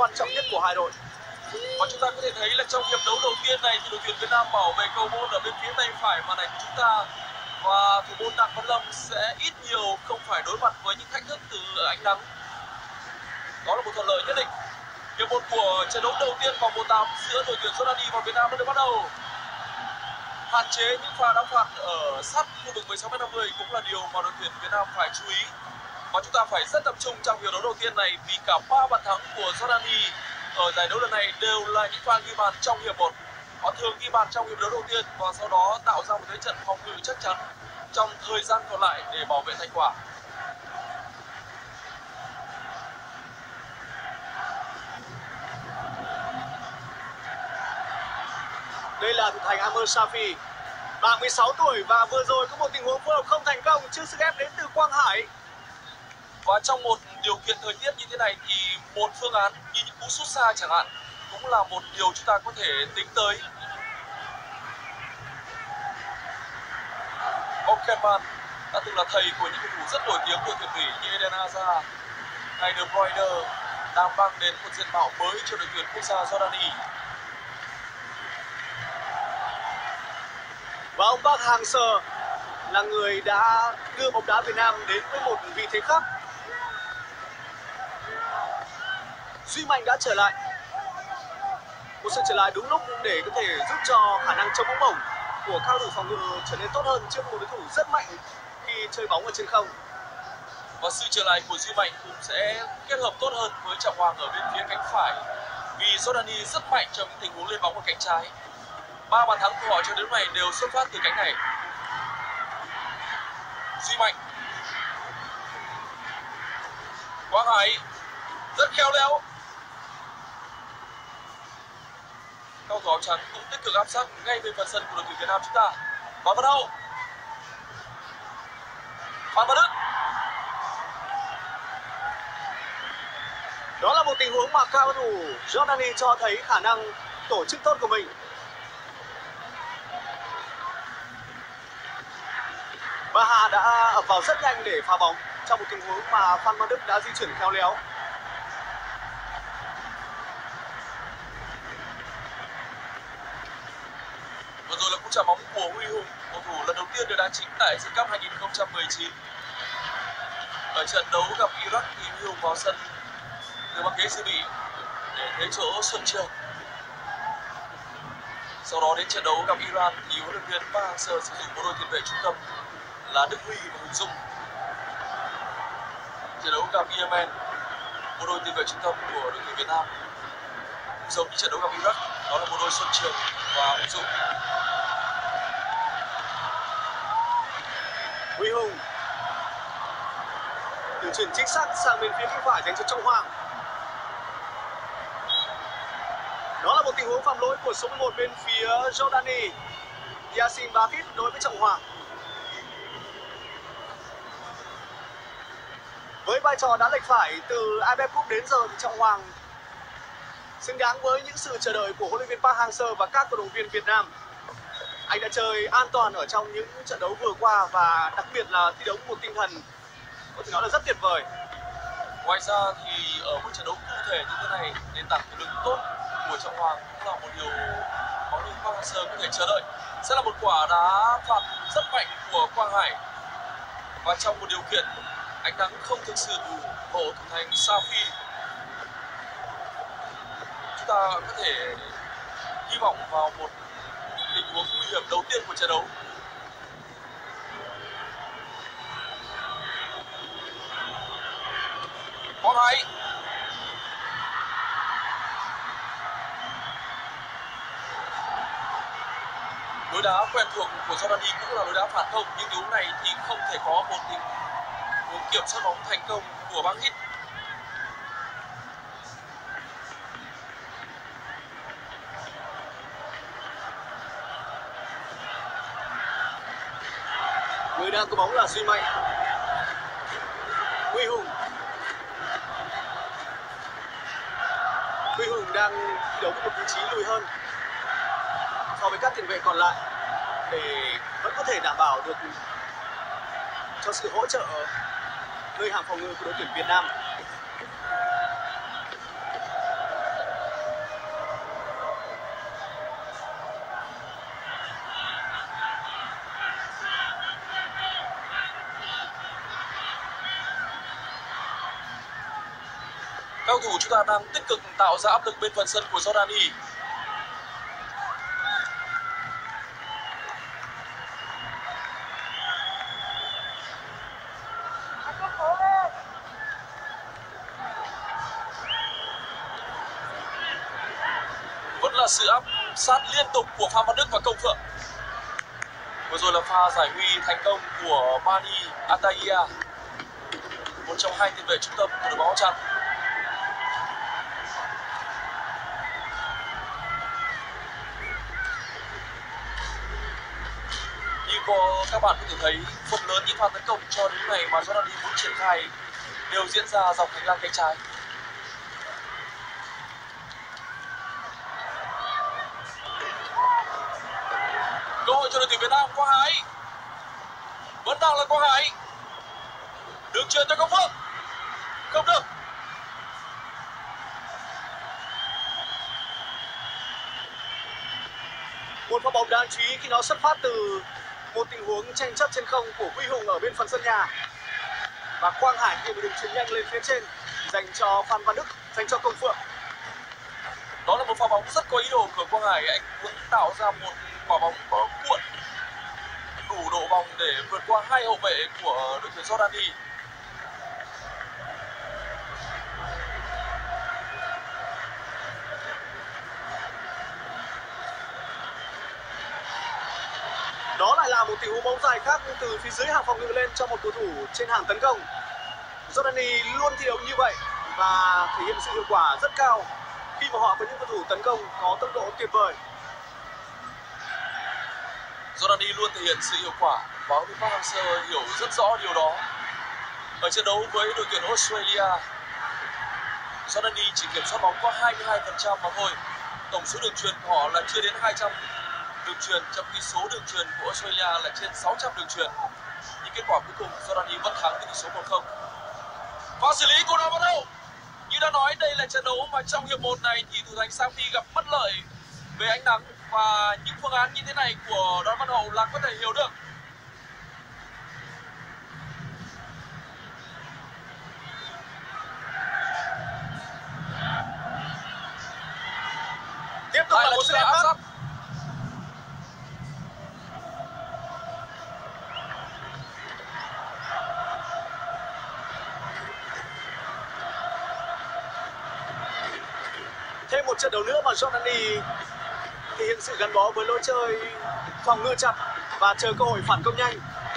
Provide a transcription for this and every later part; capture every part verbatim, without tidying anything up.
quan trọng nhất của hai đội. Và chúng ta có thể thấy là trong hiệp đấu đầu tiên này thì đội tuyển Việt Nam bảo vệ cầu môn ở bên phía tay phải màn ảnh của chúng ta, và thủ môn Đặng Văn Lâm sẽ ít nhiều không phải đối mặt với những thách thức từ ánh nắng. Đó là một thuận lợi nhất định. Hiệp một của trận đấu đầu tiên vòng một tám giữa đội tuyển Jordani và Việt Nam đã được bắt đầu. Hạn chế những pha đá phạt ở sát khu vực mười sáu mét năm mươi cũng là điều mà đội tuyển Việt Nam phải chú ý. Và chúng ta phải rất tập trung trong hiệp đấu đầu tiên này vì cả ba bàn thắng của Jordani ở giải đấu lần này đều là những pha ghi bàn trong hiệp một. Họ thường ghi bàn trong hiệp đấu đầu tiên và sau đó tạo ra một thế trận phòng ngự chắc chắn trong thời gian còn lại để bảo vệ thành quả. Đây là thủ thành Amr Safi, ba mươi sáu tuổi, và vừa rồi có một tình huống phối hợp không thành công trước sức ép đến từ Quang Hải. Và trong một điều kiện thời tiết như thế này thì một phương án như những cú sút xa chẳng hạn cũng là một điều chúng ta có thể tính tới. Okerman đã từng là thầy của những cầu thủ rất nổi tiếng của tuyển Bỉ như Eden Hazard hay De Bruyne, đang mang đến một diện mạo mới cho đội tuyển quốc gia Jordani. Và ông Park Hang-seo là người đã đưa bóng đá Việt Nam đến với một vị thế khác. Duy Mạnh đã trở lại, một sự trở lại đúng lúc để có thể giúp cho khả năng chống bóng bổng của các cầu thủ phòng ngự trở nên tốt hơn trước một đối thủ rất mạnh khi chơi bóng ở trên không. Và sự trở lại của Duy Mạnh cũng sẽ kết hợp tốt hơn với Trọng Hoàng ở bên phía cánh phải, vì Jordani rất mạnh trong những tình huống lên bóng ở cánh trái. Ba bàn thắng của họ cho đến nay đều xuất phát từ cánh này. Duy Mạnh, Quang Hải rất khéo léo. Cầu thủ áo trắng cũng tích cực áp sát ngay về phần sân của đội tuyển Việt Nam chúng ta. Và bắt đầu Phan Văn Đức. Đó là một tình huống mà các cầu thủ Jordani cho thấy khả năng tổ chức tốt của mình. Và Hà đã ập vào rất nhanh để phá bóng trong một tình huống mà Phan Văn Đức đã di chuyển khéo léo. Vừa rồi là cú chạm bóng của Huy Hùng, cầu thủ lần đầu tiên được đá chính tại World Cup hai nghìn không trăm mười chín. Ở trận đấu gặp Iraq thì Huy Hùng vào sân từ băng ghế dự bị để thế chỗ Xuân Trường. Sau đó đến trận đấu gặp Iran thì huấn luyện viên Park Hang-seo sử dụng bộ đôi tiền vệ trung tâm là Đức Huy và Hùng Dung. Trận đấu gặp Yemen, bộ đôi tiền vệ trung tâm của đội tuyển Việt Nam cũng giống như trận đấu gặp Iraq, đó là bộ đôi Xuân Trường và Hùng Dung. Huy Hùng điều chuyển chính xác sang bên phía cánh phải dành cho Trọng Hoàng. Đó là một tình huống phạm lỗi của số mười một bên phía Jordani, Yassin Bakit đối với Trọng Hoàng. Với vai trò đá lệch phải từ a ép ép Cup đến giờ thì Trọng Hoàng xứng đáng với những sự chờ đợi của huấn luyện viên Park Hang-seo và các cổ động viên Việt Nam. Anh đã chơi an toàn ở trong những trận đấu vừa qua và đặc biệt là thi đấu một tinh thần có thể nói là rất tuyệt vời. Ngoài ra thì ở một trận đấu cụ thể như thế này, nền tảng thể lực tốt của Trọng Hoàng cũng là một điều có như Park Hang-seo có thể chờ đợi. Sẽ là một quả đá phạt rất mạnh của Quang Hải, và trong một điều kiện ánh nắng không thực sự đủ hộ thủ thành Safi, chúng ta có thể hy vọng vào một tình huống nguy hiểm đầu tiên của trận đấu. Quang Hải, lối đá quen thuộc của Jordani cũng là lối đá phản công, nhưng tình huống này thì không thể có một tình huống kiểm soát bóng thành công của Bakit. Người đang có bóng là Duy Mạnh. Huy Hùng. Huy Hùng đang thi đấu một vị trí lùi hơn so với các tiền vệ còn lại để vẫn có thể đảm bảo được cho sự hỗ trợ nơi hàng phòng ngự của đội tuyển Việt Nam. Các cầu thủ chúng ta đang tích cực tạo ra áp lực bên phần sân của Jordani. Vẫn là sự áp sát liên tục của Phan Văn Đức và Công Phượng. Vừa rồi là pha giải nguy thành công của Mani Ataya, một trong hai tiền vệ trung tâm của đội bóng áo trắng. Như có các bạn có thể thấy, phần lớn những pha tấn công cho đến ngày mà Jordani muốn triển khai đều diễn ra dọc hành lang cánh trái. Cơ hội cho đội tuyển Việt Nam. Quang Hải vẫn đang là Quang Hải, đường chuyền cho Công Phượng, không được. Một pha bóng đáng chú ý khi nó xuất phát từ một tình huống tranh chấp trên không của Huy Hùng ở bên phần sân nhà, và Quang Hải tìm một đường chuyền nhanh lên phía trên dành cho Phan Văn Đức, dành cho Công Phượng. Đó là một pha bóng rất có ý đồ của Quang Hải. Anh muốn tạo ra một quả bóng có cuộn đủ độ vòng để vượt qua hai hậu vệ của đội tuyển Jordani. Đó lại là một tình huống bóng dài khác từ phía dưới hàng phòng ngự lên cho một cầu thủ trên hàng tấn công. Jordani luôn thi đấu như vậy và thể hiện sự hiệu quả rất cao khi mà họ có những cầu thủ tấn công có tốc độ tuyệt vời. Jordani luôn thể hiện sự hiệu quả và huấn luyện viên Park Hang-seo hiểu rất rõ điều đó. Ở trận đấu với đội tuyển Australia, Jordani chỉ kiểm soát bóng có hai mươi hai phần trăm mà thôi. Tổng số đường chuyền của họ là chưa đến hai trăm đường chuyền, trong khi số đường chuyền của Australia là trên sáu trăm đường chuyền. Nhưng kết quả cuối cùng Jordani vẫn thắng với tỷ số một không. Và xử lý của nó bắt đầu. Như đã nói, đây là trận đấu mà trong hiệp một này thì thủ thành Safi gặp bất lợi về ánh nắng, và những phương án như thế này của Đoàn Văn Hậu là có thể hiểu được. Tiếp tục là một sự áp sát. Thêm một trận đấu nữa mà Jordani thể hiện sự gắn bó với lối chơi phòng ngự chặt và chờ cơ hội phản công nhanh.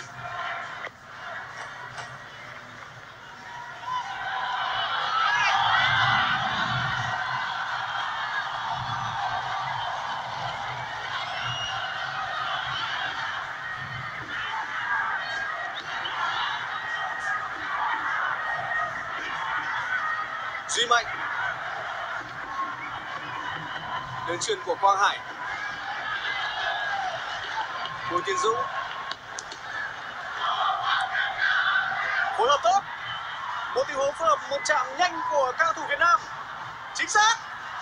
Duy Mạnh, đường chuyền của Quang Hải, Bùi Tiến Dũng phối hợp tốt, một tình huống phối hợp, một chạm nhanh của các cầu thủ Việt Nam, chính xác.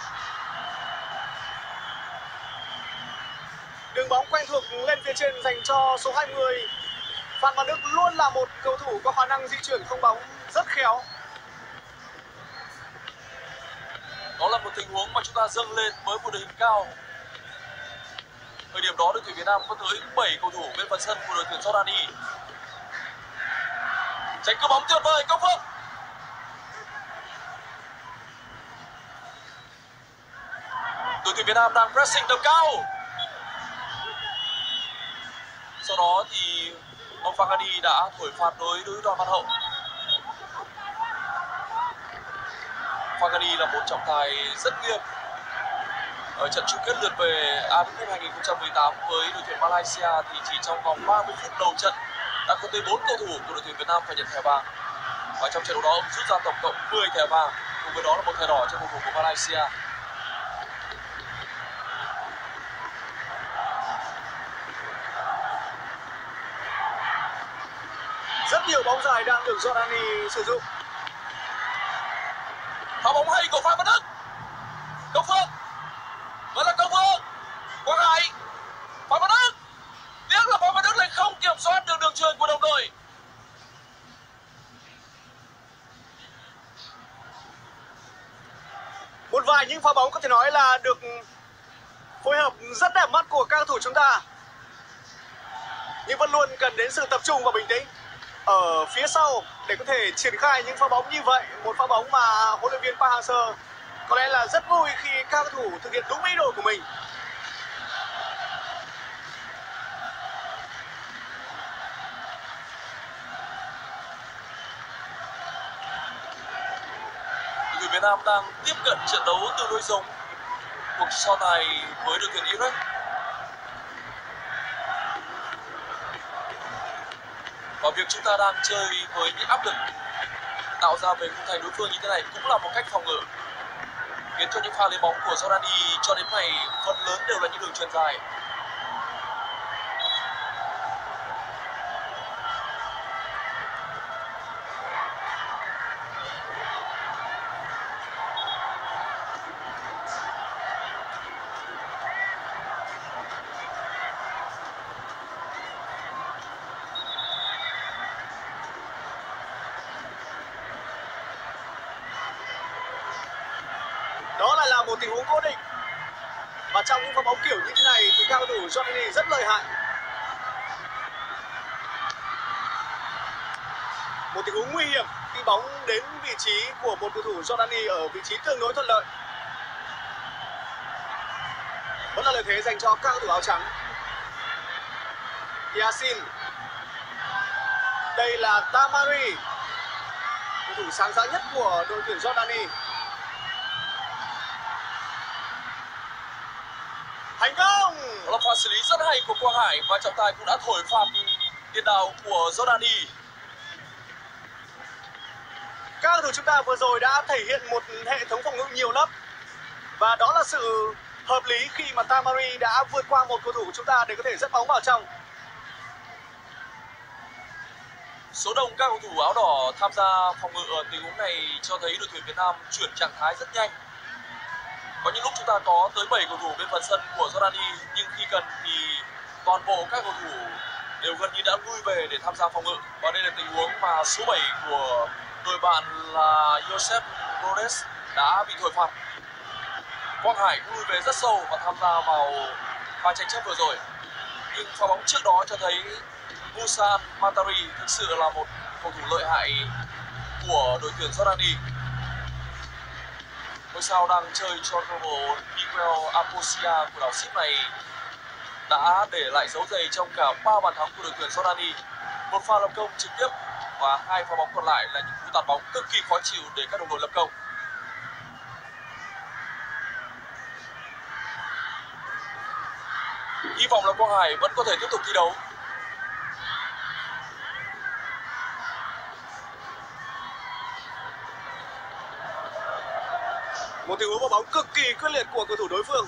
Đường bóng quen thuộc lên phía trên dành cho số hai mươi. Phan Văn Đức luôn là một cầu thủ có khả năng di chuyển không bóng rất khéo. Đó là một tình huống mà chúng ta dâng lên với một đội hình cao. Thời điểm đó đội tuyển Việt Nam có tới bảy cầu thủ bên phần sân của đội tuyển Jordani. Tránh cướp bóng tuyệt vời, Công Phượng. Đội tuyển Việt Nam đang pressing tầm cao. Sau đó thì ông Fagani đã thổi phạt đối với Đoàn Văn Hậu. Fagani là một trọng tài rất nghiêm. Ở trận chung kết lượt về a ép ép Cup hai nghìn không trăm mười tám với đội tuyển Malaysia thì chỉ trong vòng ba mươi phút đầu trận đã có tới bốn cầu thủ của đội tuyển Việt Nam phải nhận thẻ vàng. Và trong trận đấu đó ông rút ra tổng cộng mười thẻ vàng, cùng với đó là một thẻ đỏ cho cầu thủ của Malaysia. Rất nhiều bóng dài đang được Jordani sử dụng. Pha bóng hay của Phan Văn Đức. Công Phượng. Vẫn là Công Phượng. Quang Hải. Phan Văn Đức. Tiếc là Phan Văn Đức lại không kiểm soát được đường chuyền của đồng đội. Một vài những pha bóng có thể nói là được phối hợp rất đẹp mắt của các cầu thủ chúng ta, nhưng vẫn luôn cần đến sự tập trung và bình tĩnh ở phía sau để có thể triển khai những pha bóng như vậy. Một pha bóng mà huấn luyện viên Park Hang-seo có lẽ là rất vui khi các cầu thủ thực hiện đúng ý đồ của mình. Đội tuyển Việt Nam đang tiếp cận trận đấu tương đối giống cuộc so tài với đội tuyển Iraq. Và việc chúng ta đang chơi với những áp lực tạo ra về khung thành đối phương như thế này cũng là một cách phòng ngự, khiến cho những pha lấy bóng của Jordani cho đến nay phần lớn đều là những đường chuyền dài. Đó lại là một tình huống cố định, và trong những pha bóng kiểu như thế này thì các cầu thủ Jordani rất lợi hại. Một tình huống nguy hiểm khi bóng đến vị trí của một cầu thủ Jordani ở vị trí tương đối thuận lợi. Vẫn là lợi thế dành cho các cầu thủ áo trắng. Yasin, đây là Tamari, cầu thủ sáng giá nhất của đội tuyển Jordani. Thành công! Đó là pha xử lý rất hay của Quang Hải, và trọng tài cũng đã thổi phạt tiền đạo của Jordani. Các cầu thủ chúng ta vừa rồi đã thể hiện một hệ thống phòng ngự nhiều lớp, và đó là sự hợp lý khi mà Tamari đã vượt qua một cầu thủ của chúng ta để có thể dẫn bóng vào trong. Số đông các cầu thủ áo đỏ tham gia phòng ngự ở tình huống này cho thấy đội tuyển Việt Nam chuyển trạng thái rất nhanh. Có những lúc chúng ta có tới bảy cầu thủ bên phần sân của Jordani, nhưng khi cần thì toàn bộ các cầu thủ đều gần như đã lui về để tham gia phòng ngự. Và đây là tình huống mà số bảy của đội bạn là Joseph Rhodes đã bị thổi phạt. Quang Hải cũng lui về rất sâu và tham gia vào pha tranh chấp vừa rồi. Nhưng pha bóng trước đó cho thấy Musa Matari thực sự là một cầu thủ lợi hại của đội tuyển Jordani. Ngôi sao đang chơi cho câu lạc bộ Miguel Aposia của đảo Ship này đã để lại dấu giày trong cả ba bàn thắng của đội tuyển Jordani. Một pha lập công trực tiếp và hai pha bóng còn lại là những cú tạt bóng cực kỳ khó chịu để các đồng đội lập công. Hy vọng là Quang Hải vẫn có thể tiếp tục thi đấu. Một tình huống vào bóng cực kỳ quyết liệt của cầu thủ đối phương.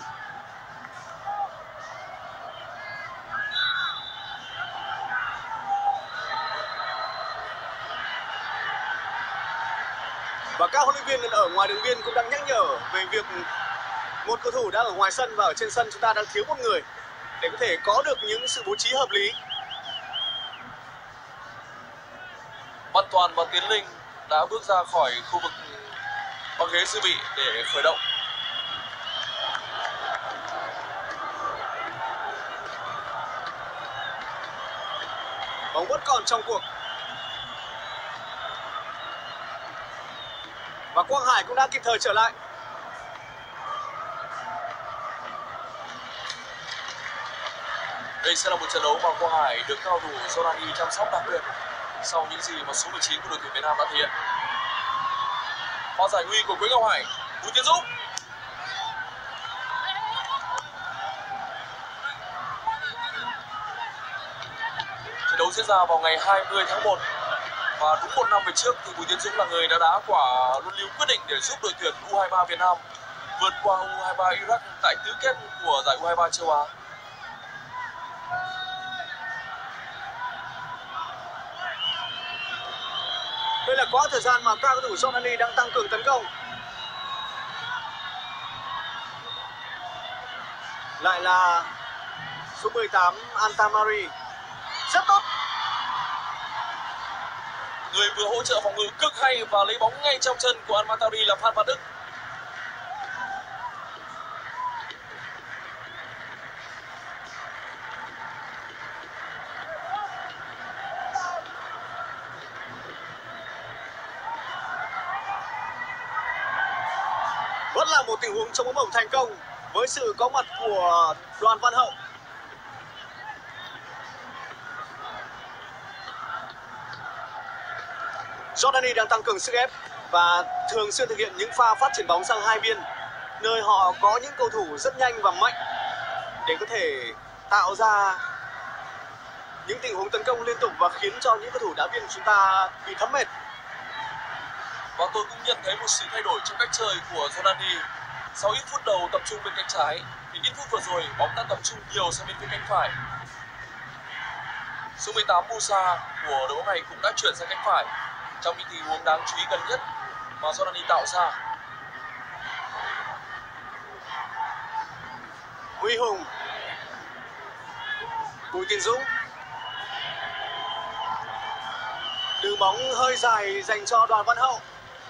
Và các huấn luyện viên ở ngoài đường biên cũng đang nhắc nhở về việc một cầu thủ đang ở ngoài sân và ở trên sân chúng ta đang thiếu một người để có thể có được những sự bố trí hợp lý. Văn Toàn và Tiến Linh đã bước ra khỏi khu vực băng ghế dự bị để khởi động. Bóng vẫn còn trong cuộc. Và Quang Hải cũng đã kịp thời trở lại. Đây sẽ là một trận đấu mà Quang Hải được cao thủ Jordani chăm sóc đặc biệt sau những gì mà số mười chín của đội tuyển Việt Nam đã thể hiện. Pha giải nguy của Quế Ngọc Hải, Bùi Tiến Dũng. Trận đấu diễn ra vào ngày hai mươi tháng một và đúng một năm về trước thì Bùi Tiến Dũng là người đã đá quả luân lưu quyết định để giúp đội tuyển U hai ba Việt Nam vượt qua U hai ba Iraq tại tứ kết của giải U hai ba châu Á. Đây là quãng thời gian mà các cầu thủ Jordani đang tăng cường tấn công. Lại là số mười tám Antamari. Rất tốt. Người vừa hỗ trợ phòng ngự cực hay và lấy bóng ngay trong chân của Anmatari là Phan Văn Đức. Vẫn là một tình huống chống bóng bổng thành công với sự có mặt của Đoàn Văn Hậu. Jordani đang tăng cường sức ép và thường xuyên thực hiện những pha phát triển bóng sang hai biên, nơi họ có những cầu thủ rất nhanh và mạnh để có thể tạo ra những tình huống tấn công liên tục và khiến cho những cầu thủ đá biên của chúng ta bị thấm mệt. Và tôi cũng nhận thấy một sự thay đổi trong cách chơi của Jordani. Sau ít phút đầu tập trung bên cánh trái thì ít phút vừa rồi bóng đã tập trung nhiều sang bên phía cánh phải. Số mười tám Musa của đội bóng này cũng đã chuyển sang cánh phải trong những tình huống đáng chú ý gần nhất mà Jordani tạo ra. Huy Hùng, Bùi Tiến Dũng, đường bóng hơi dài dành cho Đoàn Văn Hậu.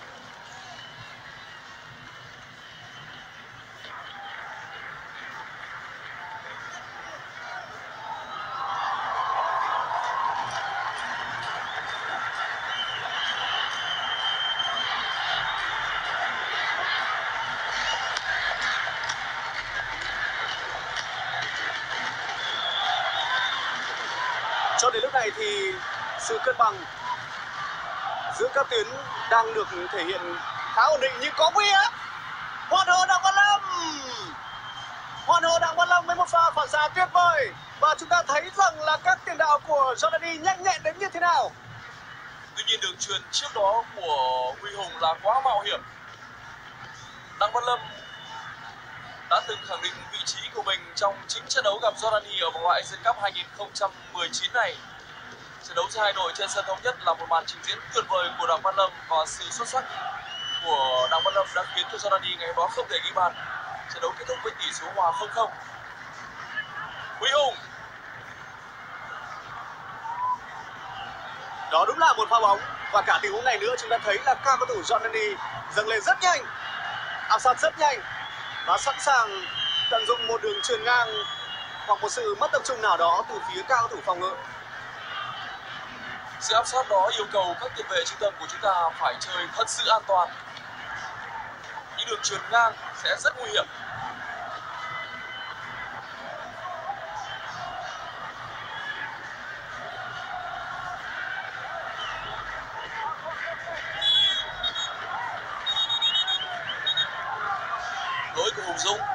Cho đến lúc này thì sự cân bằng giữa các tuyến đang được thể hiện khá ổn định, nhưng có nguy hiểm. Hoàn hồn Đặng Văn Lâm, hoàn hồn Đặng Văn Lâm với một pha phản xạ tuyệt vời, và chúng ta thấy rằng là các tiền đạo của Jordani nhanh nhẹn đến như thế nào. Tuy nhiên đường truyền trước đó của Huy Hùng là quá mạo hiểm. Đặng Văn Lâm đã từng khẳng định vị trí của mình trong chính trận đấu gặp Jordani ở vòng loại Asian Cup hai nghìn không trăm mười chín này. Trận đấu giữa hai đội trên sân Thống Nhất là một màn trình diễn tuyệt vời của Đặng Văn Lâm, và sự xuất sắc của Đặng Văn Lâm đã khiến cho Jordani ngày hôm đó không thể ghi bàn. Trận đấu kết thúc với tỷ số hòa không không. Huy Hùng, đó đúng là một pha bóng, và cả tình huống này nữa chúng ta thấy là các cầu thủ Jordani dâng lên rất nhanh, áp sát rất nhanh và sẵn sàng tận dụng một đường chuyền ngang hoặc một sự mất tập trung nào đó từ phía các cầu thủ phòng ngự. sự áp sát đó yêu cầu các tiền vệ trung tâm của chúng ta phải chơi thật sự an toàn. Những đường chuyền ngang sẽ rất nguy hiểm. Lỗi của Hùng Dũng.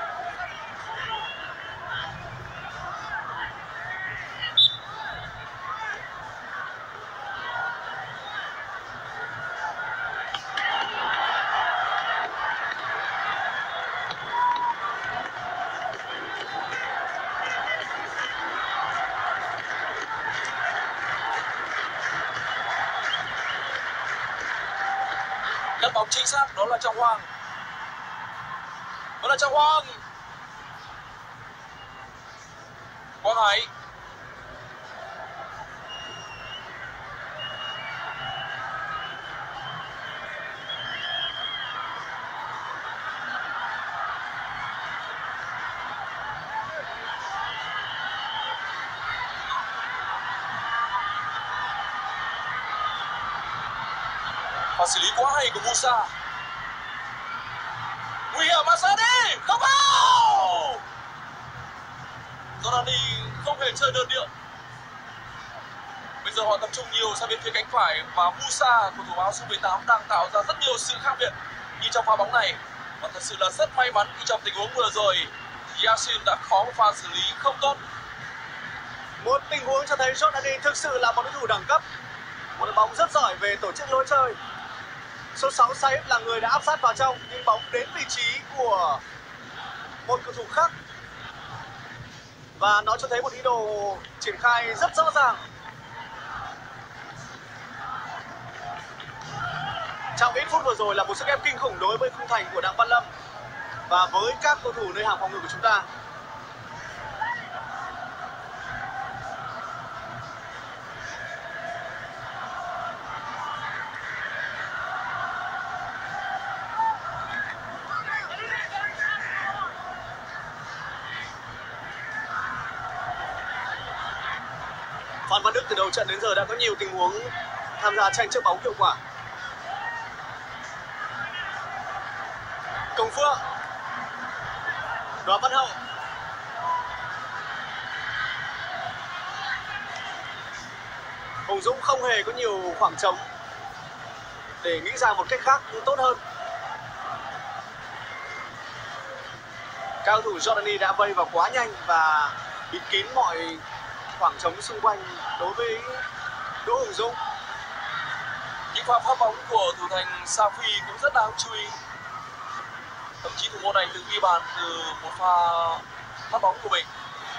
Cắt bóng chính xác, đó là Trọng Hoàng. Đó là Trọng Hoàng. Quang Hải. Và xử lý quá hay của Musa. Nguy hiểm mà sao đi, không vào. Jordani không hề chơi đơn điệu. Bây giờ họ tập trung nhiều sang bên phía cánh phải, và Musa, cầu thủ áo số mười tám, đang tạo ra rất nhiều sự khác biệt như trong pha bóng này. Và thật sự là rất may mắn khi trong tình huống vừa rồi Yasin đã có một pha xử lý không tốt. Một tình huống cho thấy Jordani thực sự là một đối thủ đẳng cấp, một đội bóng rất giỏi về tổ chức lối chơi. Số sáu Saif là người đã áp sát vào trong, nhưng bóng đến vị trí của một cầu thủ khác, và nó cho thấy một ý đồ triển khai rất rõ ràng. Trong ít phút vừa rồi là một sức ép kinh khủng đối với khung thành của Đặng Văn Lâm và với các cầu thủ nơi hàng phòng ngự của chúng ta. Phan Văn Đức từ đầu trận đến giờ đã có nhiều tình huống tham gia tranh chấp bóng hiệu quả. Công Phượng. Đoàn Văn Hậu. Hùng Dũng không hề có nhiều khoảng trống để nghĩ ra một cách khác tốt hơn. Các cầu thủ Jordani đã vây vào quá nhanh và bịt kín mọi khoảng trống xung quanh đối với Đỗ Hùng Dũng. Những pha phát bóng của thủ thành Safi cũng rất đáng chú ý. Thậm chí thủ môn này từng ghi bàn từ một pha phát bóng của mình.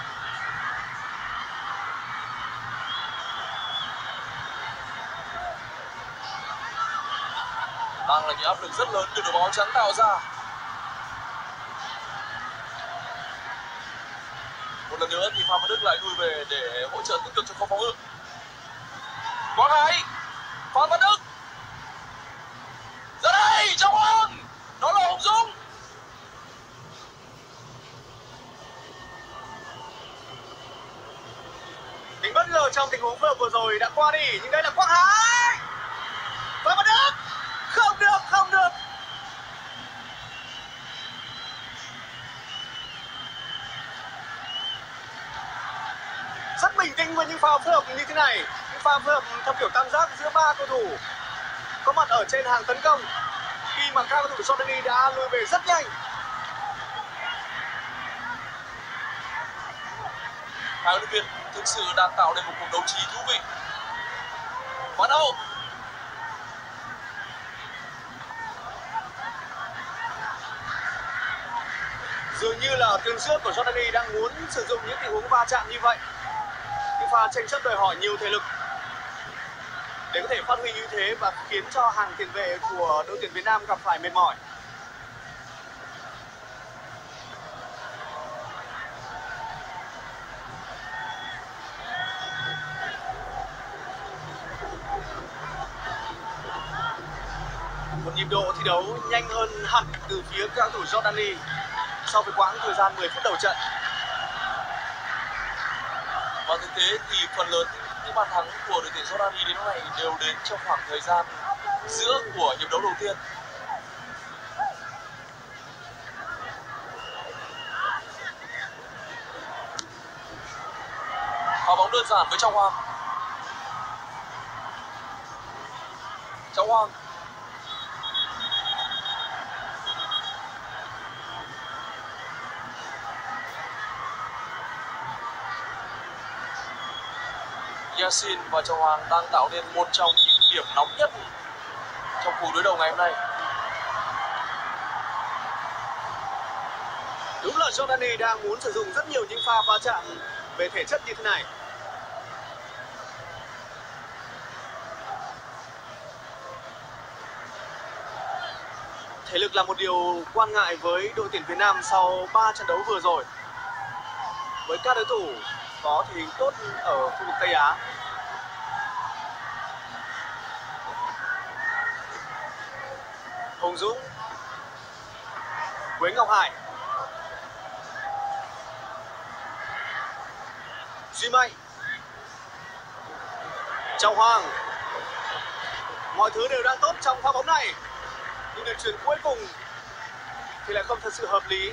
Đang là những áp lực rất lớn từ đội bóng áo trắng tạo ra. Một lần nữa thì Phan Văn Đức lại lui về để hỗ trợ tích cực cho khâu phòng ngự. Quang Hải, Phan Văn Đức. Ra đây, Trọng Hoàng. Đó là Hùng Dũng. Tính bất ngờ trong tình huống vừa vừa rồi đã qua đi, nhưng đây là Quang Hải. Phan Văn Đức. Không được, không được. Rất bình tĩnh với những pha phối hợp như thế này, những pha phối hợp theo kiểu tam giác giữa ba cầu thủ có mặt ở trên hàng tấn công khi mà các cầu thủ Jordani đã lùi về rất nhanh. Hai huấn luyện viên thực sự đang tạo nên một cuộc đấu trí thú vị. Văn Hậu. Dường như là tuyến trước của Jordani đang muốn sử dụng những tình huống va chạm như vậy, những pha tranh chấp đòi hỏi nhiều thể lực để có thể phát huy ưu thế và khiến cho hàng tiền vệ của đội tuyển Việt Nam gặp phải mệt mỏi. Một nhịp độ thi đấu nhanh hơn hẳn từ phía các cầu thủ Jordani so với quãng thời gian mười phút đầu trận. Và thực tế thì phần lớn những bàn thắng của đội tuyển Jordani đến lúc này đều đến trong khoảng thời gian giữa của hiệp đấu đầu tiên. Pha bóng đơn giản với Trọng Hoàng. Trọng Hoàng. Yassin và Trọng Hoàng đang tạo nên một trong những điểm nóng nhất trong cuộc đối đầu ngày hôm nay. Đúng là Jordani đang muốn sử dụng rất nhiều những pha va chạm về thể chất như thế này. Thể lực là một điều quan ngại với đội tuyển Việt Nam sau ba trận đấu vừa rồi. Với các đối thủ có thể hình tốt ở khu vực Tây Á. Hùng Dũng, Quế Ngọc Hải, Duy Mạnh, Trọng Hoàng. Mọi thứ đều đang tốt trong pha bóng này, nhưng đường chuyền cuối cùng thì lại không thật sự hợp lý.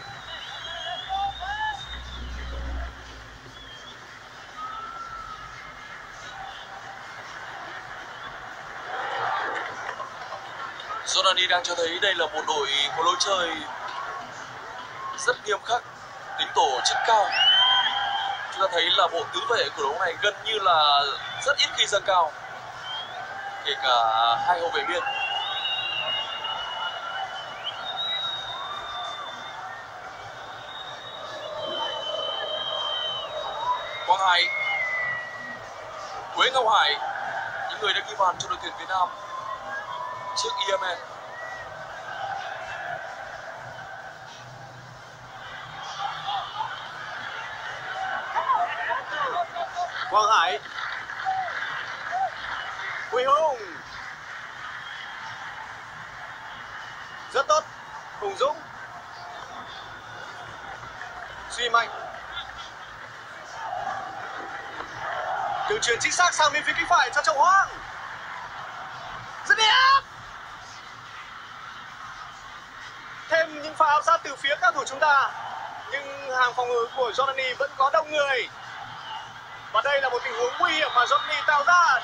Jordani đang cho thấy đây là một đội có lối chơi rất nghiêm khắc, tính tổ chức cao. Chúng ta thấy là bộ tứ vệ của đội này gần như là rất ít khi dâng cao, kể cả hai hậu vệ biên. Quang Hải, Quế Ngọc Hải, những người đã ghi bàn cho đội tuyển Việt Nam trước Yemen. Quang Hải, Huy Hùng, rất tốt. Hùng Dũng, Duy Mạnh, đường chuyền chính xác sang bên phía cánh phải cho Trọng Hoàng, rất đẹp. Thêm những những pha áp sát từ phía các thủ chúng ta, nhưng hàng phòng ngự của Jordani vẫn có đông người. Và đây là một tình huống nguy hiểm mà Jordani tạo ra.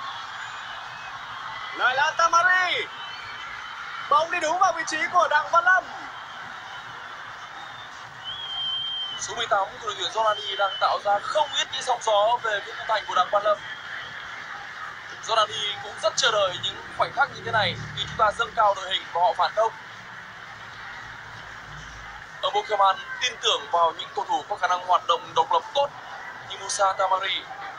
Lại là Tamari. Bóng đi đúng vào vị trí của Đặng Văn Lâm. Số mười tám của đội tuyển Jordani đang tạo ra không ít những sóng gió về phía khung thành của Đặng Văn Lâm. Jordani cũng rất chờ đợi những khoảnh khắc như thế này khi chúng ta dâng cao đội hình và họ phản công. Ở Pokemon tin tưởng vào những cầu thủ có khả năng hoạt động độc lập tốt như Musa Tamari.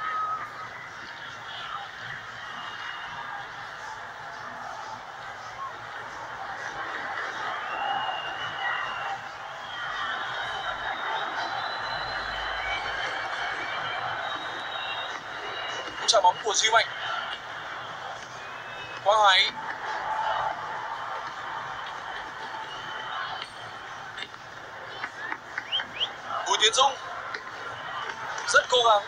Trả bóng của Duy Mạnh. Quang Hải. Bùi Tiến Dũng rất cố gắng.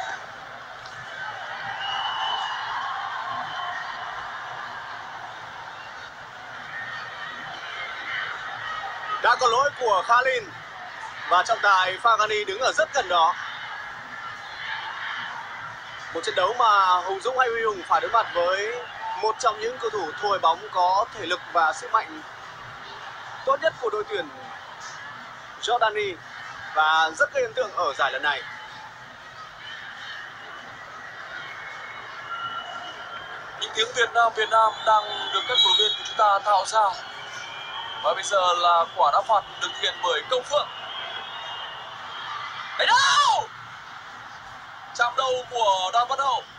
Đã có lỗi của Khalin và trọng tài Fagani đứng ở rất gần đó. Một trận đấu mà Hùng Dũng hay Huy Hùng phải đối mặt với một trong những cầu thủ thổi bóng có thể lực và sức mạnh tốt nhất của đội tuyển Jordani và rất gây ấn tượng ở giải lần này. Những tiếng Việt Nam Việt Nam đang được các cổ động viên của chúng ta tạo ra. Và bây giờ là quả đá phạt được thực hiện bởi Công Phượng. Đấy đâu! Chạm đầu của Đoàn Văn Hậu.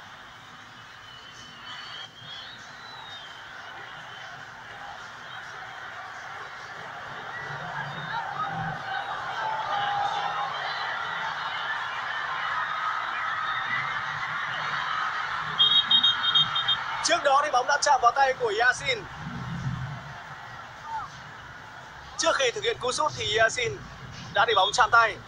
Trước đó thì bóng đã chạm vào tay của Yasin. Trước khi thực hiện cú sút thì Yasin đã để bóng chạm tay.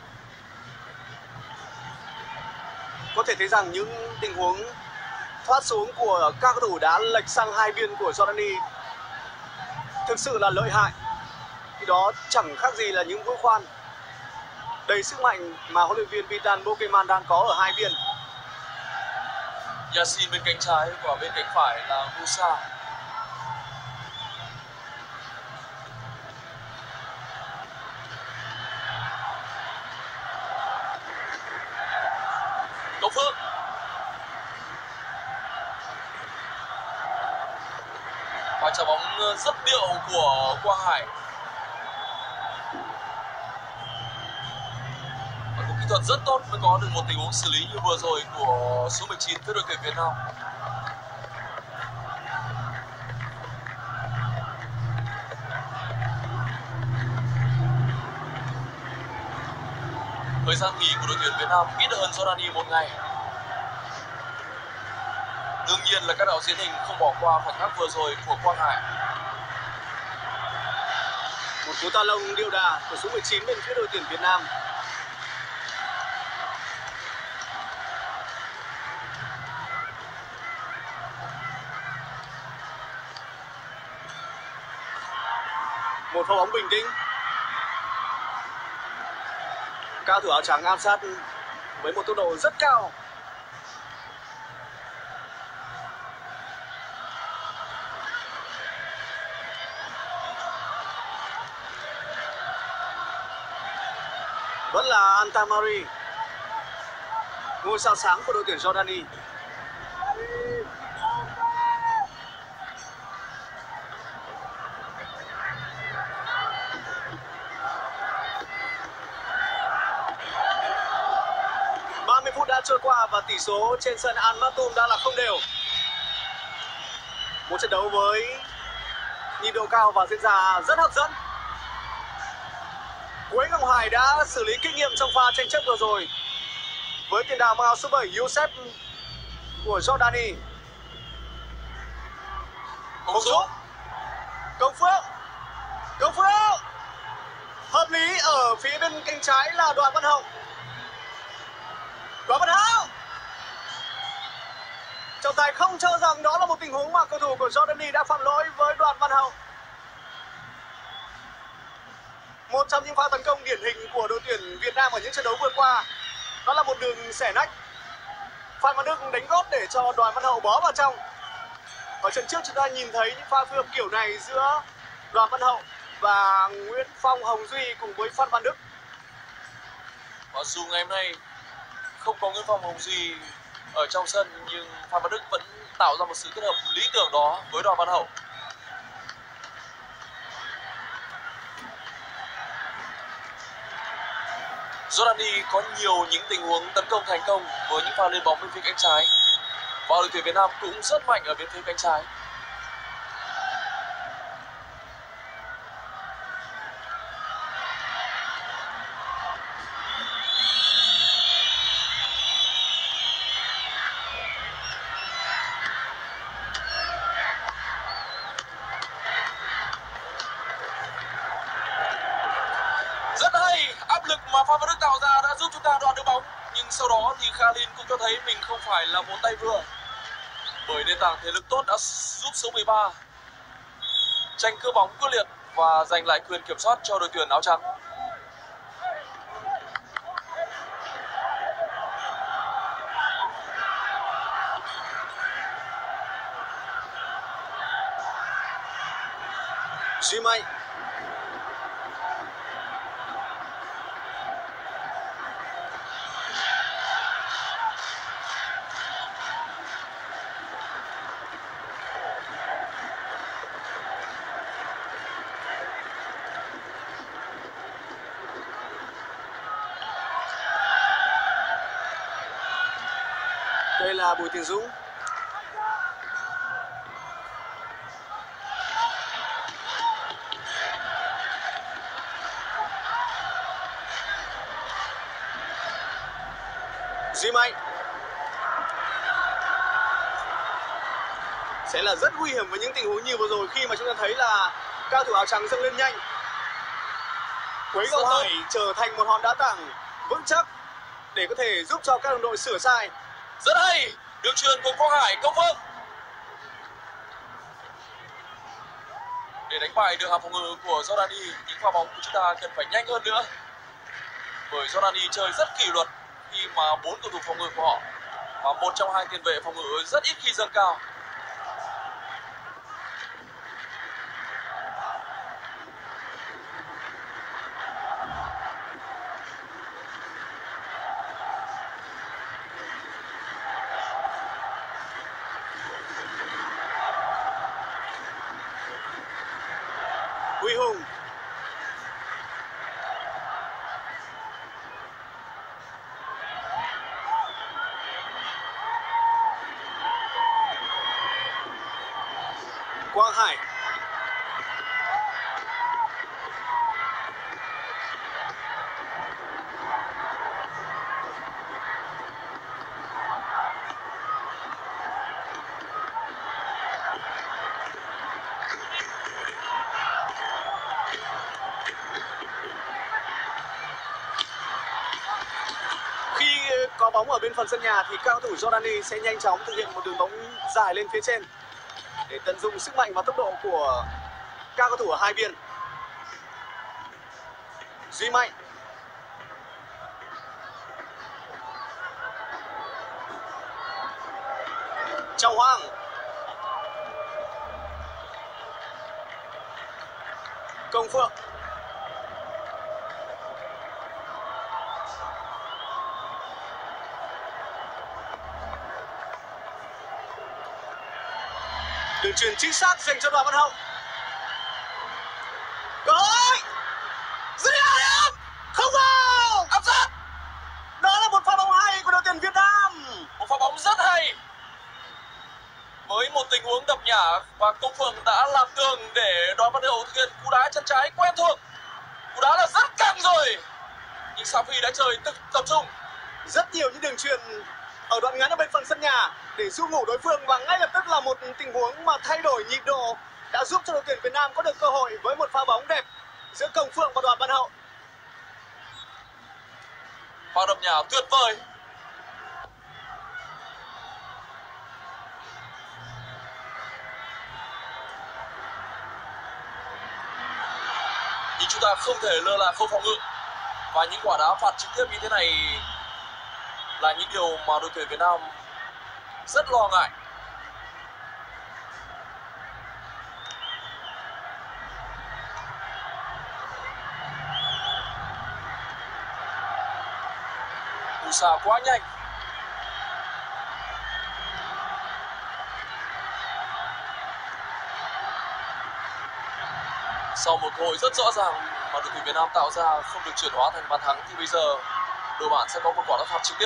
Có thể thấy rằng những tình huống thoát xuống của các cầu thủ đã lệch sang hai biên của Jordani thực sự là lợi hại. Thì đó chẳng khác gì là những mũi khoan đầy sức mạnh mà huấn luyện viên Vitan Bokemman đang có ở hai biên. Yasin bên cánh trái và bên cánh phải là Musa. Công Phượng. Và trái bóng rất điệu của Quang Hải. Và một kỹ thuật rất tốt mới có được một tình huống xử lý như vừa rồi của số mười chín với đội tuyển Việt Nam. Thời gian nghỉ của đội tuyển Việt Nam ít hơn Jordani một ngày. Đương nhiên là các đạo diễn hình không bỏ qua khoảnh khắc vừa rồi của Quang Hải. Một cú ta lông điệu đà của số mười chín bên phía đội tuyển Việt Nam. Một pha bóng bình tĩnh. Cao thủ áo trắng áp sát với một tốc độ rất cao. Vẫn là Antamari, ngôi sao sáng của đội tuyển Jordani. ba mươi phút đã trôi qua và tỷ số trên sân Al Maktoum đang là không đều. Một trận đấu với nhịp độ cao và diễn ra rất hấp dẫn. Quế Ngọc Hải đã xử lý kinh nghiệm trong pha tranh chấp vừa rồi với tiền đạo mang áo số bảy Youssef của Jordani. Công Dũng. Công Phượng. Công Phượng. Hợp lý ở phía bên cánh trái là Đoàn Văn Hậu. Đoàn Văn Hậu. Trọng tài không cho rằng đó là một tình huống mà cầu thủ của Jordani đã phạm lỗi với Đoàn Văn Hậu. Một trong những pha tấn công điển hình của đội tuyển Việt Nam ở những trận đấu vừa qua, đó là một đường xẻ nách. Phan Văn Đức đánh gót để cho Đoàn Văn Hậu bó vào trong. Ở trận trước chúng ta nhìn thấy những pha phối hợp kiểu này giữa Đoàn Văn Hậu và Nguyễn Phong Hồng Duy cùng với Phan Văn Đức. Và dù ngày hôm nay không có Nguyễn Phong Hồng Duy ở trong sân, nhưng Phan Văn Đức vẫn tạo ra một sự kết hợp lý tưởng đó với Đoàn Văn Hậu. Jordani có nhiều những tình huống tấn công thành công với những pha lên bóng bên phía cánh trái. Và đội tuyển Việt Nam cũng rất mạnh ở bên phía cánh trái. Rất hay, áp lực mà Phan Văn Đức tạo ra đã giúp chúng ta đoạt được bóng. Nhưng sau đó thì Khalin cũng cho thấy mình không phải là một tay vừa. Bởi nền tảng thể lực tốt đã giúp số mười ba tranh cướp bóng quyết liệt và giành lại quyền kiểm soát cho đội tuyển áo trắng. Duy Mạnh. Đây là Bùi Tiến Dũng. Duy Mạnh. Sẽ là rất nguy hiểm với những tình huống như vừa rồi khi mà chúng ta thấy là cao thủ áo trắng dâng lên nhanh. Quấy Ngọc Hải trở thành một hòn đá tảng vững chắc để có thể giúp cho các đồng đội sửa sai. Rất hay, đường truyền của Quang Hải, Công Phượng để đánh bại đường hàng phòng ngự của Jordani. Những pha bóng của chúng ta cần phải nhanh hơn nữa, bởi Jordani chơi rất kỷ luật khi mà bốn cầu thủ phòng ngự của họ và một trong hai tiền vệ phòng ngự rất ít khi dâng cao. Huy Hùng. Quang Hải. Khi có bóng ở bên phần sân nhà thì cao thủ Jordani sẽ nhanh chóng thực hiện một đường bóng dài lên phía trên để tận dụng sức mạnh và tốc độ của các cầu thủ ở hai biên. Duy Mạnh. Trọng Hoàng. Công Phượng. Đường truyền chính xác dành cho Đoàn Văn Hậu. Cơ hội dứt điểm không vào, áp sát. Đó là một pha bóng hay của đội tuyển Việt Nam. Một pha bóng rất hay với một tình huống đập nhả và Công Phượng đã làm tường để Đoàn Văn Hậu thực hiện cú đá chân trái quen thuộc. Cú đá là rất căng rồi, nhưng Sa Phi đã chơi tập, tập trung. Rất nhiều những đường truyền ở đoạn ngắn ở bên phần sân nhà để du ngủ đối phương, và ngay lập tức là một tình huống mà thay đổi nhịp độ đã giúp cho đội tuyển Việt Nam có được cơ hội với một pha bóng đẹp giữa Công Phượng và Đoàn Văn Hậu. Pha đập nhả tuyệt vời. Nhìn chúng ta không thể lơ là khâu phòng ngự. Và những quả đá phạt trực tiếp như thế này là những điều mà đội tuyển Việt Nam rất lo ngại. Musa quá nhanh. Sau một cơ hội rất rõ ràng mà đội tuyển Việt Nam tạo ra không được chuyển hóa thành bàn thắng thì bây giờ đội bạn sẽ có một quả đá phạt trực tiếp.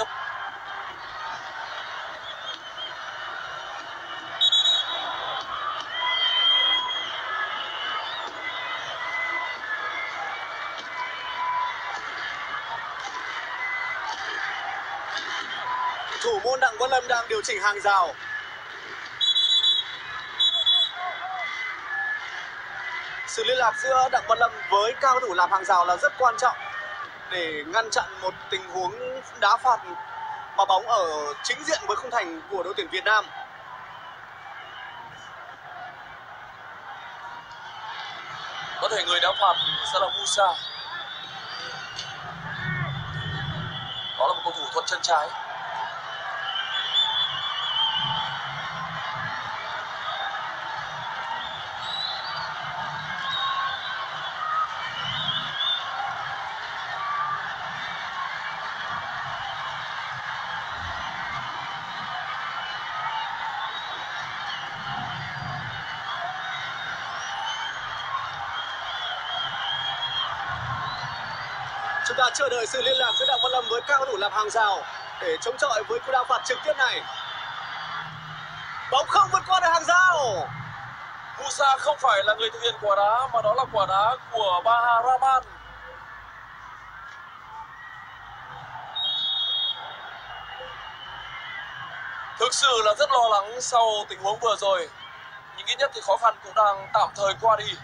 Thủ môn Đặng Văn Lâm đang điều chỉnh hàng rào. Sự liên lạc giữa Đặng Văn Lâm với cao thủ làm hàng rào là rất quan trọng để ngăn chặn một tình huống đá phạt mà bóng ở chính diện với khung thành của đội tuyển Việt Nam. Có thể người đá phạt sẽ là Musa. Đó là một cầu thủ thuận chân trái. Chúng ta chờ đợi sự liên lạc giữa Đặng Văn Lâm với cao thủ làm hàng rào để chống chọi với cú đá phạt trực tiếp này. Bóng không vượt qua được hàng rào. Musa không phải là người thực hiện quả đá mà đó là quả đá của Baha Rahman. Thực sự là rất lo lắng sau tình huống vừa rồi. Nhưng ít nhất thì khó khăn cũng đang tạm thời qua đi.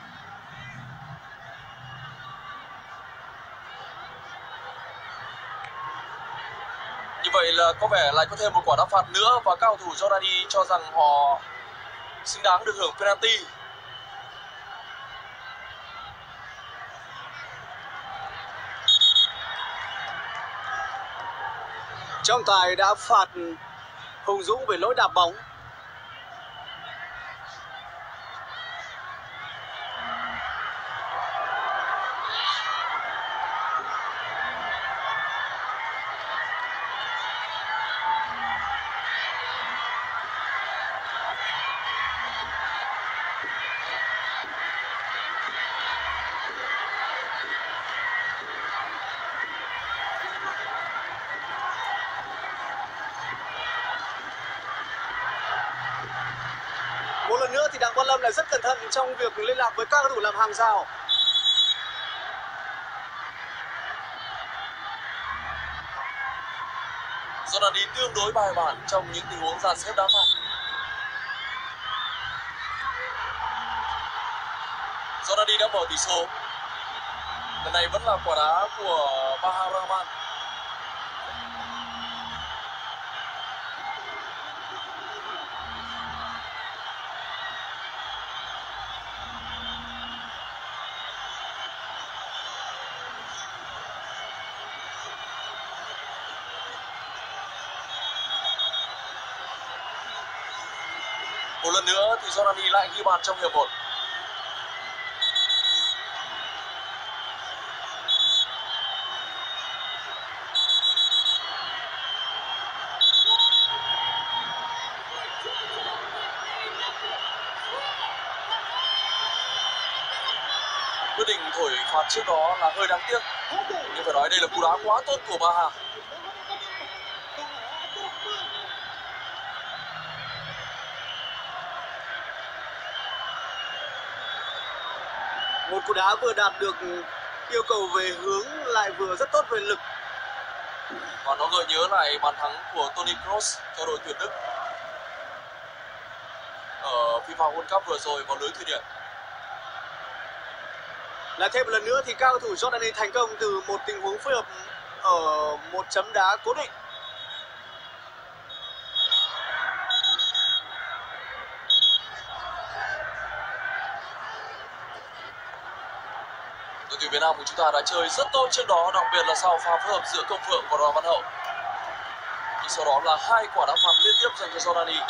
Như vậy là có vẻ lại có thêm một quả đá phạt nữa và các cầu thủ Jordani cho rằng họ xứng đáng được hưởng penalty. Trọng tài đã phạt Hùng Dũng về lỗi đạp bóng. Một lần nữa thì Đặng Văn Lâm lại rất cẩn thận trong việc liên lạc với các cầu thủ làm hàng rào. Jordani tương đối bài bản trong những tình huống dàn xếp đá phạt. Jordani đã mở tỷ số. Lần này vẫn là quả đá của Baha Rahman. Một lần nữa thì Jordani lại ghi bàn trong hiệp một. Quyết định thổi phạt trước đó là hơi đáng tiếc. Nhưng phải nói đây là cú đá quá tốt của Baha. Một cú đá vừa đạt được yêu cầu về hướng lại vừa rất tốt về lực. Và nó gợi nhớ lại bàn thắng của Toni Kroos cho đội tuyển Đức ở FIFA World Cup vừa rồi vào lưới Thụy Điển. Lại thêm một lần nữa thì các cầu thủ Jordani thành công từ một tình huống phối hợp ở một chấm đá cố định. tuyển Việt Nam của chúng ta đã chơi rất tốt trước đó, đặc biệt là sau pha phối hợp giữa Công Phượng và Đoàn Văn Hậu. Nhưng sau đó là hai quả đá phạt liên tiếp dành cho Jordani.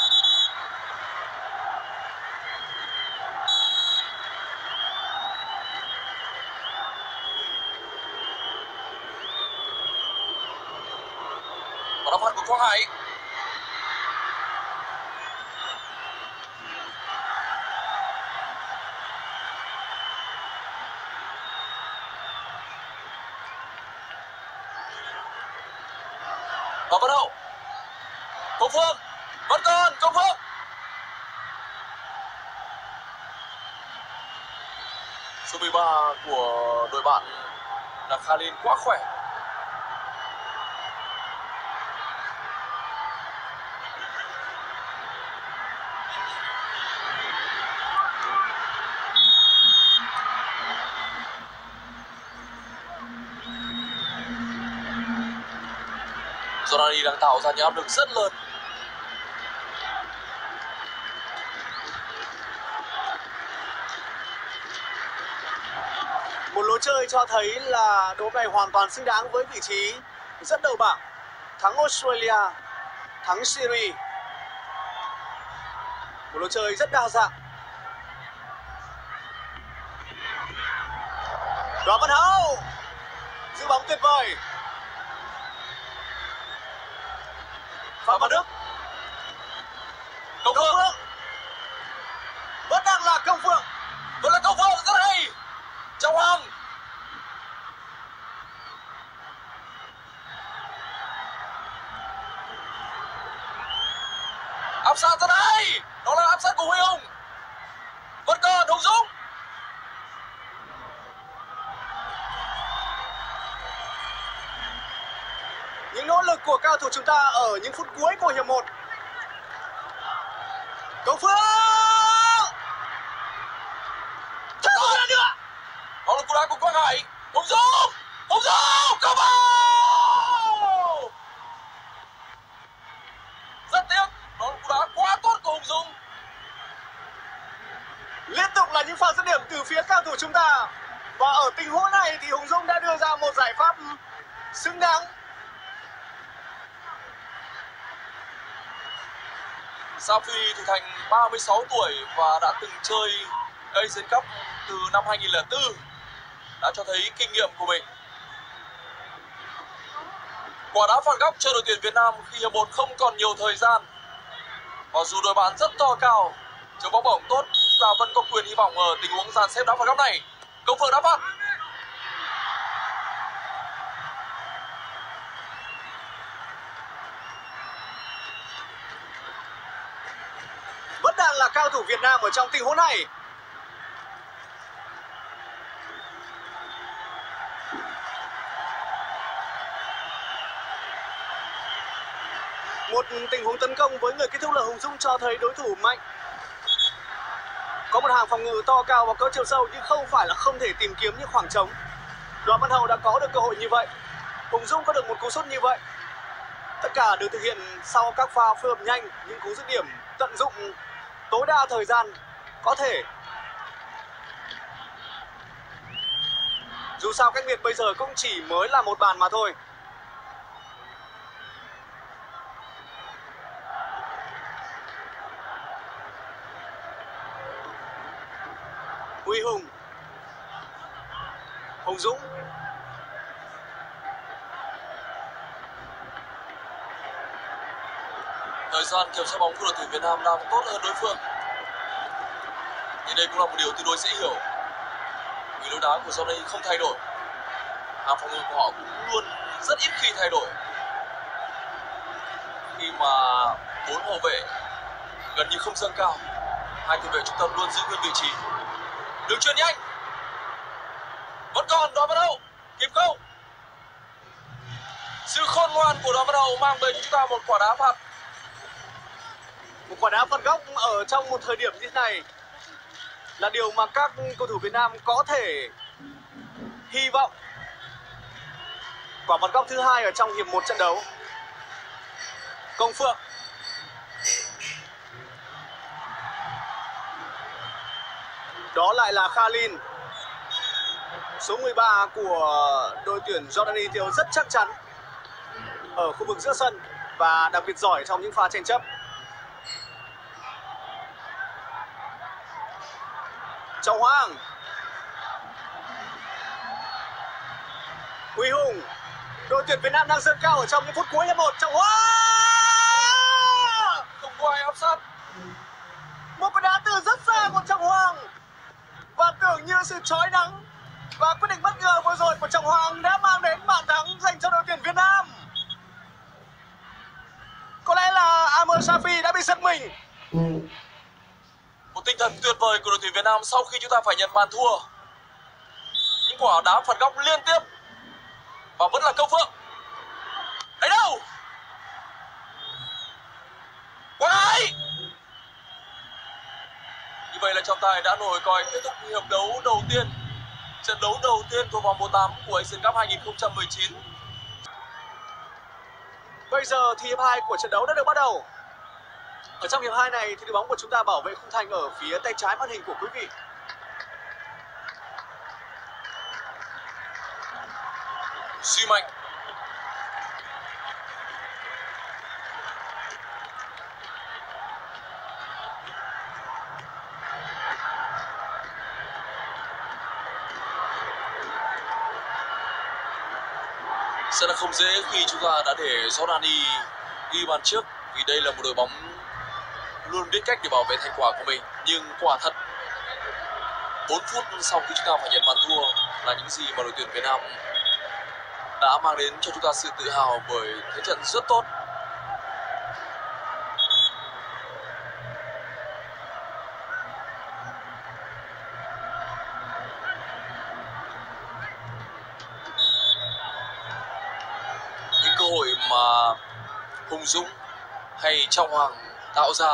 Quả đá phạt của Quang Hải. Và Văn Hậu. Công Phượng vẫn còn Công Phượng. Số mười ba của đội bạn là Khalil quá khỏe. Jordani đang tạo ra những áp lực rất lớn. Một lối chơi cho thấy là đội này hoàn toàn xứng đáng với vị trí dẫn đầu bảng. Thắng Australia, thắng Syria. Một lối chơi rất đa dạng. Đoàn Văn Hậu giữ bóng tuyệt vời. Phạm Văn Đức. Công Phượng. Phượng. Vẫn đang là Công Phượng. Vẫn là Công Phượng rất hay. Trọng Hoàng. Áp sát rất hay. Đó là áp sát của Huy Hùng. Vẫn còn Hùng Dũng. Những nỗ lực của cao thủ chúng ta ở những phút cuối của hiệp một. Công Phượng. Thêm một lần nữa. Đó là cú đá của Quang Hải. Hùng Dũng. Hùng Dũng. Come on. Rất tiếc. Đó là cú đá quá tốt của Hùng Dũng. Liên tục là những pha dứt điểm từ phía cao thủ chúng ta. Và ở tình huống này thì Hùng Dũng đã đưa ra một giải pháp xứng đáng. Sa Phi thủ thành ba mươi sáu tuổi và đã từng chơi Asian Cup từ năm hai nghìn không trăm lẻ bốn, đã cho thấy kinh nghiệm của mình. Quả đá phạt góc cho đội tuyển Việt Nam khi hiệp một không còn nhiều thời gian. Mặc dù đội bạn rất to cao, chống bóng bổng tốt, chúng ta vẫn có quyền hy vọng ở tình huống dàn xếp đá phạt góc này. Công Phượng đá phạt. Vẫn đang là cao thủ Việt Nam ở trong tình huống này. Một tình huống tấn công với người kết thúc là Hùng Dũng cho thấy đối thủ mạnh. Có một hàng phòng ngự to cao và có chiều sâu nhưng không phải là không thể tìm kiếm những khoảng trống. Đoàn Văn Hậu đã có được cơ hội như vậy. Hùng Dũng có được một cú sút như vậy. Tất cả được thực hiện sau các pha phối hợp nhanh, những cú dứt điểm tận dụng tối đa thời gian có thể. Dù sao cách biệt bây giờ cũng chỉ mới là một bàn mà thôi. Huy Hùng, Hùng Dũng. Thời gian kiểm soát bóng của đội tuyển Việt Nam đang tốt hơn đối phương. Nhưng đây cũng là một điều tương đối dễ hiểu. Vì lối đá của Jordani không thay đổi. Hàng phòng ngự của họ cũng luôn rất ít khi thay đổi. Khi mà bốn hậu vệ gần như không dâng cao, hai tiền vệ trung tâm luôn giữ nguyên vị trí. Đường chuyền nhanh. Vẫn còn Đoàn Văn Hậu. Kịp không? Sự khôn ngoan của Đoàn Văn Hậu mang về cho chúng ta một quả đá phạt. Một quả đá phạt góc ở trong một thời điểm như thế này là điều mà các cầu thủ Việt Nam có thể hy vọng. Quả phạt góc thứ hai ở trong hiệp một trận đấu. Công Phượng. Đó lại là Khalil. Số mười ba của đội tuyển Jordani Tiêu rất chắc chắn ở khu vực giữa sân và đặc biệt giỏi trong những pha tranh chấp. Trọng Hoàng, Huy Hùng, đội tuyển Việt Nam đang dâng cao ở trong những phút cuối hiệp một. Trọng Hoàng Không có ai áp sát. Một quả đá từ rất xa của Trọng Hoàng và tưởng như sự chói nắng và quyết định bất ngờ vừa rồi của Trọng Hoàng đã mang đến bàn thắng dành cho đội tuyển Việt Nam. Có lẽ là Amr Safi đã bị giật mình. Một tinh thần tuyệt vời của đội tuyển Việt Nam sau khi chúng ta phải nhận bàn thua. Những quả đá phạt góc liên tiếp và vẫn là Công Phượng. Đấy đâu? Quả đấy! Như vậy là trọng tài đã nổi còi kết thúc hiệp đấu đầu tiên, trận đấu đầu tiên của vòng một tám của Asian Cup hai nghìn không trăm mười chín. Bây giờ thì hiệp hai của trận đấu đã được bắt đầu. Ở trong hiệp hai này thì đội bóng của chúng ta bảo vệ khung thành ở phía tay trái màn hình của quý vị. Duy Mạnh. Sẽ là không dễ khi chúng ta đã để Jordani ghi bàn trước, vì đây là một đội bóng luôn biết cách để bảo vệ thành quả của mình. Nhưng quả thật bốn phút sau khi chúng ta phải nhận bàn thua là những gì mà đội tuyển Việt Nam đã mang đến cho chúng ta sự tự hào bởi thế trận rất tốt. Những cơ hội mà Hùng Dũng hay Trọng Hoàng tạo ra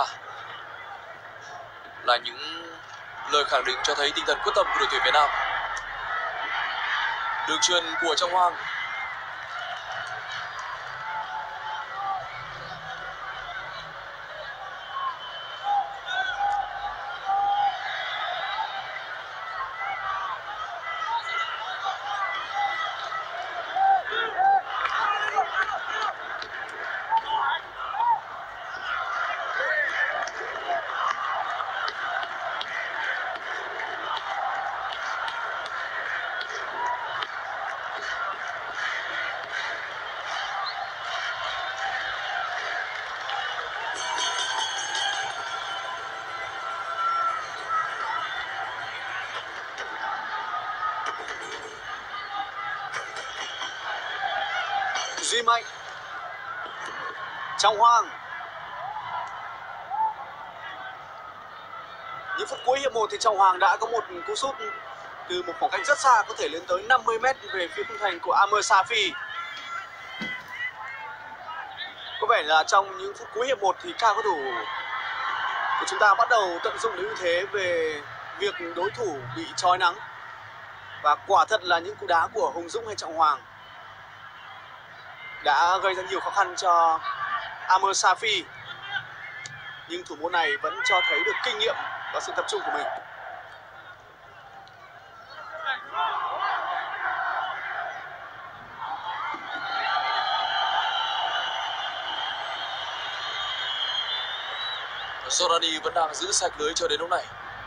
là những lời khẳng định cho thấy tinh thần quyết tâm của đội tuyển Việt Nam. Đường chuyền của Trọng Hoàng. Duy Mạnh, Trọng Hoàng. Những phút cuối hiệp một thì Trọng Hoàng đã có một cú sút từ một khoảng cách rất xa, có thể lên tới năm mươi mét về phía khung thành của Amr Safi. Có vẻ là trong những phút cuối hiệp một thì các cầu thủ của chúng ta bắt đầu tận dụng ưu thế về việc đối thủ bị chói nắng. Và quả thật là những cú đá của Hùng Dũng hay Trọng Hoàng đã gây ra nhiều khó khăn cho Amr Safi. Nhưng thủ môn này vẫn cho thấy được kinh nghiệm và sự tập trung của mình. Jordani vẫn đang giữ sạch lưới cho đến lúc này.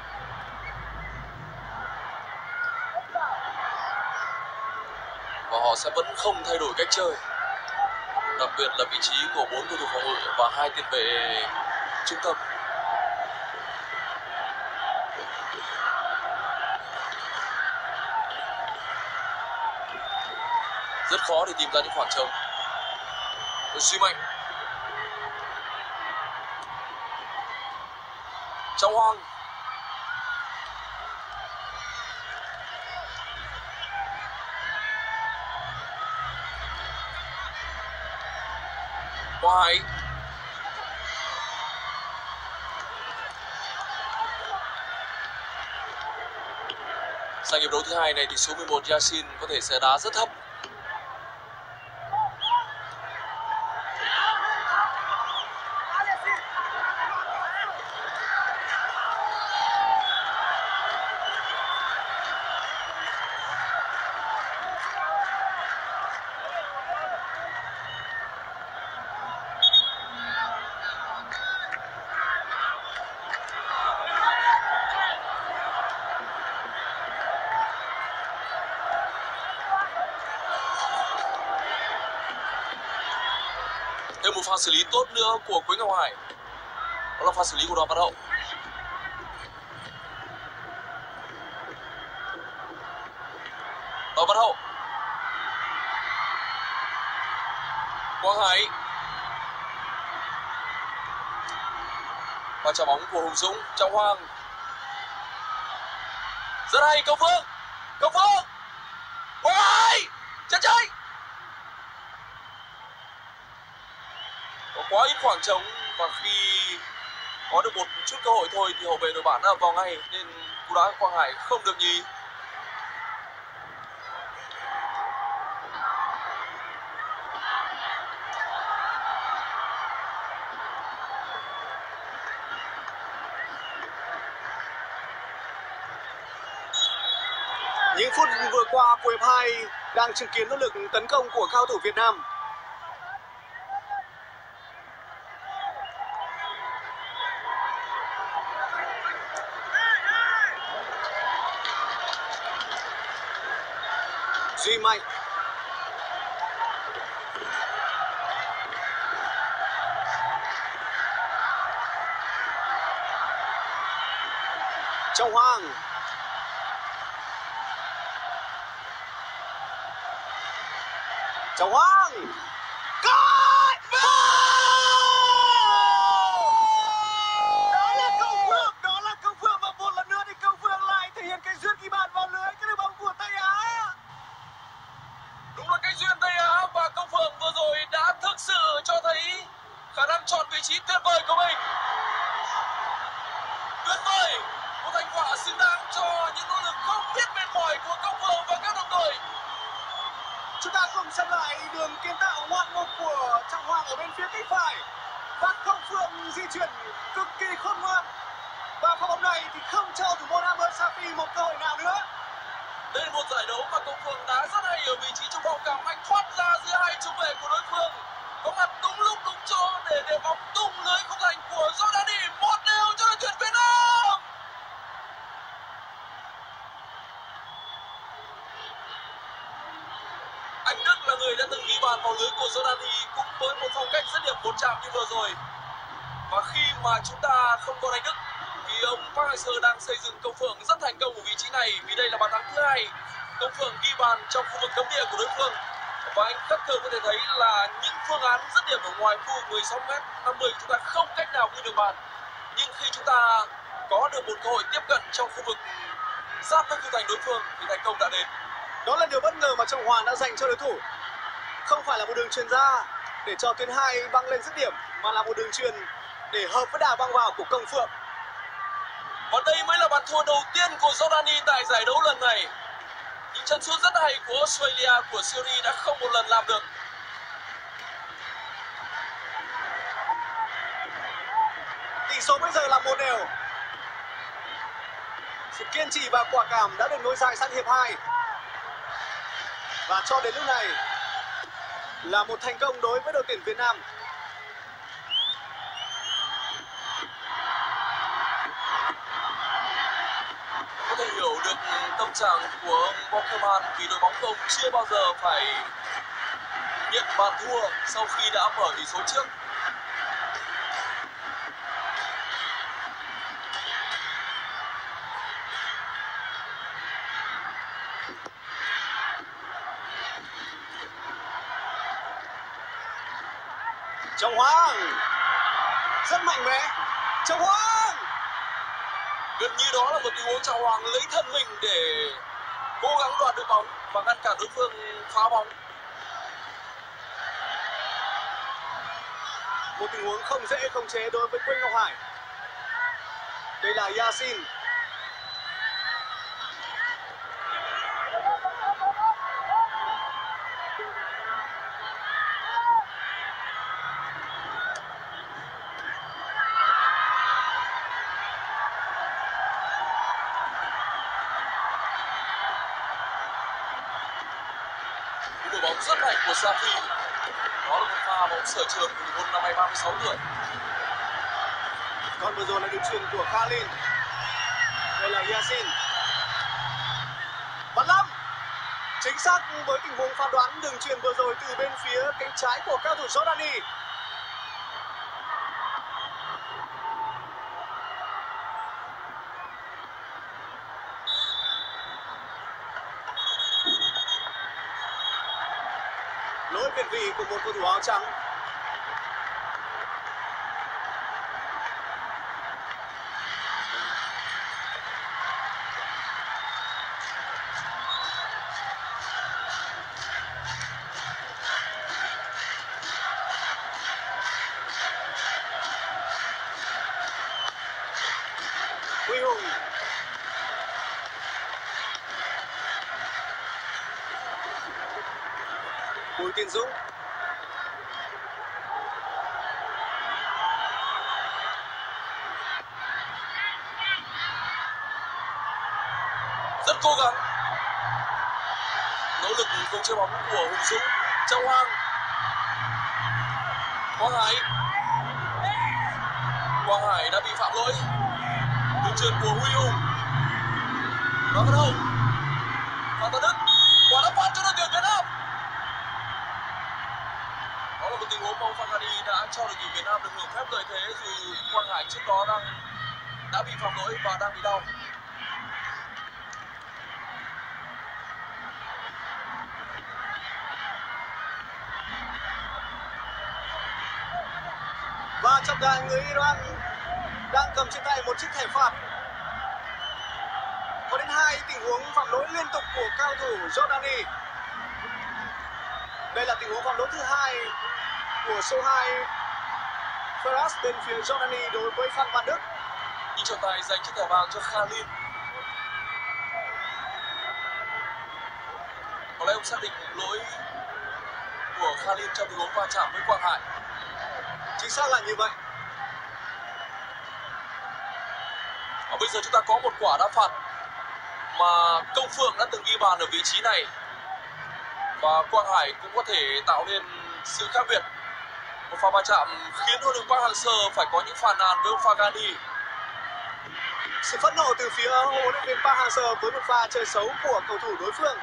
Và họ sẽ vẫn không thay đổi cách chơi. Đặc biệt là vị trí của bốn cầu thủ phòng ngự và hai tiền vệ trung tâm. Rất khó để tìm ra những khoảng trống. Duy Mạnh. Trọng Hoàng. Hoài. Sang hiệp đấu thứ hai này thì số mười một Yasin có thể sẽ đá rất thấp. Thêm một pha xử lý tốt nữa của Quế Ngọc Hải. Đó là pha xử lý của Đoàn Văn Hậu. Đoàn Văn Hậu. Quang Hải. Và trả bóng của Hùng Dũng. Trọng Hoàng. Rất hay, Công Phương. Công Phương. Quang Hải. Chân chơi. Có quá ít khoảng trống và khi có được một chút cơ hội thôi thì hậu vệ đội bạn đã vào ngay, nên cú đá của Quang Hải không được nhì. Những phút vừa qua của hiệp hai đang chứng kiến nỗ lực tấn công của cao thủ Việt Nam. Duy Mạnh. Trọng Hoàng. Trọng Hoàng. Cắt! Đó là Công Phượng, đó là Công Phượng và một lần nữa thì Công Phượng lại thể hiện cái duyên ghi bàn vào lưới cái đường bóng của Tây Á. Đúng là cái duyên Tây Á, và Công Phượng vừa rồi đã thực sự cho thấy khả năng chọn vị trí tuyệt vời của mình. Tuyệt vời, một thành quả xứng đáng cho những nỗ lực không biết mệt mỏi của Công Phượng và các đồng đội. Chúng ta cùng xem lại đường kiến tạo ngoạn mục của Trọng Hoàng ở bên phía cánh phải, và Công Phượng di chuyển cực kỳ khôn ngoan, và pha bóng này thì không cho thủ môn Ahmed Safi một cơ hội nào nữa. Đây là một giải đấu mà Công Phượng đá rất hay ở vị trí trung phong cắm, anh thoát ra giữa hai trung vệ của đối phương, có mặt đúng lúc đúng chỗ để để bóng tung lưới khung thành của Jordani. Một đều cho đội tuyển Việt Nam. Anh Đức là người đã từng ghi bàn vào lưới của Jordani cũng với một phong cách dứt điểm một chạm như vừa rồi. Và khi mà chúng ta không có anh Đức thì ông Park Hang-seo đang xây dựng Công Phượng rất thành công ở vị trí này, vì đây là bàn thắng thứ hai Công Phượng ghi bàn trong khu vực cấm địa của đối phương. Và anh khắc thường có thể thấy là những phương án dứt điểm ở ngoài khu vực mười sáu mét năm mươi chúng ta không cách nào ghi được bàn. Nhưng khi chúng ta có được một cơ hội tiếp cận trong khu vực giáp với khung thành đối phương thì thành công đã đến. Đó là điều bất ngờ mà Trọng Hoàng đã dành cho đối thủ. Không phải là một đường truyền ra để cho tuyến hai băng lên dứt điểm, mà là một đường truyền để hợp với đà băng vào của Công Phượng. Và đây mới là bàn thua đầu tiên của Jordani tại giải đấu lần này. Những chân sút rất hay của Australia, của Syria đã không một lần làm được. Tỷ số bây giờ là một đều. Sự kiên trì và quả cảm đã được nối dài sang hiệp hai. Và cho đến lúc này là một thành công đối với đội tuyển Việt Nam. Có thể hiểu được tâm trạng của ông Bockerman, vì đội bóng của ông chưa bao giờ phải nhận bàn thua sau khi đã mở tỷ số trước. Trọng Hoàng rất mạnh mẽ. Trọng Hoàng Gần như đó là một tình huống Trọng Hoàng lấy thân mình để cố gắng đoạt được bóng và ngăn cản đối phương phá bóng. một tình huống không dễ khống chế đối với Quế Ngọc Hải. Đây là Yasin. Đội bóng rất mạnh của Safi. Đó là một pha bóng sở trường của một năm nay ba mươi sáu tuổi. Còn vừa rồi là đường chuyền của Khalil. Đây là Yasin. Văn Lâm chính xác với tình huống phán đoán đường chuyền vừa rồi từ bên phía cánh trái của cao thủ Jordani. Lỗi việt vị của một cầu thủ áo trắng. Huy Hùng. Bùi Tiến Dũng. Rất cố gắng, nỗ lực không chơi bóng của Hùng Dũng. Châu Hoàng, Quang Hải, Quang Hải đã bị phạm lỗi. Đường chuyền của Huy Hùng, Đoàn Văn Hậu, Phan Tấn Đức, quả đá phạt cho đội tuyển Việt Nam. Đó là một tình huống mà ông Fagani đã cho đội tuyển Việt Nam được hưởng phép lợi thế dù Quang Hải trước đó đang đã bị phạm lỗi và đang bị đau. Và trọng tài người Iran đang cầm trên tay một chiếc thẻ phạt. Có đến hai tình huống phạm lỗi liên tục của cao thủ Jordani. Đây là tình huống phạm lỗi thứ hai của số hai Ferraz bên phía Jordani đối với Phan Văn Đức. Nhưng trọng tài dành chiếc thẻ vàng cho Khalil. Có lẽ ông xác định lỗi của Khalil trong tình huống va chạm với Quang Hải. Chính xác là như vậy. Và bây giờ chúng ta có một quả đá phạt mà Công Phượng đã từng ghi bàn ở vị trí này. Và Quang Hải cũng có thể tạo nên sự khác biệt. Một pha va chạm khiến huấn luyện Park Hang-seo phải có những phàn nàn với ông Fagani. Sự phẫn nộ từ phía huấn luyện viên Park Hang-seo với một pha chơi xấu của cầu thủ đối phương.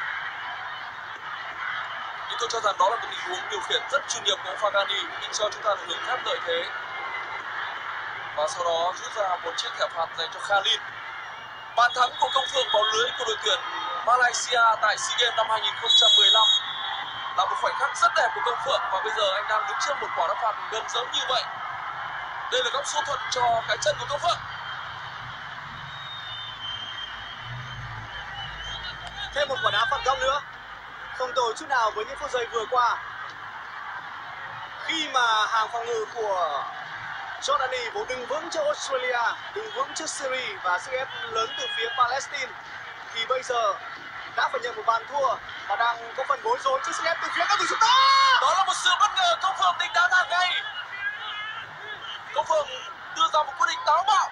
Nhưng tôi cho rằng đó là một tình huống điều khiển rất chuyên nghiệp của ông Fagani, nhưng cho chúng ta được hưởng phép lợi thế. Và sau đó rút ra một chiếc thẻ phạt dành cho Khalil. Bàn thắng của Công Phượng vào lưới của đội tuyển Malaysia tại SEA Games năm hai nghìn không trăm mười lăm là một khoảnh khắc rất đẹp của Công Phượng, và bây giờ anh đang đứng trước một quả đá phạt gần giống như vậy. Đây là góc số thuận cho cái chân của Công Phượng. Thêm một quả đá phạt góc nữa. Không tồi chút nào với những phút giây vừa qua. Khi mà hàng phòng ngự của Jordani vốn đứng vững trước Australia, đứng vững trước Syria và sức ép lớn từ phía Palestine, thì bây giờ đã phải nhận một bàn thua và đang có phần bối rối trước sức ép từ phía các thủ chúng ta. Đó là một sự bất ngờ. Công Phượng định đá ngang ngay. Công Phượng đưa ra một quyết định táo bạo.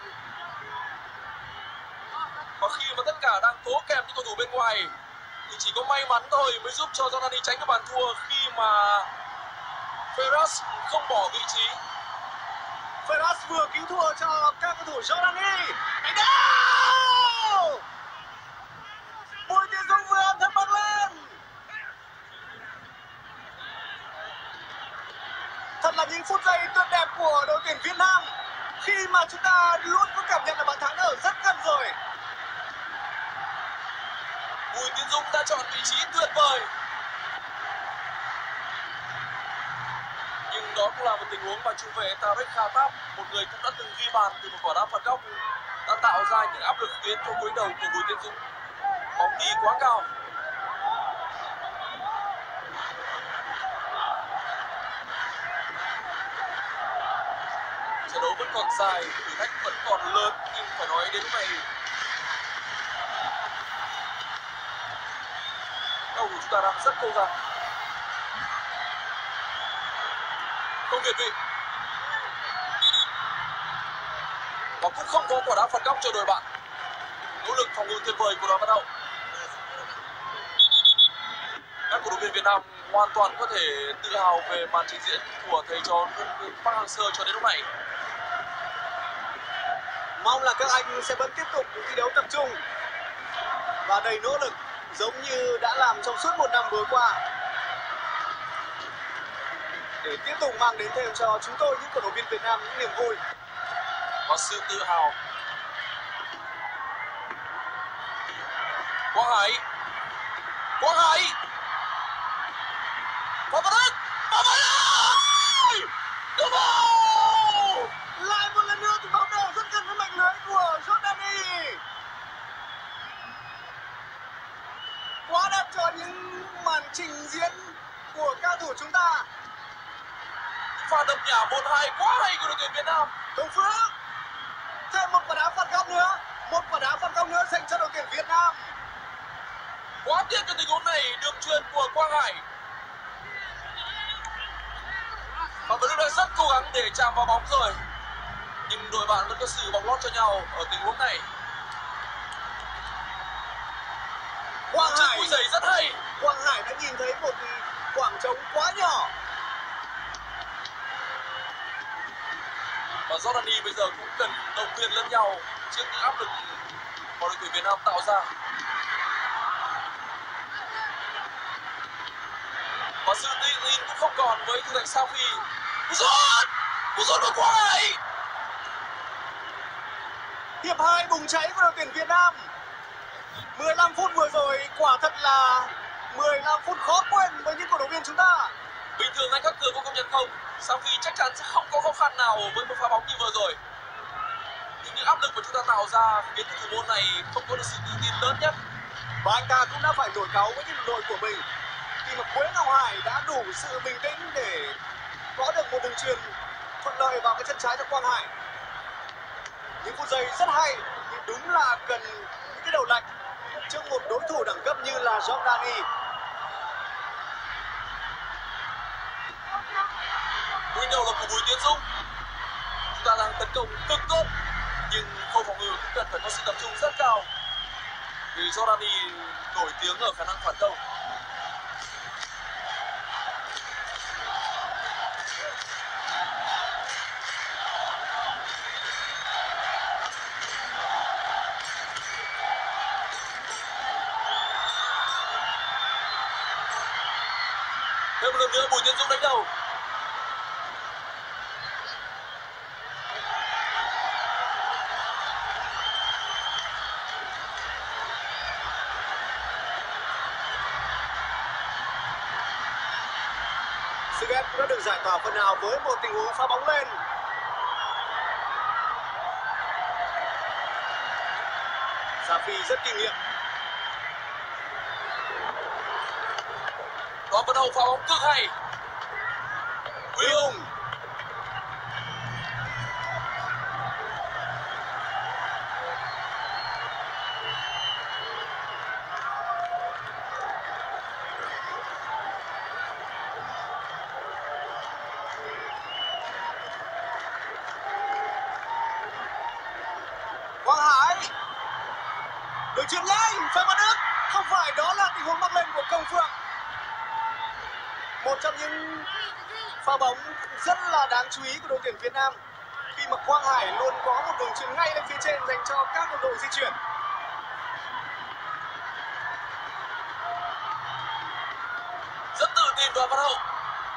Và khi mà tất cả đang cố kèm những cầu thủ bên ngoài thì chỉ có may mắn thôi mới giúp cho Jordani tránh cái bàn thua khi mà Ferraz không bỏ vị trí. Ferraz vừa cứu thua cho các cầu thủ Jordani. Đánh đâu! Bùi Tiến Dũng vừa âm thầm bật lên. Thật là những phút giây tuyệt đẹp của đội tuyển Việt Nam khi mà chúng ta luôn có cảm nhận là bàn thắng ở rất gần rồi. Bùi Tiến Dũng đã chọn vị trí tuyệt vời. Nhưng đó cũng là một tình huống mà trung vệ Tarek Khattab, một người cũng đã từng ghi bàn từ một quả đá phạt góc, đã tạo ra những áp lực khiến cho gối đầu của Bùi Tiến Dũng. Bóng đi quá cao. Trận đấu vẫn còn dài, thử thách vẫn còn lớn, nhưng phải nói đến lúc này cầu thủ chúng ta đang rất cố gắng. Không việt vị. Và cũng không có quả đá phạt góc cho đội bạn. Nỗ lực phòng ngự tuyệt vời của Đoàn Văn Hậu. Các cổ động viên Việt Nam hoàn toàn có thể tự hào về màn trình diễn của thầy trò Park Hang-seo cho đến lúc này. Mong là các anh sẽ vẫn tiếp tục thi đấu tập trung và đầy nỗ lực giống như đã làm trong suốt một năm vừa qua, để tiếp tục mang đến thêm cho chúng tôi, những cổ động viên Việt Nam, những niềm vui và sự tự hào. Quang Hải, Quang Hải, Phạm Văn Đức, Phạm Văn Đức, đúng không? Lại một lần nữa thì bóng đều rất gần với mảnh lưới của Jordani. Quá đẹp cho những màn trình diễn của cao thủ chúng ta. Pha đập nhả một hai quá hay của đội tuyển Việt Nam. Hồng Phước thêm một quả đá phạt góc nữa, một quả đá phạt góc nữa dành cho đội tuyển Việt Nam. Quá tiếc cho tình huống này, đường chuyền của Quang Hải. Phạm Văn Đức đã rất cố gắng để chạm vào bóng rồi, nhưng đội bạn vẫn có sự bóng lót cho nhau ở tình huống này. Quang Chiếc Hải mũi giày rất hay. Quang Hải đã nhìn thấy một khoảng trống quá nhỏ. Và Jordani bây giờ cũng cần động viên lẫn nhau trước những áp lực mà đội tuyển Việt Nam tạo ra. Và sự tự tin cũng không còn với thủ thành Sao Phi. Rút! Rút vào Quang Hải! Hiệp hai bùng cháy của đội tuyển Việt Nam. mười lăm phút vừa rồi quả thật là mười lăm phút khó quên với những cổ động viên chúng ta. Bình thường anh Khắc Cường có công nhận không? Sao Phi chắc chắn sẽ không có khó khăn nào với một pha bóng như vừa rồi. Nhưng những áp lực mà chúng ta tạo ra khiến thủ môn này không có được sự tự tin lớn nhất. Và anh ta cũng đã phải nổi cáu với những đội của mình khi mà Quế Ngọc Hải đã đủ sự bình tĩnh để có được một đường chuyền thuận lợi vào cái chân trái cho Quang Hải. Những phút giây rất hay, nhưng đúng là cần những cái đầu lạnh trước một đối thủ đẳng cấp như là Jordani. Nguyên đầu là của Bùi Tiến Dũng. Chúng ta đang tấn công cực tốt, nhưng khâu phòng ngự cũng cần phải có sự tập trung rất cao, vì Jordani nổi tiếng ở khả năng phản công. Thêm một lần nữa Bùi Tiến Dũng đánh đầu. Sức ép cũng đã được giải tỏa phần nào với một tình huống phá bóng lên. Sa Phi rất kinh nghiệm. Đó vẫn đầu phá bóng cực hay. Huy Hùng. Quang Hải. Đường chuyền nhanh, Phan Văn Đức. Không phải, đó là tình huống mắc lên của Công Phượng. Một trong những pha bóng rất là đáng chú ý của đội tuyển Việt Nam khi mà Quang Hải luôn có một đường chuyền ngay lên phía trên dành cho các đồng đội di chuyển. Rất tự tin Đoàn Văn Hậu.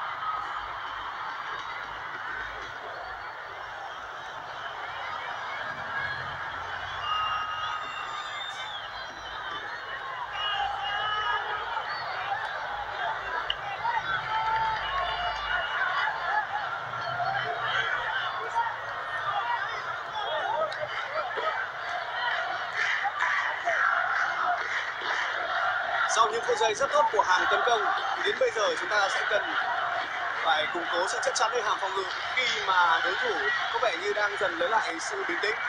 Sau những phút giây rất tốt của hàng tấn công, đến bây giờ chúng ta sẽ cần phải củng cố sự chắc chắn ở hàng phòng ngự khi mà đối thủ có vẻ như đang dần lấy lại sự bình tĩnh.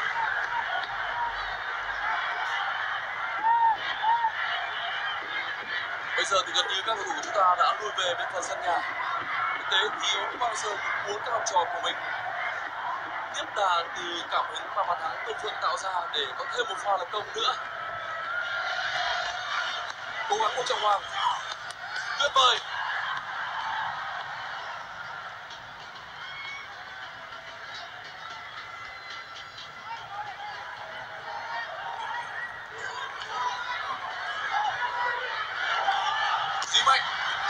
Bây giờ thì gần như các cầu thủ của chúng ta đã lui về bên phần sân nhà. Thực tế thì không bao giờ cũng muốn các học trò của mình tiếp đà từ cảm hứng mà bàn thắng Công Phượng tạo ra để có thêm một pha lập công nữa. Cố gắng của Trọng Hoàng tuyệt vời. Duy Mạnh.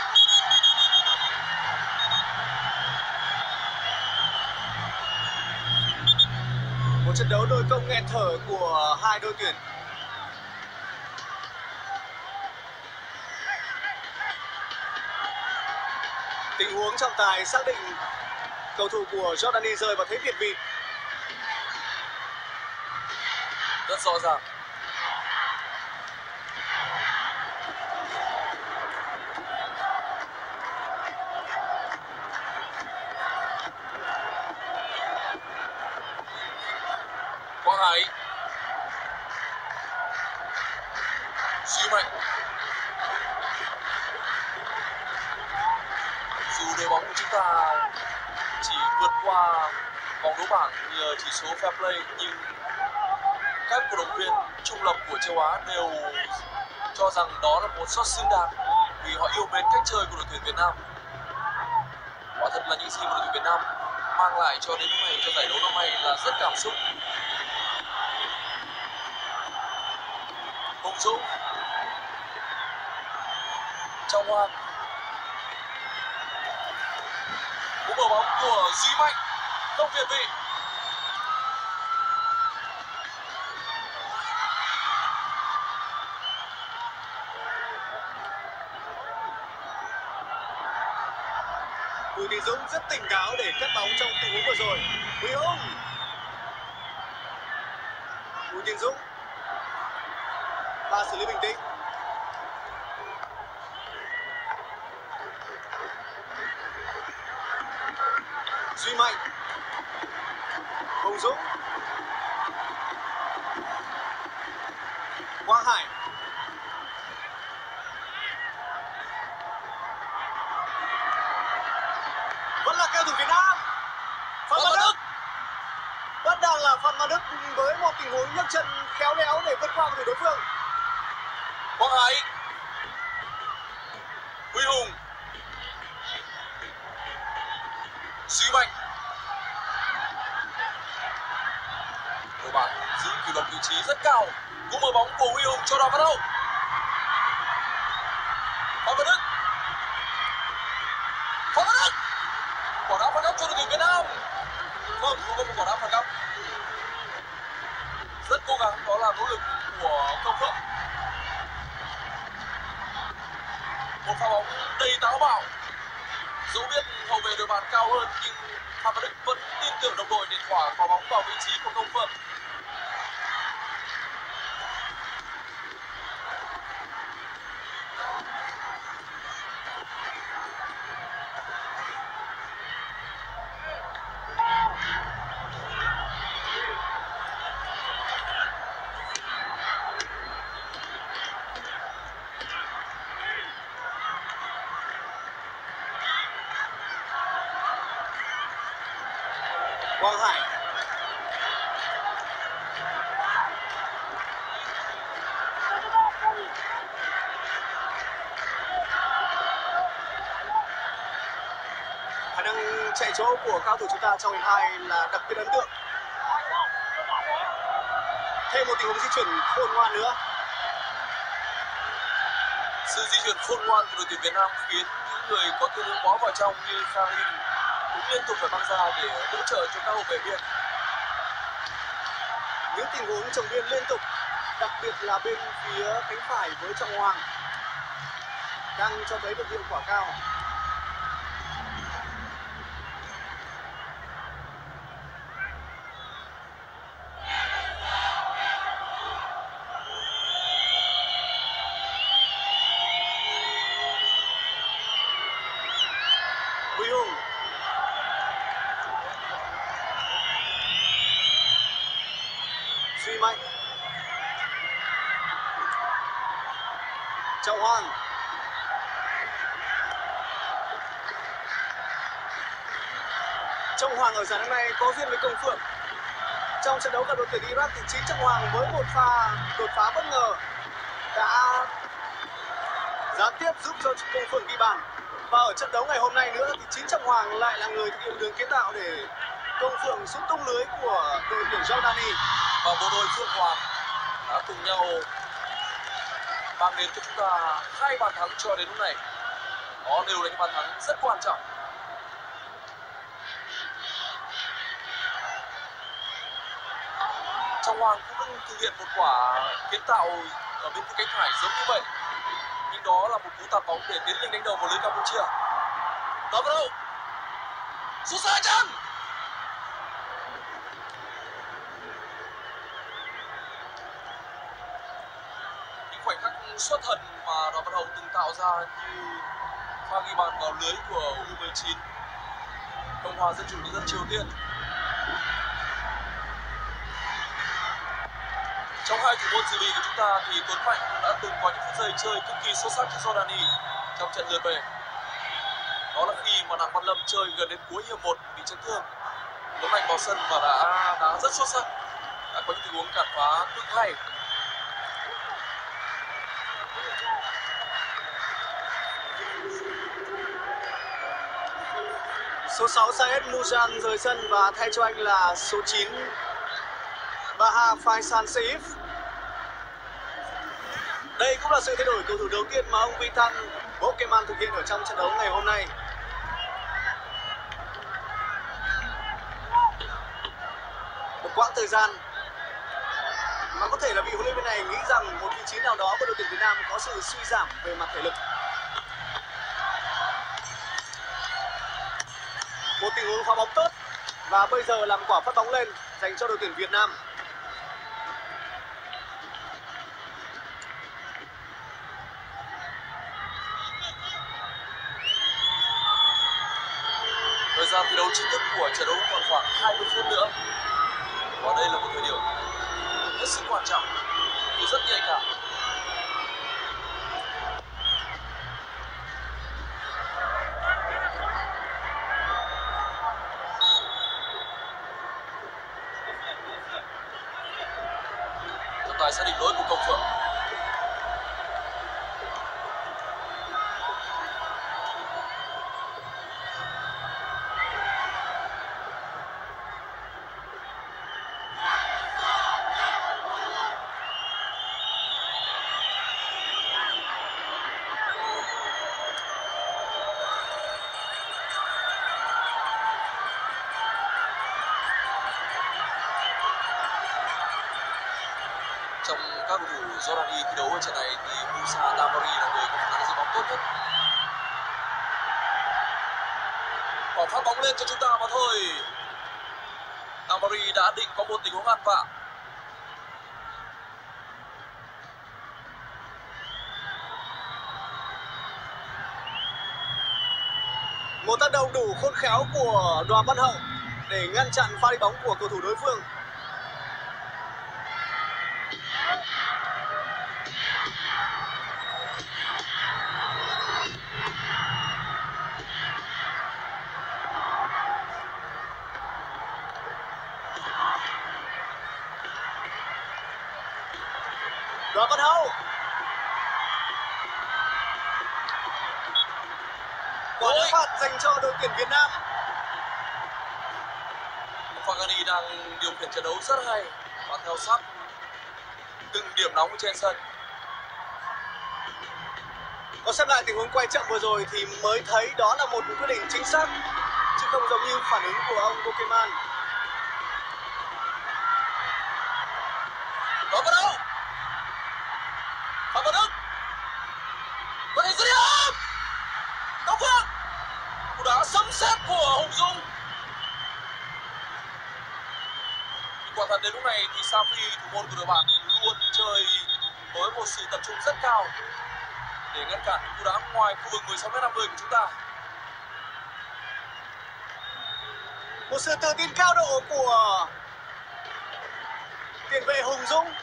Một trận đấu đôi công nghẹt thở của hai đội tuyển. Tình huống trọng tài xác định cầu thủ của Jordani rơi vào thế việt vị. Rất rõ ràng. Quang Hải, Duy Mạnh. Dù đội bóng của chúng ta chỉ vượt qua vòng đấu bảng nhờ chỉ số fair play, nhưng các cổ động viên trung lập của châu Á đều cho rằng đó là một suất xứng đáng vì họ yêu mến cách chơi của đội tuyển Việt Nam. Quả thật là những gì mà đội tuyển Việt Nam mang lại cho đến lúc này cho giải đấu năm nay là rất cảm xúc. Hùng Dũng, Trọng Hoàng, cú mở bóng của Duy Mạnh không việt vị. Bùi Đình Dũng rất tỉnh táo để cắt bóng trong tình huống vừa rồi. Huy Hùng, Bùi Đình Dũng và xử lý bình tĩnh. Duy Mạnh, Hùng Dũng, Quang Hải, vẫn là cầu thủ Việt Nam. Phan Văn Đức, vẫn đang là Phan Văn Đức với một tình huống nhấc chân khéo léo để vượt qua cầu thủ đối phương. Quang Hải, Huy Hùng, Duy Mạnh. Đội bạn giữ kỷ luật vị trí rất cao. Cú mở bóng của Huy Hùng cho Đoàn Văn Hậu. Phan Văn Đức, Phan Văn Đức, quả đá phạt góc cho đội tuyển Việt Nam. Không, không có một quả đá phạt góc. Rất cố gắng, đó là nỗ lực của Công Phượng. Một pha bóng đầy táo bạo. Dẫu biết hậu vệ đội bạn cao hơn nhưng Phan Văn Đức vẫn tin tưởng đồng đội để thỏa quả bóng vào vị trí của Công Phượng. Quang Hải, khả năng chạy chỗ của cao thủ chúng ta trong hiệp hai là đặc biệt ấn tượng. Thêm một tình huống di chuyển khôn ngoan nữa. Sự di chuyển khôn ngoan của đội tuyển Việt Nam khiến những người có tư hướng bó vào trong như Khang Linh cũng liên tục phải mang ra để hỗ trợ cho các hậu vệ biên. Những tình huống chồng biên liên tục, đặc biệt là bên phía cánh phải với Trọng Hoàng, đang cho thấy được hiệu quả cao. Huy Hùng, Duy Mạnh, Trọng Hoàng, Trọng Hoàng ở giải năm nay có duyên với Công Phượng. Trong trận đấu gặp đội tuyển Iraq thì chính Trọng Hoàng với một pha đột phá bất ngờ đã gián tiếp giúp cho Công Phượng ghi bàn. Và ở trận đấu ngày hôm nay nữa thì chính Trọng Hoàng lại là người thực hiện đường kiến tạo để Công Phượng sút tung lưới của đội tuyển Jordani. Và bộ đôi Phượng Hoàng đã cùng nhau mang đến cho chúng ta hai bàn thắng cho đến lúc này. Đó đều là những bàn thắng rất quan trọng. Trọng Hoàng cũng thực hiện một quả kiến tạo ở bên phía cánh phải giống như vậy, nhưng đó là một cú tạt bóng để tiến lên đánh đầu vào lưới Campuchia. Đó vào đâu? Sút xa chân. Những khoảnh khắc xuất thần mà Đoàn Văn Hậu từng tạo ra như pha ghi bàn vào lưới của U mười chín Cộng hòa Dân chủ Nhân dân Triều Tiên. Trong hai thủ môn dự bị của chúng ta thì Tuấn Mạnh cũng đã từng có những phút giây chơi cực kỳ xuất sắc cho Jordani trong trận lượt về. Đó là khi mà Đặng Văn Lâm chơi gần đến cuối hiệp một bị chấn thương. Tuấn Mạnh vào sân và đã đá rất xuất sắc, đã có những tình huống cản phá cực hay. Số sáu Saed Mujan rời sân và thay cho anh là số chín Baha Faisal Saif. Đây cũng là sự thay đổi cầu thủ đầu tiên mà ông Vitan Bokeman thực hiện ở trong trận đấu ngày hôm nay. Một quãng thời gian mà có thể là vị huấn luyện viên này nghĩ rằng một vị trí nào đó của đội tuyển Việt Nam có sự suy giảm về mặt thể lực. Một tình huống phá bóng tốt và bây giờ làm quả phát bóng lên dành cho đội tuyển Việt Nam. Thời gian thi đấu chính thức của trận đấu còn khoảng hai mươi phút nữa. Và đây là một thời điểm hết sức quan trọng, thì rất nhạy cảm. Trọng tài sẽ định lỗi của Công Phượng. Trong các cầu thủ Jordani thi đấu ở trận này thì Moussa Tamari là người có khả năng giữ bóng tốt nhất. Quả phát bóng lên cho chúng ta mà thôi. Tamari đã định có một tình huống ăn vạ. Một tác động đủ khôn khéo của Đoàn Văn Hậu để ngăn chặn pha đi bóng của cầu thủ đối phương. Đoàn Văn Hậu. Quả đá phạt dành cho đội tuyển Việt Nam. Fagani đang điều khiển trận đấu rất hay và theo sát từng điểm nóng trên sân. Có xem lại tình huống quay chậm vừa rồi thì mới thấy đó là một quyết định chính xác, chứ không giống như phản ứng của ông Bokeman. Đó vào đâu? Phạm Văn Đức có thể dứt điểm. Công Phượng, cú đá sấm sét của Hùng Dũng. Quả thật đến lúc này thì Safi, thủ môn của đội bạn, luôn chơi với một sự tập trung rất cao để ngăn cản cú đá ngoài khu vực mười sáu mét năm mươi của chúng ta. Một sự tự tin cao độ của tiền vệ Hùng Dũng.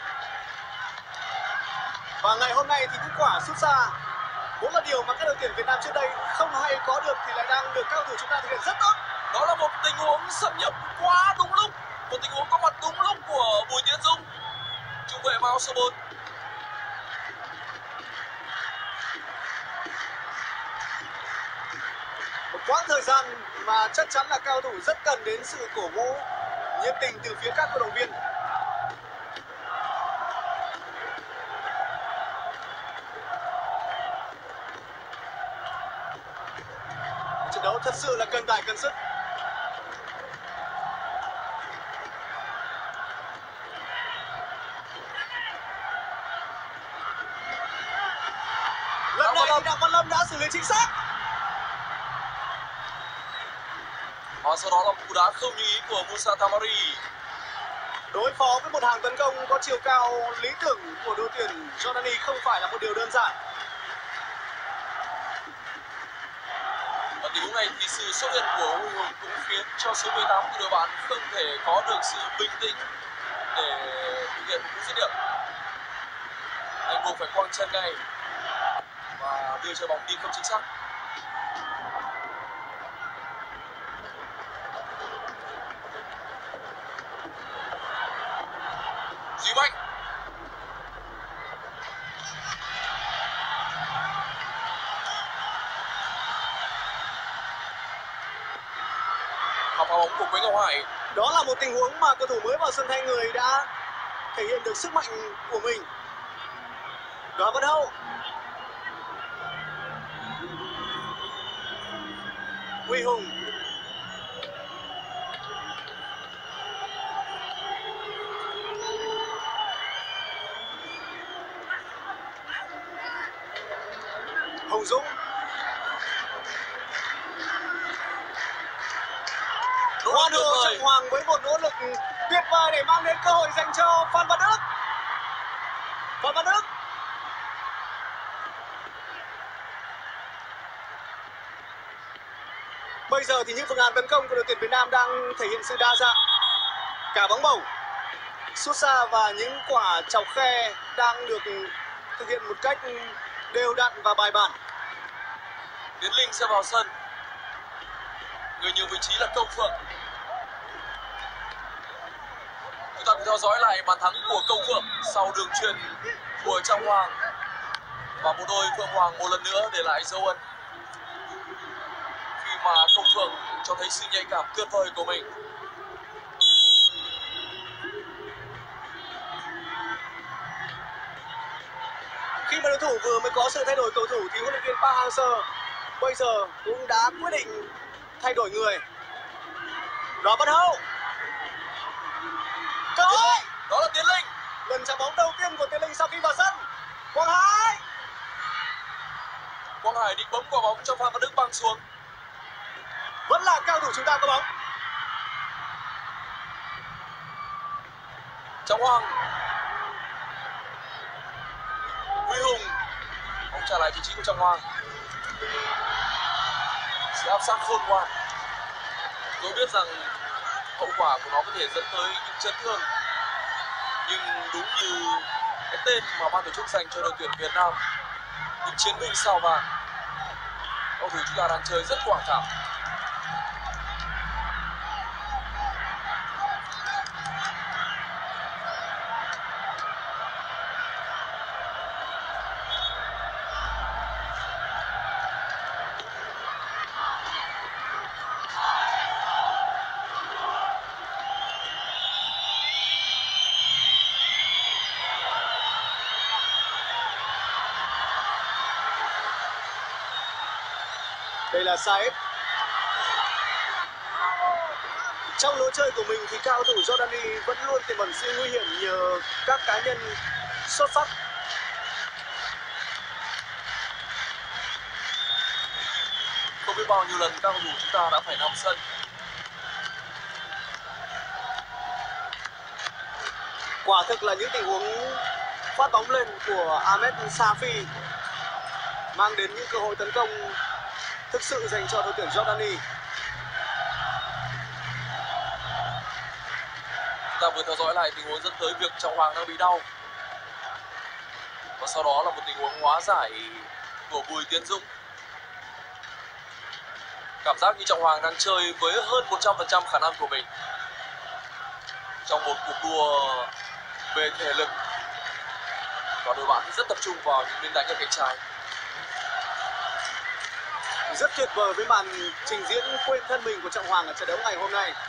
Và ngày hôm nay thì kết quả sút xa cũng là điều mà các đội tuyển Việt Nam trước đây không hay có được thì lại đang được các cầu thủ chúng ta thực hiện rất tốt. Đó là một tình huống xâm nhập quá đúng lúc, một tình huống có mặt đúng lúc của Bùi Tiến Dũng, trung vệ mang áo số bốn. Một quãng thời gian mà chắc chắn là cao thủ rất cần đến sự cổ vũ nhiệt tình từ phía các cổ động viên. Trận đấu thật sự là cân tài cân sức. Lần này thì Đặng Văn Lâm đã xử lý chính xác. Và sau đó là một cú đá không như ý của Moussa Tamari. Đối phó với một hàng tấn công có chiều cao lý tưởng của đội tuyển Jordani không phải là một điều đơn giản. Ở tình huống này thì sự xuất hiện của Huy Hùng cũng khiến cho số mười tám của đội bạn không thể có được sự bình tĩnh để thực hiện một cú dứt điểm. Anh buộc phải quăng chân ngay và đưa cho bóng đi không chính xác. Duy Mạnh. Và pha bóng của Quế Ngọc Hải. Đó là một tình huống mà cầu thủ mới vào sân thay người đã thể hiện được sức mạnh của mình. Đoàn Văn Hậu. Huy Hùng. Hồng Dũng. Hoan hô Trọng Hoàng với một nỗ lực tuyệt vời để mang đến cơ hội dành cho Phan Văn Đức. Phan Văn Đức. Bây giờ thì những phương án tấn công của đội tuyển Việt Nam đang thể hiện sự đa dạng. Cả bóng bổng, sút xa và những quả chọc khe đang được thực hiện một cách đều đặn và bài bản. Tiến Linh sẽ vào sân. Người nhường vị trí là Công Phượng. Chúng ta cùng theo dõi lại bàn thắng của Công Phượng sau đường chuyền của Trọng Hoàng. Và bộ đôi Phượng Hoàng một lần nữa để lại dấu ấn khi mà Công Phượng cho thấy sự nhạy cảm tuyệt vời của mình. Khi mà đối thủ vừa mới có sự thay đổi cầu thủ thì huấn luyện viên Park Hang-seo bây giờ cũng đã quyết định thay đổi người. Đó Văn Hậu. Cơ hội. Đó là Tiến Linh. Lần chạm bóng đầu tiên của Tiến Linh sau khi vào sân. Quang Hải. Quang Hải định bấm quả bóng cho Phan Văn Đức băng xuống. Vẫn là cao thủ chúng ta có bóng. Trọng Hoàng. Huy Hùng. Bóng trả lại vị trí của Trọng Hoàng. Sự áp sát khôn ngoan. Tôi biết rằng hậu quả của nó có thể dẫn tới những chấn thương, nhưng đúng như cái tên mà ban tổ chức dành cho đội tuyển Việt Nam, những chiến binh sao vàng, cầu thủ chúng ta đang chơi rất quả cảm. Đây là Saeb. Trong lối chơi của mình thì cao thủ Jordani vẫn luôn tiềm ẩn sự nguy hiểm nhờ các cá nhân xuất sắc. Không biết bao nhiêu lần các cầu thủ chúng ta đã phải nằm sân. Quả thực là những tình huống phát bóng lên của Ahmed Safi mang đến những cơ hội tấn công thực sự dành cho đội tuyển Jordani. Chúng ta vừa theo dõi lại tình huống dẫn tới việc Trọng Hoàng đang bị đau. Và sau đó là một tình huống hóa giải của Bùi Tiến Dũng. Cảm giác như Trọng Hoàng đang chơi với hơn một trăm phần trăm khả năng của mình trong một cuộc đua về thể lực. Và đội bạn thì rất tập trung vào những biên đánh ở cánh trái. Rất tuyệt vời với màn trình diễn quên thân mình của Trọng Hoàng ở trận đấu ngày hôm nay.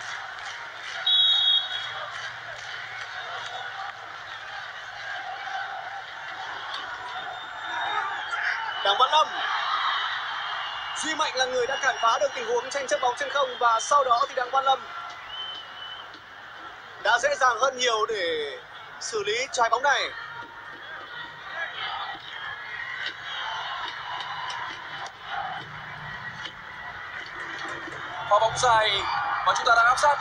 Đặng Văn Lâm. Duy Mạnh là người đã cản phá được tình huống tranh chấp bóng trên không, và sau đó thì Đặng Văn Lâm đã dễ dàng hơn nhiều để xử lý trái bóng này. Pha bóng dài và chúng ta đang áp sát.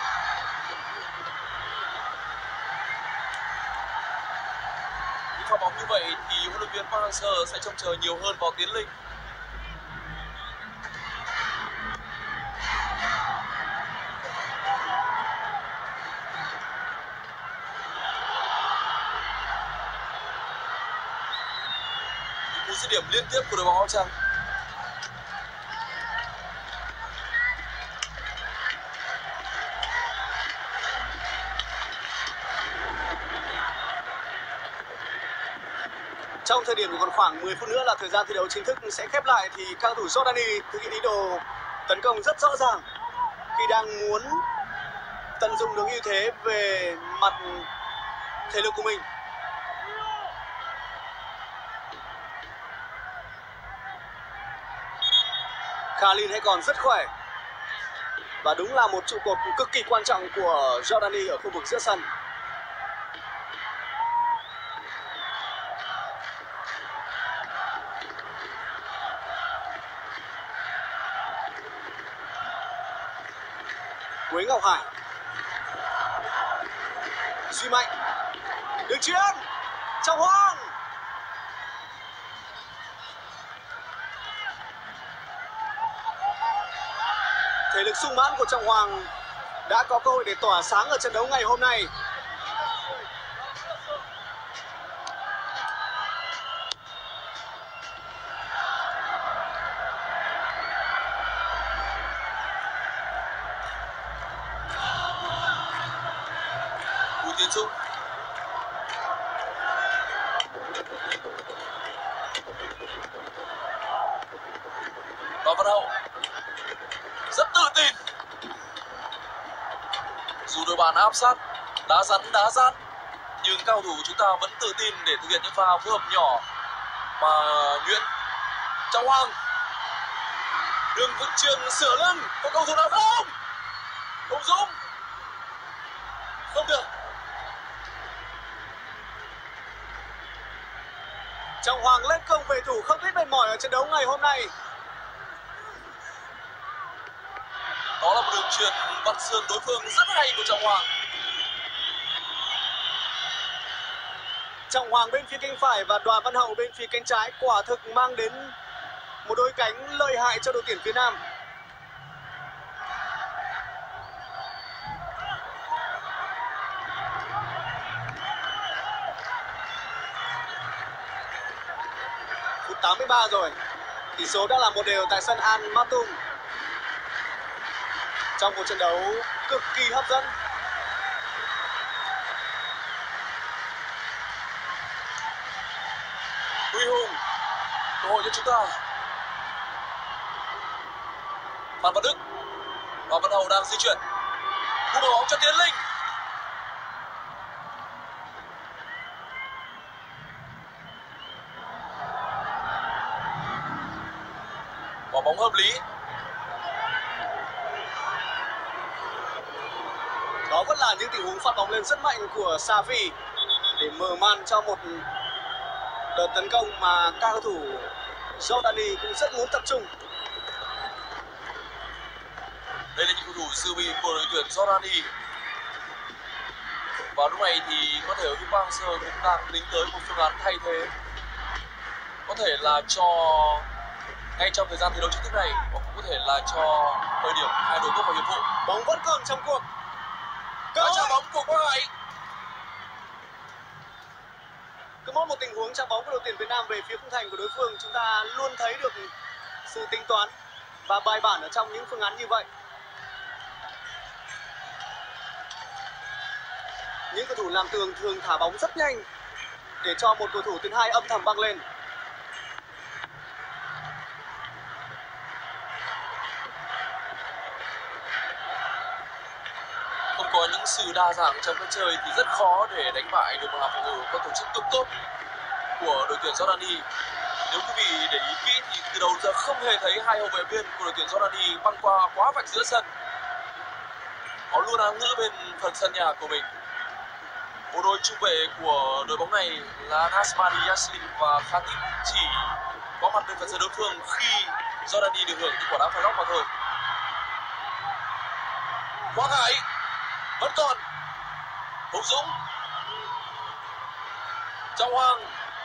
Những pha bóng như vậy thì huấn luyện viên Park Hang-seo sẽ trông chờ nhiều hơn vào Tiến Linh. Những dứt điểm liên tiếp của đội bóng áo trắng. Trong thời điểm còn khoảng mười phút nữa là thời gian thi đấu chính thức sẽ khép lại thì cao thủ Jordani thực hiện ý đồ tấn công rất rõ ràng khi đang muốn tận dụng được ưu thế về mặt thể lực của mình. Khalil hay còn rất khỏe và đúng là một trụ cột cực kỳ quan trọng của Jordani ở khu vực giữa sân. Quế Ngọc Hải, Duy Mạnh, đường chuyền, Trọng Hoàng. Thể lực sung mãn của Trọng Hoàng đã có cơ hội để tỏa sáng ở trận đấu ngày hôm nay. Tiến Dũng, Đoàn Văn Hậu rất tự tin, dù đội bạn áp sát, đá rắn đá rát, nhưng cao thủ chúng ta vẫn tự tin để thực hiện những pha phối hợp nhỏ mà nhuyễn. Trọng Hoàng, đường vận chuyển sửa lưng, có cầu thủ nào không? Hùng Dũng, không được. Trọng Hoàng lên công về thủ không biết mệt mỏi ở trận đấu ngày hôm nay. Đó là một đường chuyền vặn sườn đối phương rất hay của Trọng Hoàng. Trọng Hoàng bên phía cánh phải và Đoàn Văn Hậu bên phía cánh trái quả thực mang đến một đôi cánh lợi hại cho đội tuyển Việt Nam. tám mươi ba rồi, tỷ số đã là một đều tại sân Al Maktoum trong một trận đấu cực kỳ hấp dẫn. Huy Hùng, cơ hội cho chúng ta. Phan Văn Đức, Đoàn Văn Hậu đang di chuyển, cung bóng cho Tiến Linh. Quả bóng hợp lý. Đó vẫn là những tình huống phát bóng lên rất mạnh của Xavi để mở màn cho một đợt tấn công mà các cầu thủ Jordani cũng rất muốn tập trung. Đây là những cầu thủ dự bị của đội tuyển Jordani. Và lúc này thì có thể ở Park Hang-seo cũng đang tính tới một phương án thay thế. Có thể là cho ngay trong thời gian thi đấu chính thức này, hoặc cũng có thể là cho thời điểm hai đội bước vào hiệp phụ. Bóng vẫn còn trong cuộc. Cơ hội bóng của Quang Hải. Cứ mỗi một tình huống chạm bóng của đội tuyển Việt Nam về phía khung thành của đối phương, chúng ta luôn thấy được sự tính toán và bài bản ở trong những phương án như vậy. Những cầu thủ làm tường thường thả bóng rất nhanh để cho một cầu thủ thứ hai âm thầm văng lên. Không có những sự đa dạng trong cách chơi thì rất khó để đánh bại được một hàng phòng thủ có tổ chức cực tốt của đội tuyển Jordani. Nếu quý vị để ý kỹ thì từ đầu giờ không hề thấy hai hậu vệ biên của đội tuyển Jordani băng qua quá vạch giữa sân. Họ luôn áng ngữ bên phần sân nhà của mình. Bộ đôi trung vệ của đội bóng này là Nasmani Yassin và Khatib chỉ có mặt bên phần sân đối phương khi Jordani được hưởng những quả đá phạt góc mà thôi. Quang Hải vẫn còn. Hùng Dũng, Trọng Hoàng,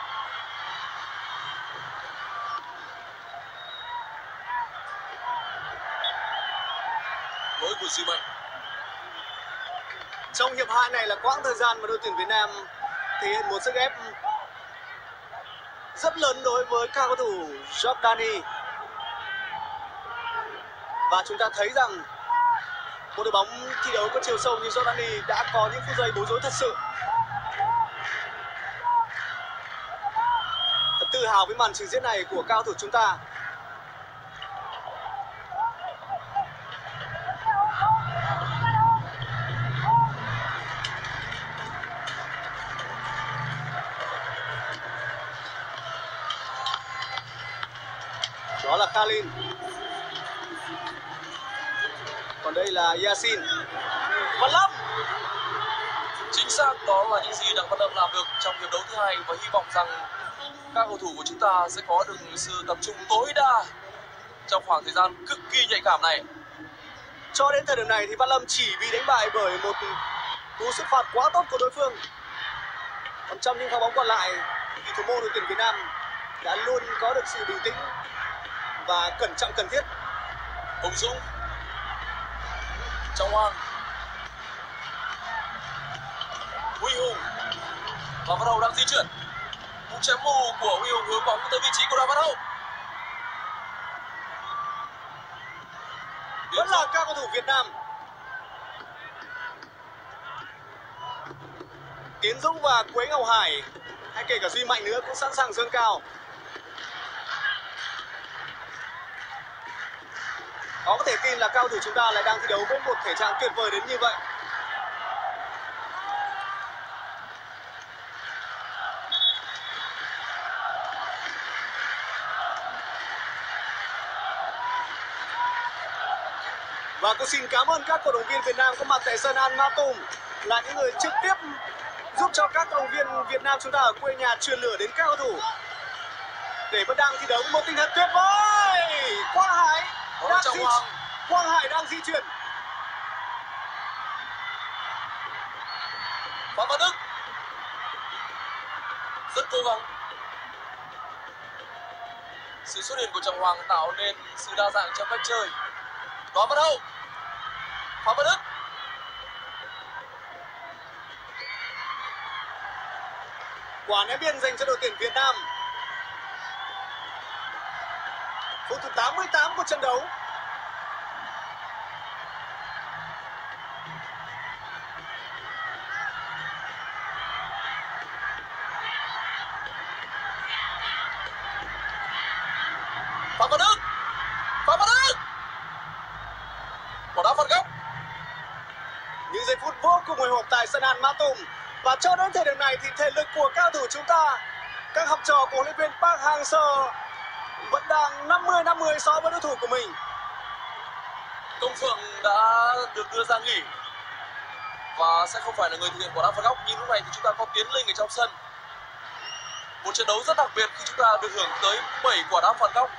lỗi của Duy Mạnh. Trong hiệp hai này là quãng thời gian mà đội tuyển Việt Nam thể hiện một sức ép rất lớn đối với các cầu thủ Jordani. Và chúng ta thấy rằng một đội bóng thi đấu có chiều sâu như Jordani đã có những phút giây bối rối thật sự. Thật tự hào với màn trình diễn này của cao thủ chúng ta. Đó là Khalin. Còn đây là Yasin. Văn Lâm. Chính xác, đó là những gì Đặng Văn Lâm làm được trong hiệp đấu thứ hai và hy vọng rằng các cầu thủ của chúng ta sẽ có được sự tập trung tối đa trong khoảng thời gian cực kỳ nhạy cảm này. Cho đến thời điểm này thì Văn Lâm chỉ bị đánh bại bởi một cú sút phạt quá tốt của đối phương. Còn trong những pha bóng còn lại thì thủ môn đội tuyển Việt Nam đã luôn có được sự bình tĩnh và cẩn trọng cần thiết. Hùng Dũng, Trọng Hoàng, Huy Hùng và Văn Hậu đang di chuyển. Cú chém mù của Huy Hùng hướng bóng tới vị trí của Đoàn Văn Hậu. Vẫn là các cầu thủ Việt Nam. Tiến Dũng và Quế Ngọc Hải hay kể cả Duy Mạnh nữa cũng sẵn sàng dâng cao. Khó có thể tin là cao thủ chúng ta lại đang thi đấu với một thể trạng tuyệt vời đến như vậy. Và tôi xin cảm ơn các cổ động viên Việt Nam có mặt tại sân Al Maktoum, là những người trực tiếp giúp cho các cổ động viên Việt Nam chúng ta ở quê nhà truyền lửa đến các cầu thủ để vẫn đang thi đấu một tinh thần tuyệt vời. Quang Hải đang di chuyển. Quang Hải đang di chuyển. Phạm Văn Đức rất cố gắng. Sự xuất hiện của Trọng Hoàng tạo nên sự đa dạng trong cách chơi. Đoàn Văn Hậu, Phạm Văn Đức, quả ném biên dành cho đội tuyển Việt Nam. Phút thứ tám mươi tám của trận đấu. Phạm Văn Đức, Phạm Văn Đức, quả đá phạt góc. Những giây phút vô cùng hồi hộp tại sân Al Maktoum. Và cho đến thời điểm này thì thể lực của cao thủ chúng ta, các học trò của huấn luyện viên Park Hang-seo vẫn đang năm mươi năm mươi so với đối thủ của mình. Công Phượng đã được đưa ra nghỉ và sẽ không phải là người thực hiện quả đá phạt góc, nhưng lúc này thì chúng ta có Tiến Linh ở trong sân. Một trận đấu rất đặc biệt khi chúng ta được hưởng tới bảy quả đá phạt góc.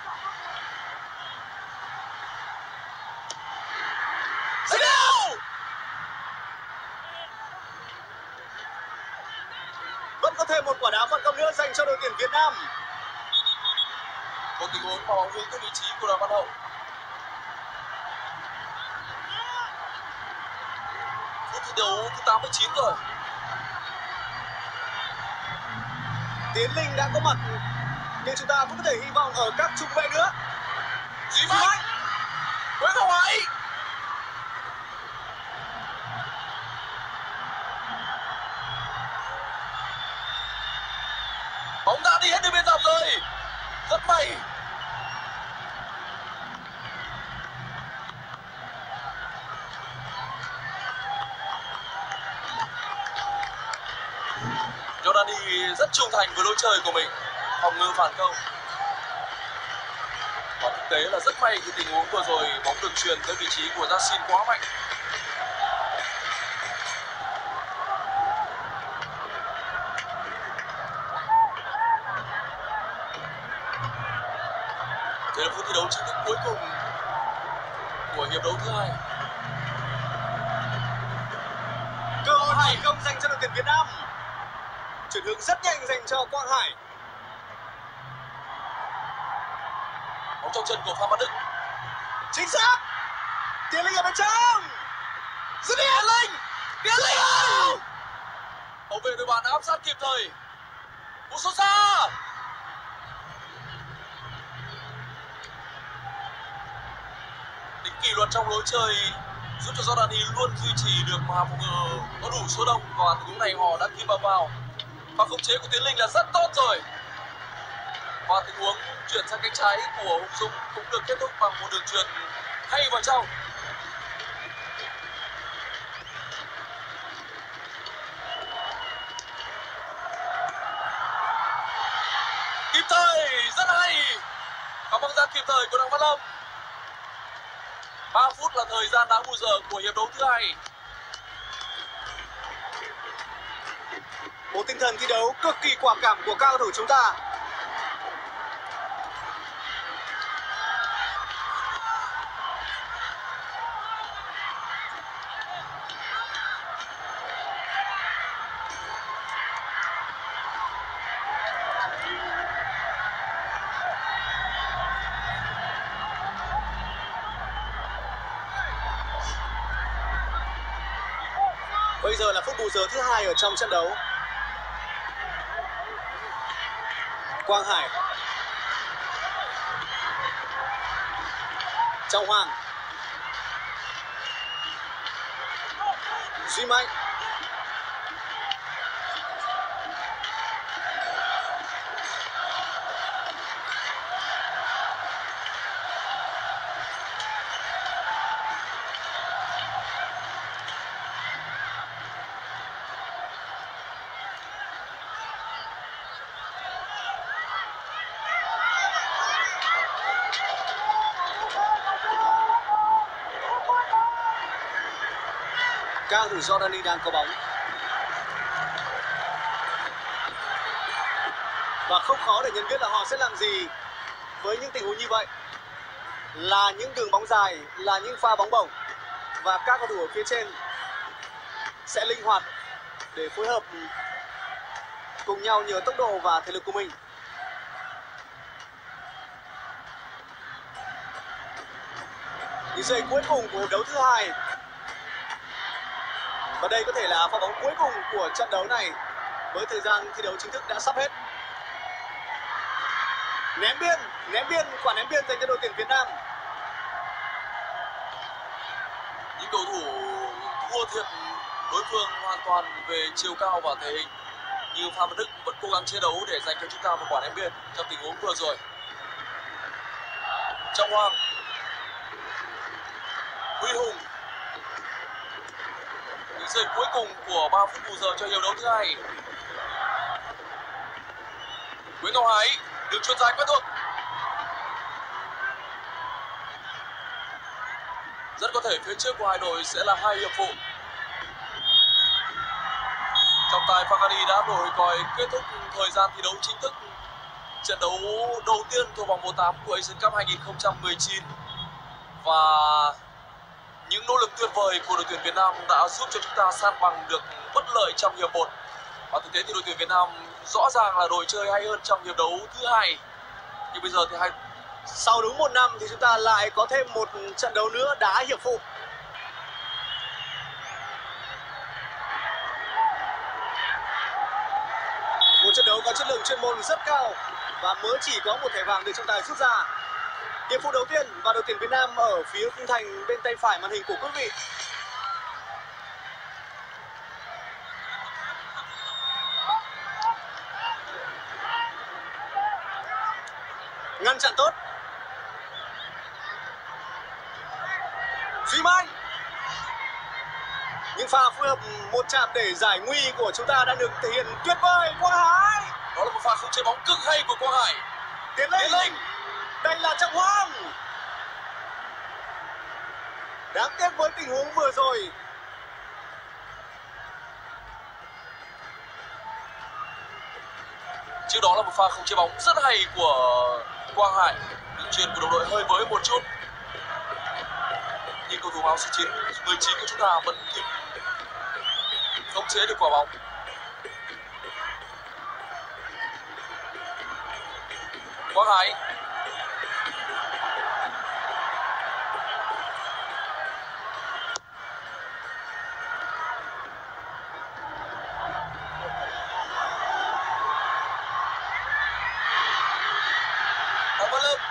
Vẫn có thêm một quả đá phạt góc nữa dành cho đội tuyển Việt Nam. Một tình huống vào bóng hướng tới vị trí của Đoàn Văn Hậu. Phút thi đấu thứ tám mươi chín rồi. Tiến Linh đã có mặt, nhưng chúng ta cũng có thể hy vọng ở các trung vệ nữa. Duy Mạnh, Quế Ngọc Hải, bóng đã đi hết đến bên dọc rồi. Rất may. Jordani rất trung thành với lối chơi của mình, phòng ngự phản công. Và thực tế là rất may cái tình huống vừa rồi bóng được truyền tới vị trí của Yasin quá mạnh. Đây là phút thi đấu chính thức cuối cùng của hiệp đấu thứ hai. Cơ hội hay không dành cho đội tuyển Việt Nam. Chuyển hướng rất nhanh dành cho Quang Hải. Bóng trong chân của Phan Văn Đức. Chính xác. Tiến Linh ở bên trong. Dứt điểm. Tiến Linh. Tiến Linh. Hậu vệ đội bạn đã áp sát kịp thời. Cú sút xa. Tính kỷ luật trong lối chơi giúp cho Jordani luôn duy trì được màn phòng ngự có đủ số đông, và tình huống này họ đã kim vào. Và khống chế của Tiến Linh là rất tốt rồi. Và tình huống chuyển sang cánh trái của Hùng Dũng cũng được kết thúc bằng một đường chuyền hay vào trong. Kịp thời, rất hay. Và băng ra kịp thời của Đặng Văn Lâm. ba phút là thời gian đá bù giờ của hiệp đấu thứ hai. Một tinh thần thi đấu cực kỳ quả cảm của các cầu thủ chúng ta. Bây giờ là phút bù giờ thứ hai ở trong trận đấu. Quang Hải, Trọng Hoàng, Duy Mạnh, các cầu thủ Jordani đang có bóng. Và không khó để nhận biết là họ sẽ làm gì với những tình huống như vậy. Là những đường bóng dài, là những pha bóng bổng. Và các cầu thủ ở phía trên sẽ linh hoạt để phối hợp cùng nhau nhờ tốc độ và thể lực của mình. Những giây cuối cùng của hiệp đấu thứ hai. Và đây có thể là pha bóng cuối cùng của trận đấu này, với thời gian thi đấu chính thức đã sắp hết. Ném biên, ném biên, quả ném biên dành cho đội tuyển Việt Nam. Những cầu thủ thua thiệt đối phương hoàn toàn về chiều cao và thể hình, như Phan Văn Đức vẫn cố gắng chiến đấu để dành cho chúng ta một quả ném biên trong tình huống vừa rồi. Trọng Hoàng, Huy Hùng. Những giây cuối cùng của ba phút bù giờ cho hiệp đấu thứ hai. Nguyễn Ngọc Hải, đường chuyền dài quen thuộc. Rất có thể phía trước của hai đội sẽ là hai hiệp phụ. Trọng tài Fagani đã nổi còi kết thúc thời gian thi đấu chính thức trận đấu đầu tiên thuộc vòng một tám của Asian Cup hai nghìn không trăm mười chín. Và những nỗ lực tuyệt vời của đội tuyển Việt Nam đã giúp cho chúng ta san bằng được bất lợi trong hiệp một. Và thực tế thì đội tuyển Việt Nam rõ ràng là đội chơi hay hơn trong hiệp đấu thứ hai. Nhưng bây giờ thì hai sau đúng một năm thì chúng ta lại có thêm một trận đấu nữa đá hiệp phụ. Một trận đấu có chất lượng chuyên môn rất cao và mới chỉ có một thẻ vàng được trọng tài rút ra. Hiệp phụ đầu tiên và đội tuyển Việt Nam ở phía khung thành bên tay phải màn hình của quý vị. Ngăn chặn tốt. Duy Mạnh. Những pha phối hợp một chạm để giải nguy của chúng ta đã được thể hiện tuyệt vời. Quang Hải. Đó là một pha khống chế bóng cực hay của Quang Hải. Tiến Linh. Tiến Linh. Đây là Trọng Hoàng. Đáng tiếc với tình huống vừa rồi. Trước đó là một pha khống chế bóng rất hay của Quang Hải. Đường chuyền của đồng đội hơi mới một chút. Nhưng cầu thủ áo số chín, mười chín của chúng ta vẫn kịp khống chế được quả bóng. Quang Hải. Đặng Văn Lâm.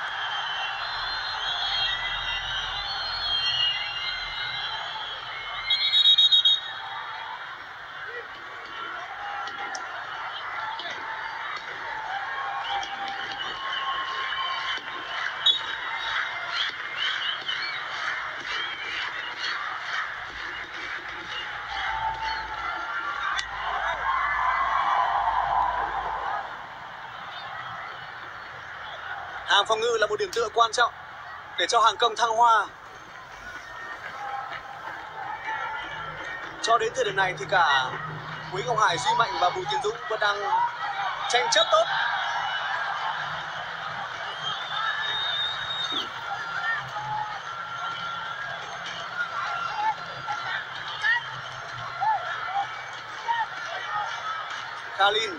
Hàng phòng ngự là một điểm tựa quan trọng để cho hàng công thăng hoa. Cho đến thời điểm này thì cả Quý Ngọc Hải, Duy Mạnh và Bùi Tiến Dũng vẫn đang tranh chấp tốt. Khalin.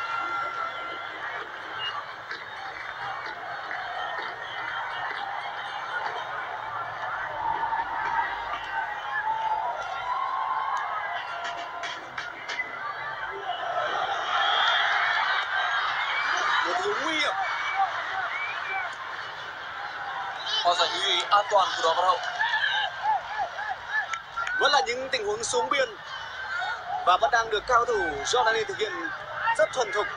Một tình huống nguy hiểm. Họ giải nguy an toàn của Đoàn Văn Hậu. Vẫn là những tình huống xuống biên và vẫn đang được cao thủ Jordani thực hiện rất thuần thục.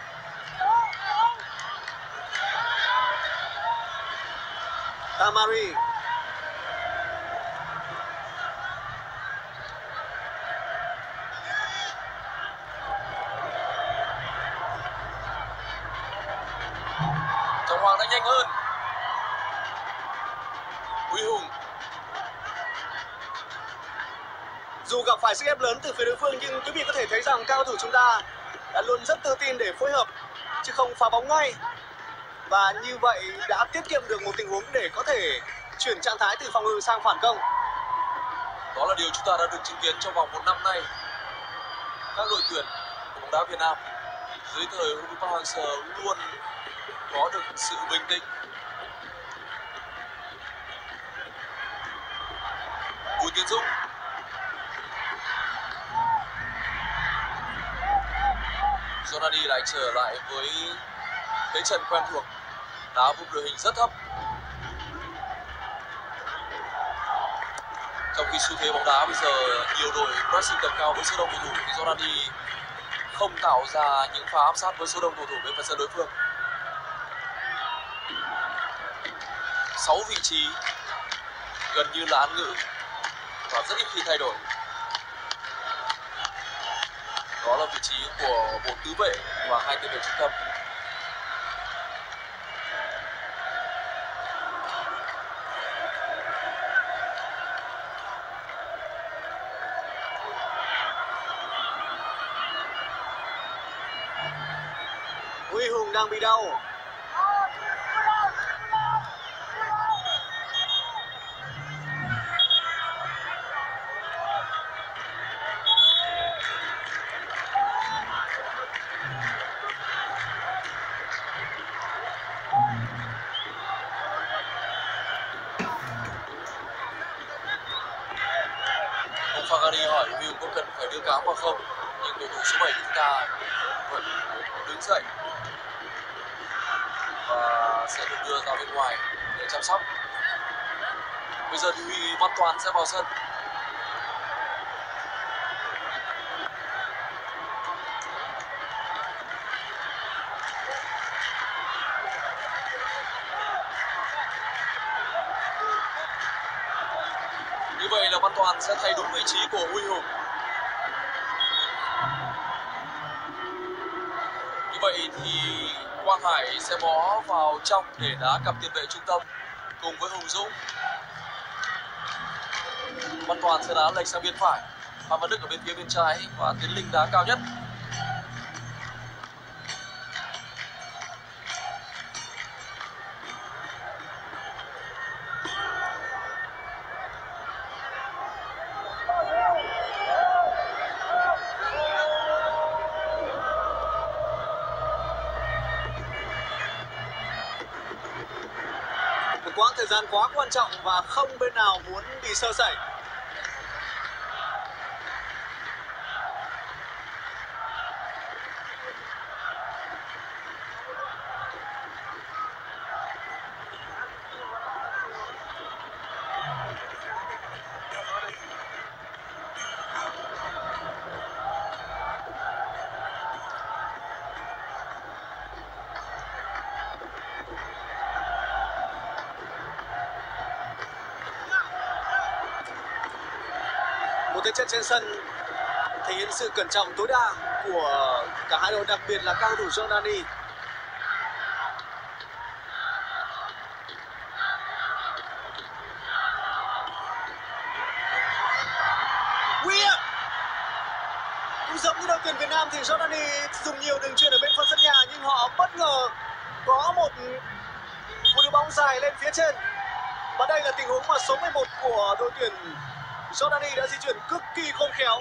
Tamari. Trọng Hoàng đã nhanh hơn. Huy Hùng. Dù gặp phải sức ép lớn từ phía đối phương nhưng quý vị có thể thấy rằng cao thủ chúng ta đã luôn rất tự tin để phối hợp chứ không phá bóng ngay. Và như vậy đã tiết kiệm được một tình huống để có thể chuyển trạng thái từ phòng ngự sang phản công. Đó là điều chúng ta đã được chứng kiến trong vòng một năm nay. Các đội tuyển của bóng đá Việt Nam dưới thời Huấn luyện viên Park Hang-seo luôn có được sự bình tĩnh. Bùi Tiến Dũng. Jordani lại trở lại với thế trận quen thuộc, đá vùng đội hình rất thấp. Trong khi xu thế bóng đá bây giờ nhiều đội pressing tầm cao với số đông cầu thủ thì Jordani không tạo ra những pha áp sát với số đông cầu thủ bên phần sân đối phương. sáu vị trí gần như là án ngữ và rất ít khi thay đổi. Đó là vị trí của một tứ vệ và hai tiền vệ trung tâm. Huy Hùng đang bị đau. Fagani hỏi Huy Hùng có cần phải đưa cám vào không, nhưng cầu thủ số bảy của chúng ta vẫn đứng dậy và sẽ được đưa ra bên ngoài để chăm sóc. Bây giờ thì Huy Văn Toàn sẽ vào sân. Như vậy là Văn Toàn sẽ thay đúng vị trí của Huy Hùng. Như vậy thì Quang Hải sẽ bó vào trong để đá cặp tiền vệ trung tâm cùng với Hùng Dũng. Văn Toàn sẽ đá lệch sang bên phải, Phan Văn Đức ở bên phía bên trái và Tiến Linh đá cao nhất. thời gian quá quan trọng và không bên nào muốn bị sơ sẩy. Một thế trận trên sân thể hiện sự cẩn trọng tối đa của cả hai đội, đặc biệt là cao thủ Jordani. Nguy hiểm. Cũng giống như đội tuyển Việt Nam thì Jordani dùng nhiều đường chuyền ở bên phần sân nhà, nhưng họ bất ngờ có một một đường bóng dài lên phía trên. Và đây là tình huống mà số mười một của đội tuyển Jordani đã di chuyển cực kỳ khôn khéo.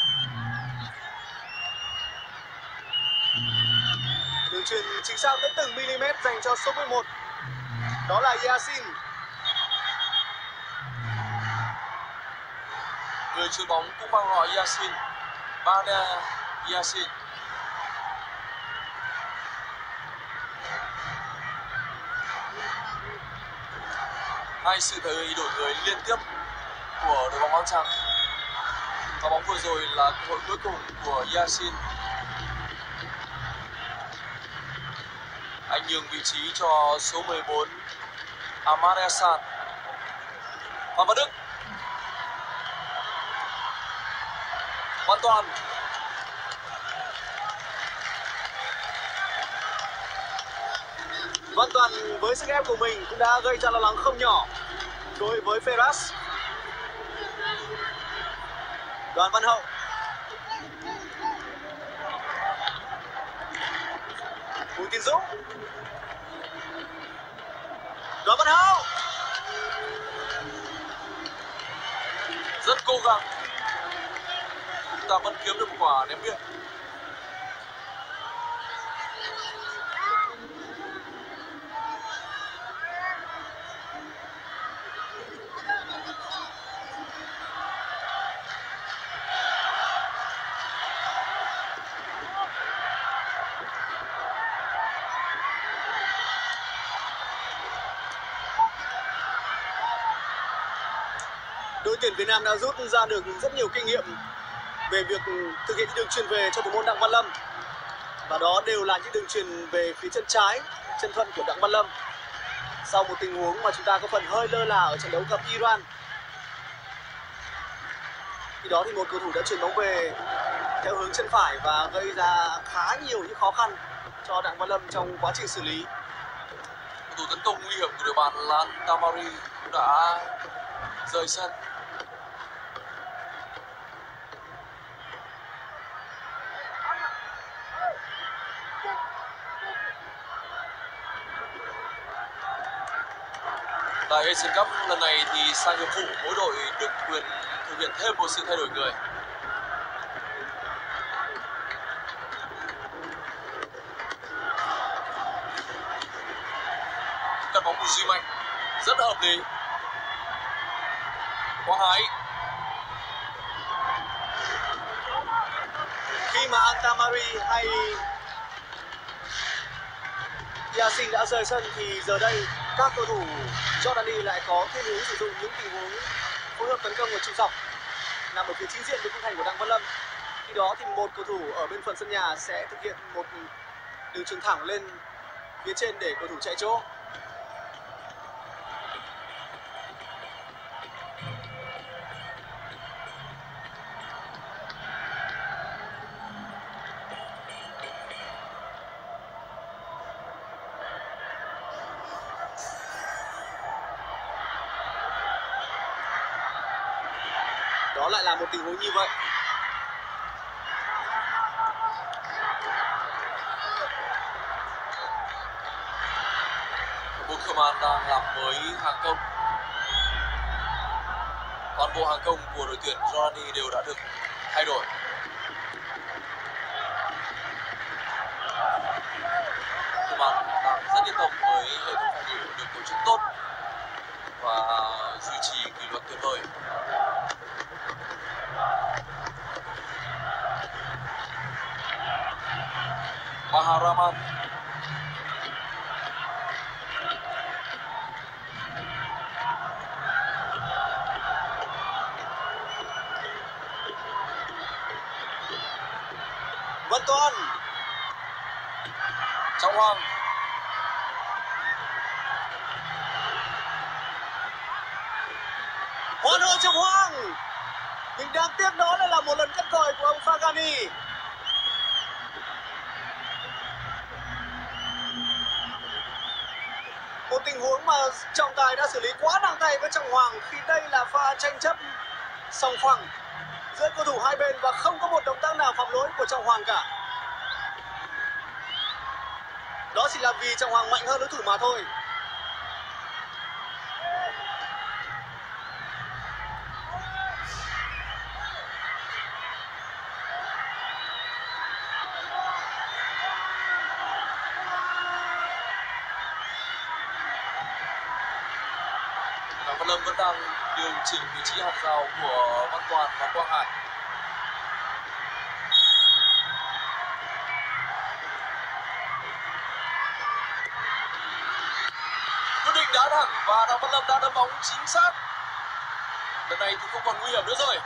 Đường chuyền chính xác tới từng mm dành cho số mười một. Đó là Yasin. Người chuyền bóng cũng mang họ Yasin. Bana Yasin. Hai sự thay đổi người liên tiếp của đội bóng áo trắng. Và bóng vừa rồi là cơ hội cuối cùng của Yasin. Anh nhường vị trí cho số mười bốn Ahmad Hassan. Phạm Văn Đức. Văn Toàn. Văn Toàn với sức ép của mình cũng đã gây ra lo lắng không nhỏ đối với Ferraz. Đoàn Văn Hậu. Bùi Tiến Dũng. Đoàn Văn Hậu. Rất cố gắng. Chúng ta vẫn kiếm được một quả ném biên. Đội tuyển Việt Nam đã rút ra được rất nhiều kinh nghiệm về việc thực hiện đường chuyền về cho thủ môn Đặng Văn Lâm, và đó đều là những đường chuyền về phía chân trái, chân thuận của Đặng Văn Lâm. Sau một tình huống mà chúng ta có phần hơi lơ là ở trận đấu gặp Iran, khi đó thì một cầu thủ đã chuyền bóng về theo hướng chân phải và gây ra khá nhiều những khó khăn cho Đặng Văn Lâm trong quá trình xử lý. Cầu thủ tấn công nguy hiểm của đội bạn là Tamari cũng đã rời sân. Tại Asian Cup lần này thì sang hiệp phụ, mỗi đội được quyền thực hiện thêm một sự thay đổi người. Cắt bóng của Duy Mạnh rất hợp lý. Quang Hải. Khi mà Antamari hay Yasin đã rời sân thì giờ đây các cầu thủ Jordani lại có thiên hướng sử dụng những tình huống phối hợp tấn công ở trụ dọc nằm ở phía chính diện với khung thành của Đặng Văn Lâm. Khi đó thì một cầu thủ ở bên phần sân nhà sẽ thực hiện một đường chuyền thẳng lên phía trên để cầu thủ chạy chỗ. Đó lại là một tình huống như vậy. Buchanan đang làm mới hàng công. Toàn bộ hàng công của đội tuyển Jordani đều đã được thay đổi. Buchanan đang rất yên tâm với hệ thống phòng ngự được tổ chức tốt. và duy trì kỷ luật tuyệt vời. Maharaman. Văn Toàn. Trọng Hoàng. Hoan hô Trọng Hoàng. Nhưng đáng tiếc đó lại là một lần cắt còi của ông Fagani. Một tình huống mà trọng tài đã xử lý quá nặng tay với Trọng Hoàng khi đây là pha tranh chấp sòng phẳng giữa cầu thủ hai bên và không có một động tác nào phạm lỗi của Trọng Hoàng cả. Đó chỉ là vì Trọng Hoàng mạnh hơn đối thủ mà thôi. Văn Lâm vẫn đang điều chỉnh vị trí hàng rào của Văn Toàn và Quang Hải. Quyết định đá thẳng và Đặng Văn Lâm đã đâm bóng chính xác. Lần này thì không còn nguy hiểm nữa rồi.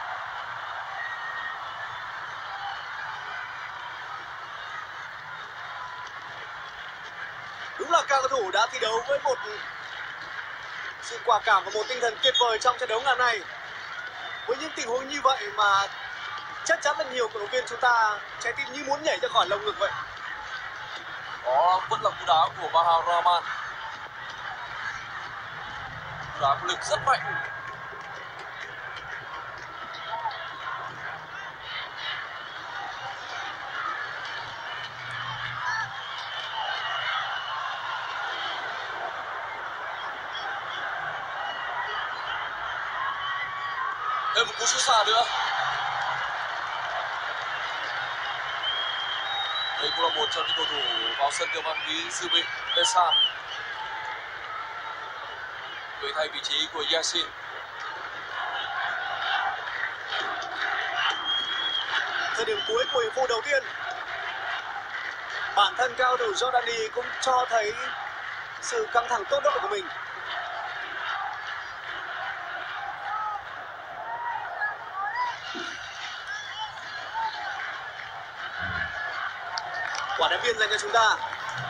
Đúng là các cầu thủ đã thi đấu với một sự quả cảm và một tinh thần tuyệt vời trong trận đấu ngày hôm nay. Với những tình huống như vậy mà chắc chắn là nhiều cổ động viên chúng ta trái tim như muốn nhảy ra khỏi lồng ngực vậy. Đó vẫn là cú đá của Maharaman. Cú đá có lực rất mạnh. Thêm một cú sút xa nữa. Đây cũng là một trong những cầu thủ vào sân tiêu mang ví dự bị Pesan, người thay vị trí của Yasin. Thời điểm cuối của hiệp phụ đầu tiên, bản thân cao thủ Jordani cũng cho thấy sự căng thẳng tốt nhất của mình. Quả đá biên dành cho chúng ta.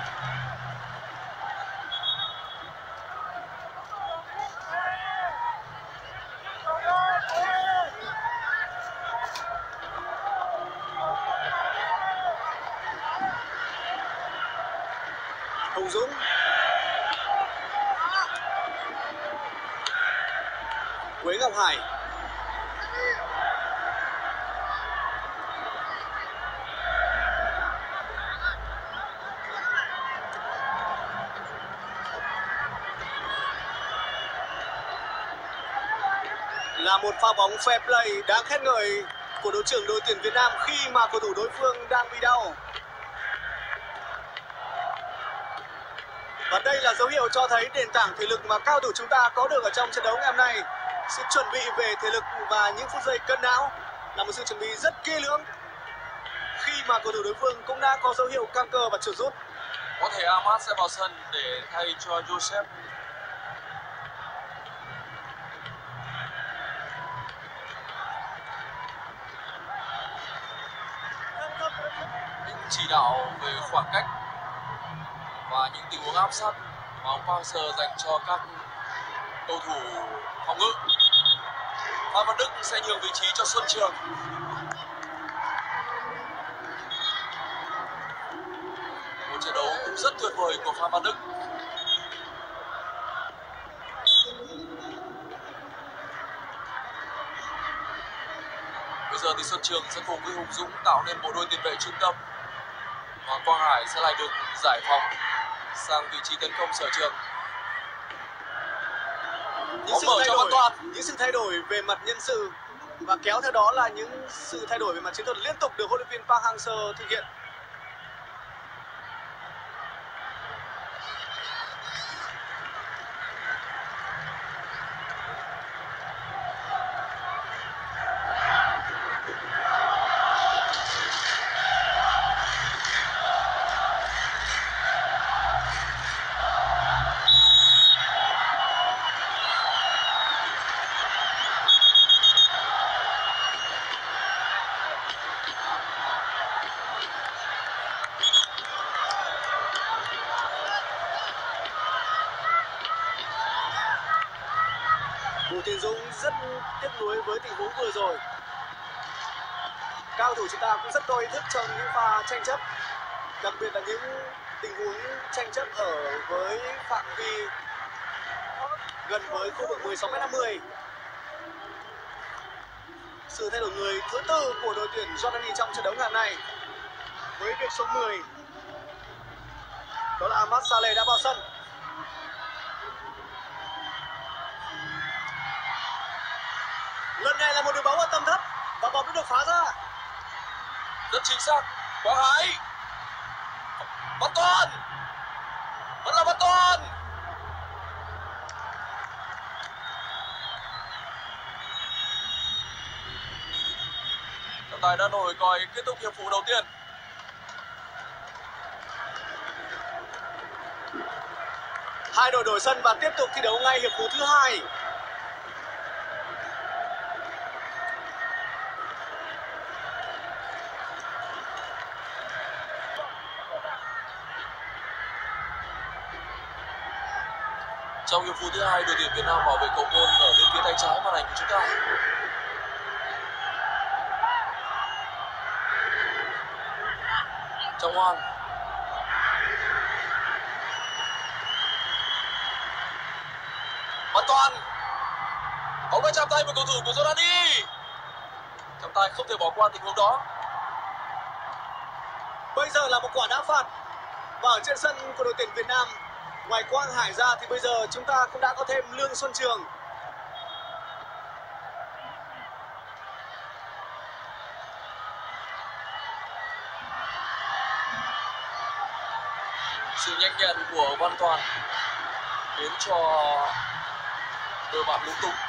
Hồng Dũng. Quế Ngọc Hải. Là một pha bóng fair play đáng khen ngợi của đội trưởng đội tuyển Việt Nam khi mà cầu thủ đối phương đang bị đau. Và đây là dấu hiệu cho thấy nền tảng thể lực mà cao thủ chúng ta có được ở trong trận đấu ngày hôm nay. Sự chuẩn bị về thể lực và những phút giây cân não là một sự chuẩn bị rất kỹ lưỡng khi mà cầu thủ đối phương cũng đã có dấu hiệu căng cơ và chuột rút. Có thể Ahmad sẽ vào sân để thay cho Joseph. Những chỉ đạo về khoảng cách và những tình huống áp sát mà ông Park Hang-seo dành cho các cầu thủ phòng ngự. Phan Văn Đức sẽ nhường vị trí cho Xuân Trường. Một trận đấu cũng rất tuyệt vời của Phan Văn Đức. Bây giờ thì Xuân Trường sẽ cùng với Hùng Dũng tạo nên bộ đôi tiền vệ trung tâm. Và Quang Hải sẽ lại được giải phóng sang vị trí tấn công sở trường. Những sự, thay đổi, những sự thay đổi về mặt nhân sự và kéo theo đó là những sự thay đổi về mặt chiến thuật liên tục được huấn luyện viên Park Hang-seo thực hiện. Tiến Dũng rất tiếc nuối với tình huống vừa rồi. Các cầu thủ chúng ta cũng rất có ý thức trong những pha tranh chấp, đặc biệt là những tình huống tranh chấp ở với phạm vi gần với khu vực mười sáu mét năm mươi. Sự thay đổi người thứ tư của đội tuyển Jordani trong trận đấu ngày hôm nay với việc số mười, đó là Ahmad Saleh đã vào sân. Lần này là một đường bóng ở tầm thấp và bóng đã được phá ra. Rất chính xác. Quang Hải, Văn Toàn, vẫn là Văn Toàn. Trọng tài đã nổi còi kết thúc hiệp phụ đầu tiên. Hai đội đổi sân và tiếp tục thi đấu ngay hiệp phụ thứ hai. Trong hiệp phụ thứ hai, đội tuyển Việt Nam bảo vệ cầu môn ở bên phía tay trái màn ảnh của chúng ta. Trọng Hoan, Văn Toàn, bóng đã chạm tay vào cầu thủ của Jordani. Trọng tài không thể bỏ qua tình huống đó. Bây giờ là một quả đá phạt và ở trên sân của đội tuyển Việt Nam, ngoài Quang Hải ra thì bây giờ chúng ta cũng đã có thêm Lương Xuân Trường. Sự nhanh nhẹn của Văn Toàn khiến cho đội bạn lúng túng.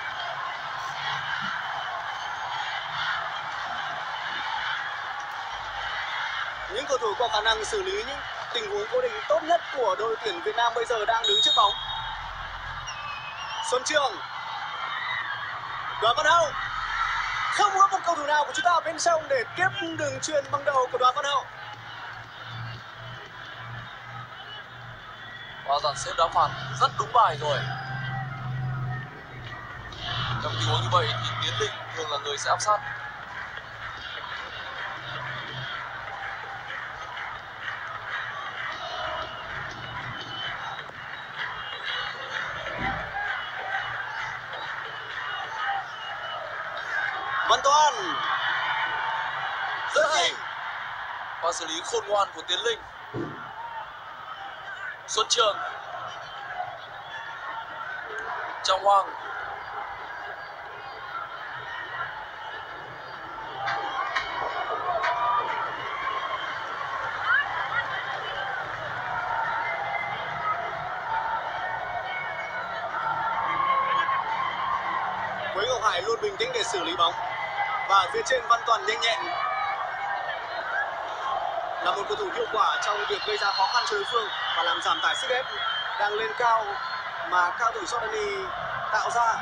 Những cầu thủ có khả năng xử lý những tình huống cố định tốt nhất của đội tuyển Việt Nam bây giờ đang đứng trước bóng. Xuân Trường, Đoàn Văn Hậu, không có một cầu thủ nào của chúng ta ở bên sông để tiếp đường chuyền bằng đầu của Đoàn Văn Hậu. Và dàn xếp đá phạt rất đúng bài rồi. Trong tình huống như vậy thì Tiến Linh thường là người sẽ áp sát. Văn Toàn rất hay và xử lý khôn ngoan của Tiến Linh. Xuân Trường, Trọng Hoàng, Quế Ngọc Hải luôn bình tĩnh để xử lý bóng. Và phía trên Văn Toàn nhanh nhẹn, là một cầu thủ hiệu quả trong việc gây ra khó khăn cho đối phương và làm giảm tải sức ép đang lên cao mà cao thủ Jordani tạo ra.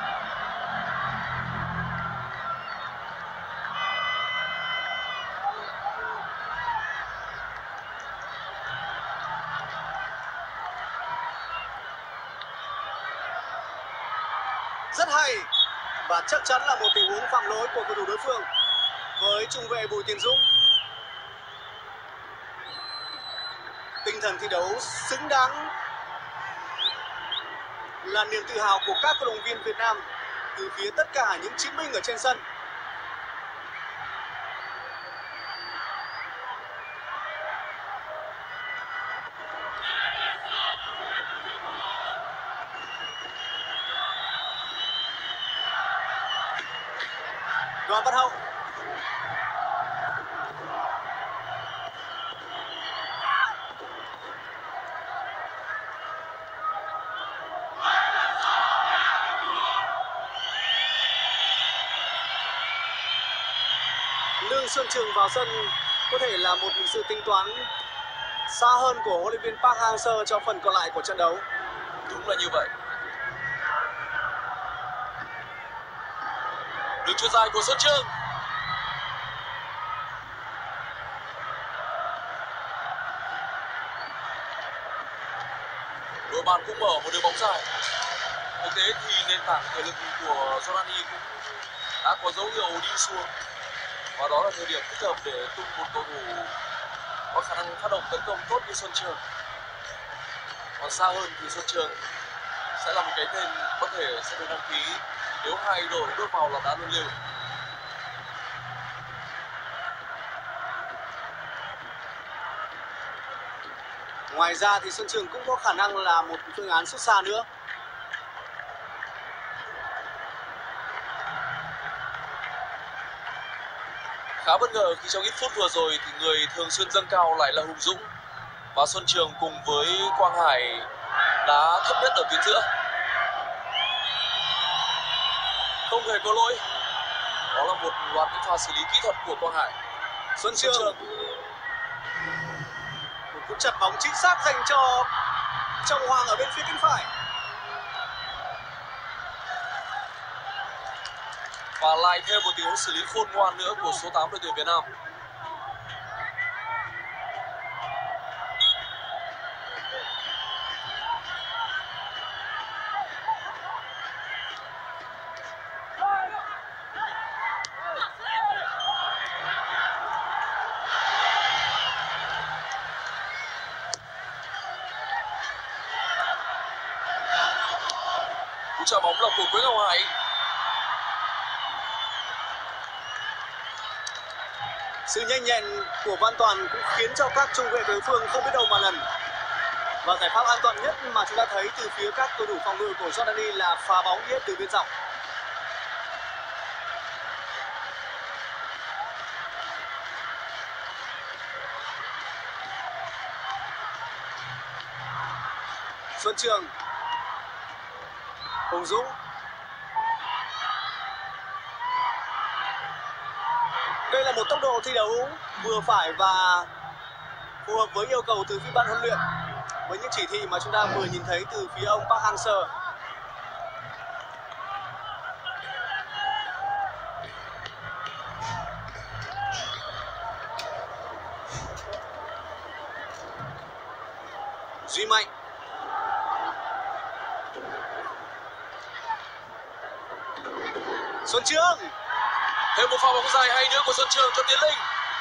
Rất hay và chắc chắn là một tình huống phạm lỗi của cầu thủ đối phương với trung vệ Bùi Tiến Dũng. Tinh thần thi đấu xứng đáng là niềm tự hào của các cổ động viên Việt Nam từ phía tất cả những chiến binh ở trên sân. Đoàn Văn Hậu, Lương Xuân Trường vào sân có thể là một sự tính toán xa hơn của huấn luyện viên Park Hang-seo cho phần còn lại của trận đấu. đúng là như vậy. Đường chuyền dài của Xuân Trường. Đội bạn cũng mở một đường bóng dài. Thực tế thì nền tảng thể lực của Jordani cũng đã có dấu hiệu đi xuống, và đó là thời điểm thích hợp để tung một cầu thủ có khả năng phát động tấn công tốt như Xuân Trường. Còn xa hơn thì Xuân Trường sẽ là một cái tên có thể sẽ được đăng ký nếu hai đội bước vào là đá luân lưu. Ngoài ra thì Xuân Trường cũng có khả năng là một phương án sút xa nữa. Khá bất ngờ khi trong ít phút vừa rồi thì người thường xuyên dâng cao lại là Hùng Dũng, và Xuân Trường cùng với Quang Hải đá thấp nhất ở tuyến giữa. Không hề có lỗi. Đó là một loạt những pha xử lý kỹ thuật của Quang Hải. Xuân Trường, Xuân Trường. Một cú chặt bóng chính xác dành cho Trọng Hoàng ở bên phía cánh phải. Và lại thêm một tình huống xử lý khôn ngoan nữa của số tám đội tuyển Việt Nam. Cú chạm bóng là của Quế Ngọc Hải. Sự nhanh nhẹn của Văn Toàn cũng khiến cho các trung vệ đối phương không biết đâu mà lần. Và giải pháp an toàn nhất mà chúng ta thấy từ phía các cầu thủ phòng ngự của Jordani là phá bóng hết từ bên dọc. Xuân Trường, Hùng Dũng, đây là một tốc độ thi đấu vừa phải và phù hợp với yêu cầu từ phía ban huấn luyện, với những chỉ thị mà chúng ta vừa nhìn thấy từ phía ông Park Hang-seo. Duy Mạnh, Xuân Trường, thêm một pha bóng dài hay nữa của Xuân Trường cho Tiến Linh.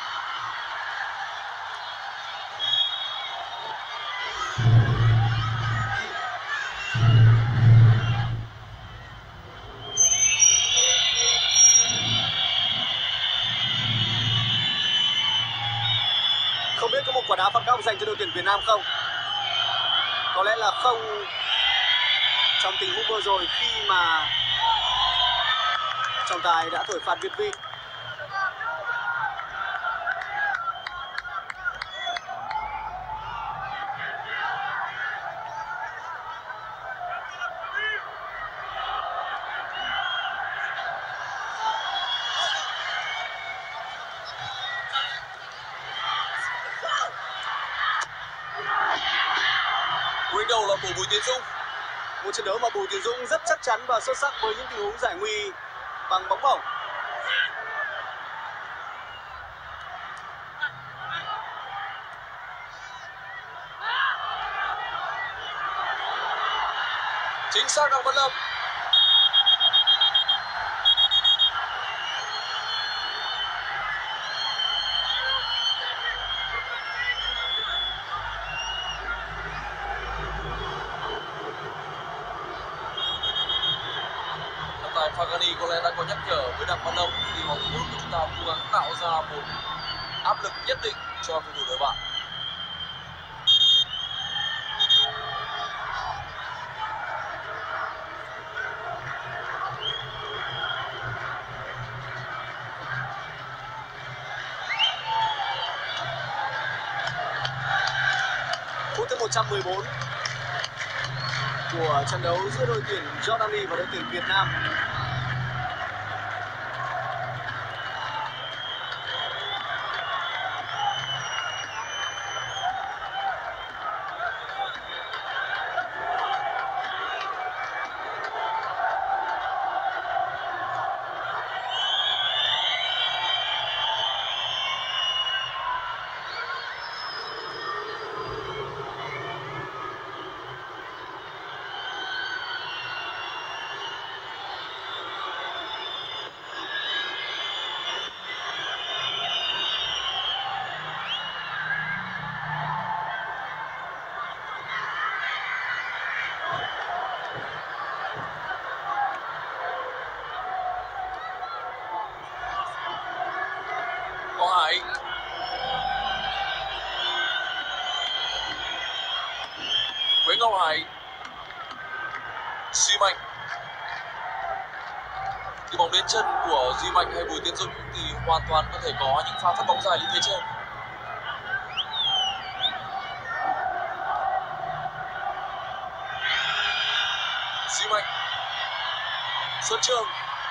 Không biết có một quả đá phạt góc dành cho đội tuyển Việt Nam không? Có lẽ là không, trong tình huống vừa rồi khi mà trọng tài đã thổi phạt việt vị. Cú đánh đầu là của Bùi Tiến Dũng. Một trận đấu mà Bùi Tiến Dũng rất chắc chắn và xuất sắc với những tình huống giải nguy bằng bóng bổng. Chính xác Đặng Văn Lâm. Tại Fagani có lẽ đã có nhắc nhở với Đặng Văn Lâm thì họ muốn của chúng ta cố gắng tạo ra một áp lực nhất định cho cầu thủ đội bạn. Phút thứ một trăm mười bốn của trận đấu giữa đội tuyển Jordani và đội tuyển Việt Nam. Hải. Quế Ngọc Hải. Duy Mạnh. Khi bóng đến chân của Duy Mạnh hay Bùi Tiến Dũng thì hoàn toàn có thể có những pha phát bóng dài lên phía trên. Duy Mạnh. Xuân Trường.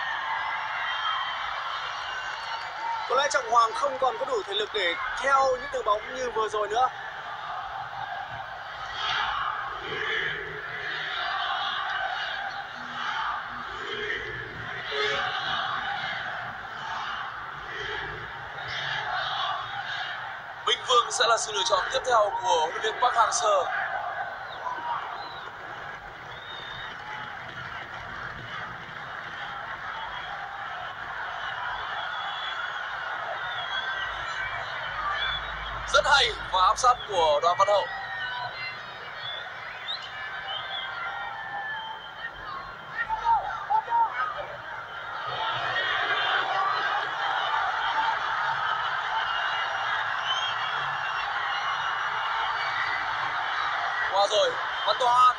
Có lẽ Trọng Hoàng không còn có đủ thể lực để theo những đường bóng như vừa rồi nữa. Minh Vương sẽ là sự lựa chọn tiếp theo của huấn luyện viên Park Hang-seo. Rất hay và áp sát của Đoàn Văn Hậu. Qua rồi, Văn Toàn.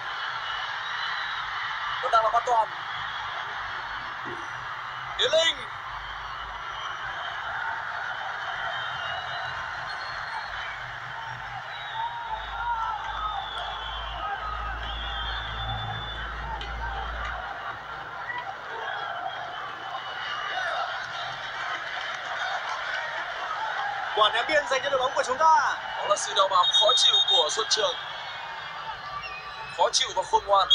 Vẫn đang là Văn Toàn. Tiến Linh. Quả ném biên dành cho đội bóng của chúng ta. Đó là sự đào bám khó chịu của Xuân Trường. Khó chịu và khôn ngoan.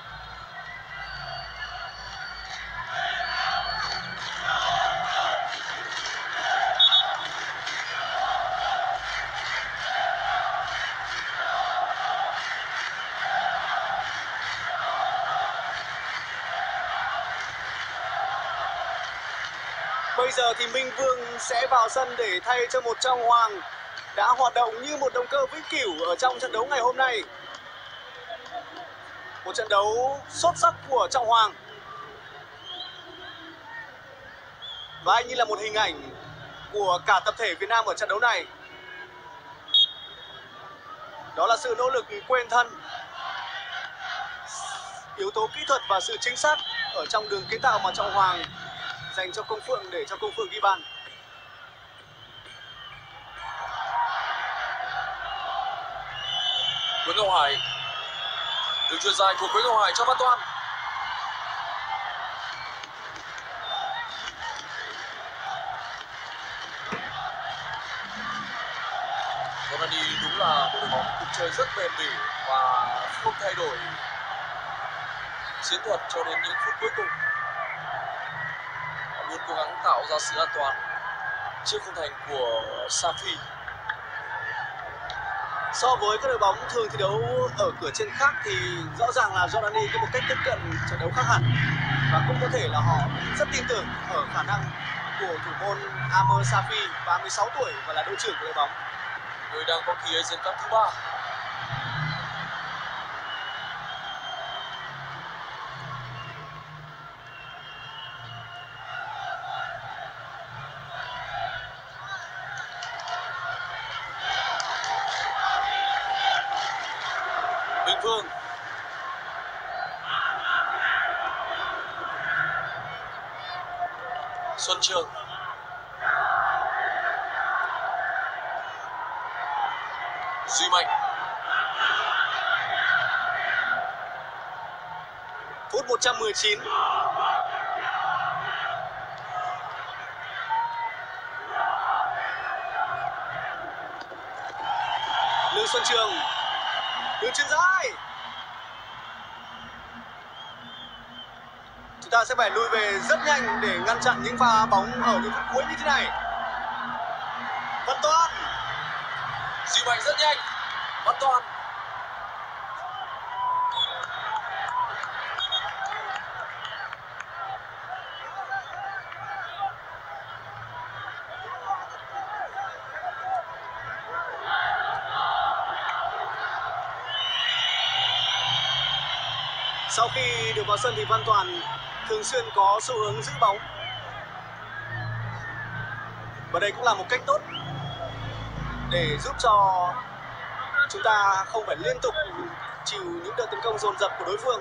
Bây giờ thì Minh Vương sẽ vào sân để thay cho một Trọng Hoàng đã hoạt động như một động cơ vĩnh cửu ở trong trận đấu ngày hôm nay. Một trận đấu xuất sắc của Trọng Hoàng. Và anh như là một hình ảnh của cả tập thể Việt Nam ở trận đấu này. Đó là sự nỗ lực quên thân, yếu tố kỹ thuật và sự chính xác ở trong đường kiến tạo mà Trọng Hoàng dành cho Công Phượng để cho Công Phượng ghi bàn. Quế Ngọc Hải. Đường chuyền dài của Quế Ngọc Hải cho Văn Toàn. Ronaldo đúng là một đội bóng cuộc chơi rất bền bỉ và không thay đổi chiến thuật cho đến những phút cuối cùng. Họ luôn cố gắng tạo ra sự an toàn trước khung thành của Safi. So với các đội bóng thường thi đấu ở cửa trên khác thì rõ ràng là Jordani có một cách tiếp cận trận đấu khác hẳn, và cũng có thể là họ rất tin tưởng ở khả năng của thủ môn Amr Safi, ba mươi sáu tuổi và là đội trưởng của đội bóng. Người đang có kỳ Asian Cup thứ ba. Minh Vương. Xuân Trường. Duy Mạnh. Phút một trăm mười chín. Lương Xuân Trường. Đường chuyền dài. Chúng ta sẽ phải lùi về rất nhanh để ngăn chặn những pha bóng ở những phút cuối như thế này. Văn Toàn. Duy Mạnh rất nhanh. Văn Toàn. Sau khi được vào sân thì Văn Toàn thường xuyên có xu hướng giữ bóng. Và đây cũng là một cách tốt để giúp cho chúng ta không phải liên tục chịu những đợt tấn công dồn dập của đối phương.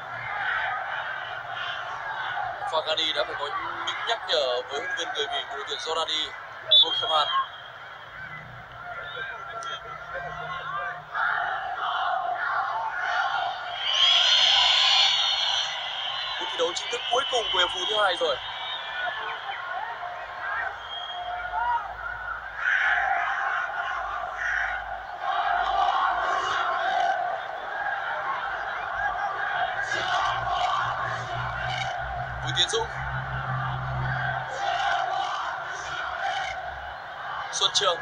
Fagani đã phải có những nhắc nhở với huấn luyện viên người Bỉ của đội tuyển Zorani Bokeman. Cuộc thi đấu chính thức cuối cùng của hiệp phụ thứ hai rồi. Bùi Tiến Dũng, Xuân Trường,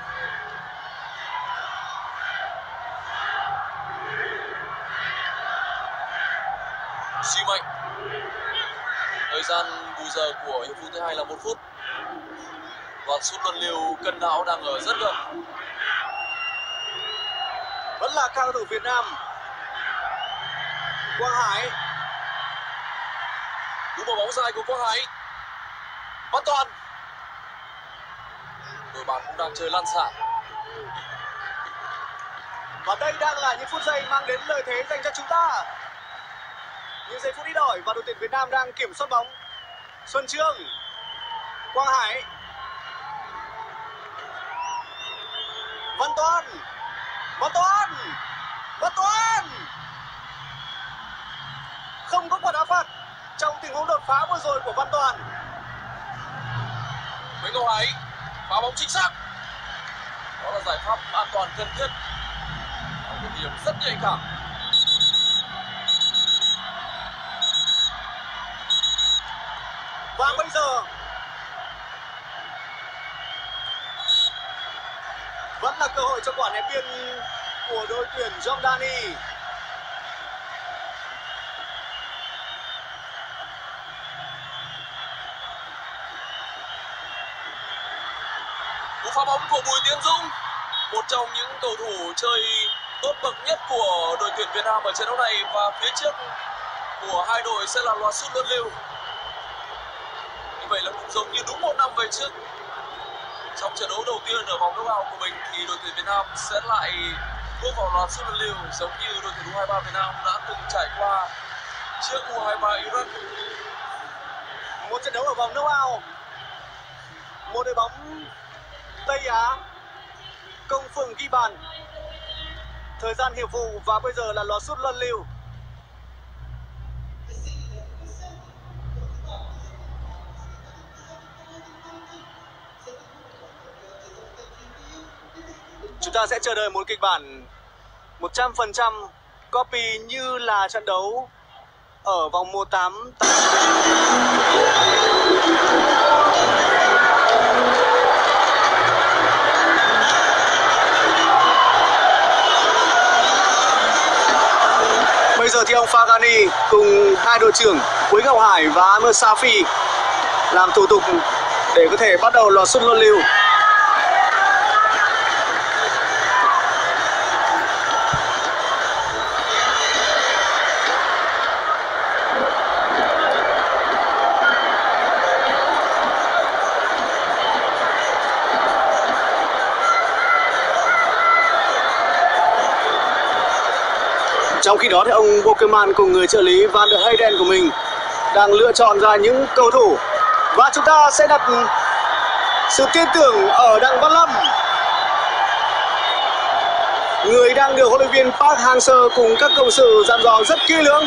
Duy Mạnh. Thời gian bù giờ của hiệp phụ thứ hai là một phút. Loạt sút luân lưu cân não đang ở rất gần. Vẫn là cao thủ Việt Nam. Quang Hải. Cú mở bóng dài của Quang Hải. Văn Toàn. Đội bạn cũng đang chơi lăn xả. Và đây đang là những phút giây mang đến lợi thế dành cho chúng ta. Những giây phút ít ỏi và đội tuyển Việt Nam đang kiểm soát bóng. Xuân Trương, Quang Hải, Văn Toàn, Văn Toàn, Văn Toàn. Không có quả đá phạt trong tình huống đột phá vừa rồi của Văn Toàn. Nguyễn Ngọc Hải phá bóng chính xác. Đó là giải pháp an toàn cần thiết. Một điểm rất nhạy cảm. Và bây giờ vẫn là cơ hội cho quả ném biên của đội tuyển Jordani. Cú phá bóng của Bùi Tiến Dũng, một trong những cầu thủ chơi tốt bậc nhất của đội tuyển Việt Nam ở trận đấu này, và phía trước của hai đội sẽ là loạt sút luân lưu. Như vậy là cũng giống như đúng một năm về trước, trong trận đấu đầu tiên ở vòng knock-out của mình thì đội tuyển Việt Nam sẽ lại bước vào loạt sút luân lưu, giống như đội tuyển u hai ba Việt Nam đã từng trải qua trước u hai ba Iraq. Một trận đấu ở vòng knock-out, một đội bóng Tây Á công phường ghi bàn. Thời gian hiệp vụ và bây giờ là loạt sút luân lưu. Chúng ta sẽ chờ đợi một kịch bản một trăm phần trăm copy như là trận đấu ở vòng một tám. Bây giờ thì ông Fagani cùng hai đội trưởng Quế Ngọc Hải và Amir Safi làm thủ tục để có thể bắt đầu loạt sút luân lưu. Trong khi đó thì ông Bokeman cùng người trợ lý Van der Heyden của mình đang lựa chọn ra những cầu thủ. Và chúng ta sẽ đặt sự tin tưởng ở Đặng Văn Lâm, người đang được huấn luyện viên Park Hang-seo cùng các cộng sự dặn dò rất kỹ lưỡng.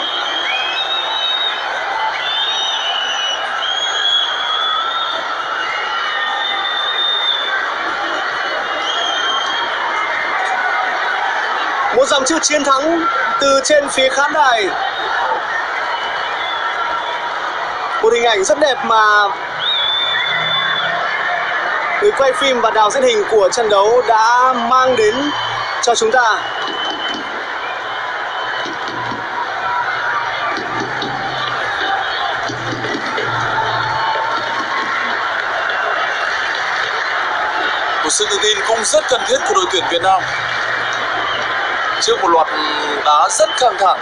Một dòng chữ chiến thắng từ trên phía khán đài. Một hình ảnh rất đẹp mà người quay phim và đạo diễn hình của trận đấu đã mang đến cho chúng ta. Một sự tự tin cũng rất cần thiết của đội tuyển Việt Nam trước một loạt đá rất căng thẳng.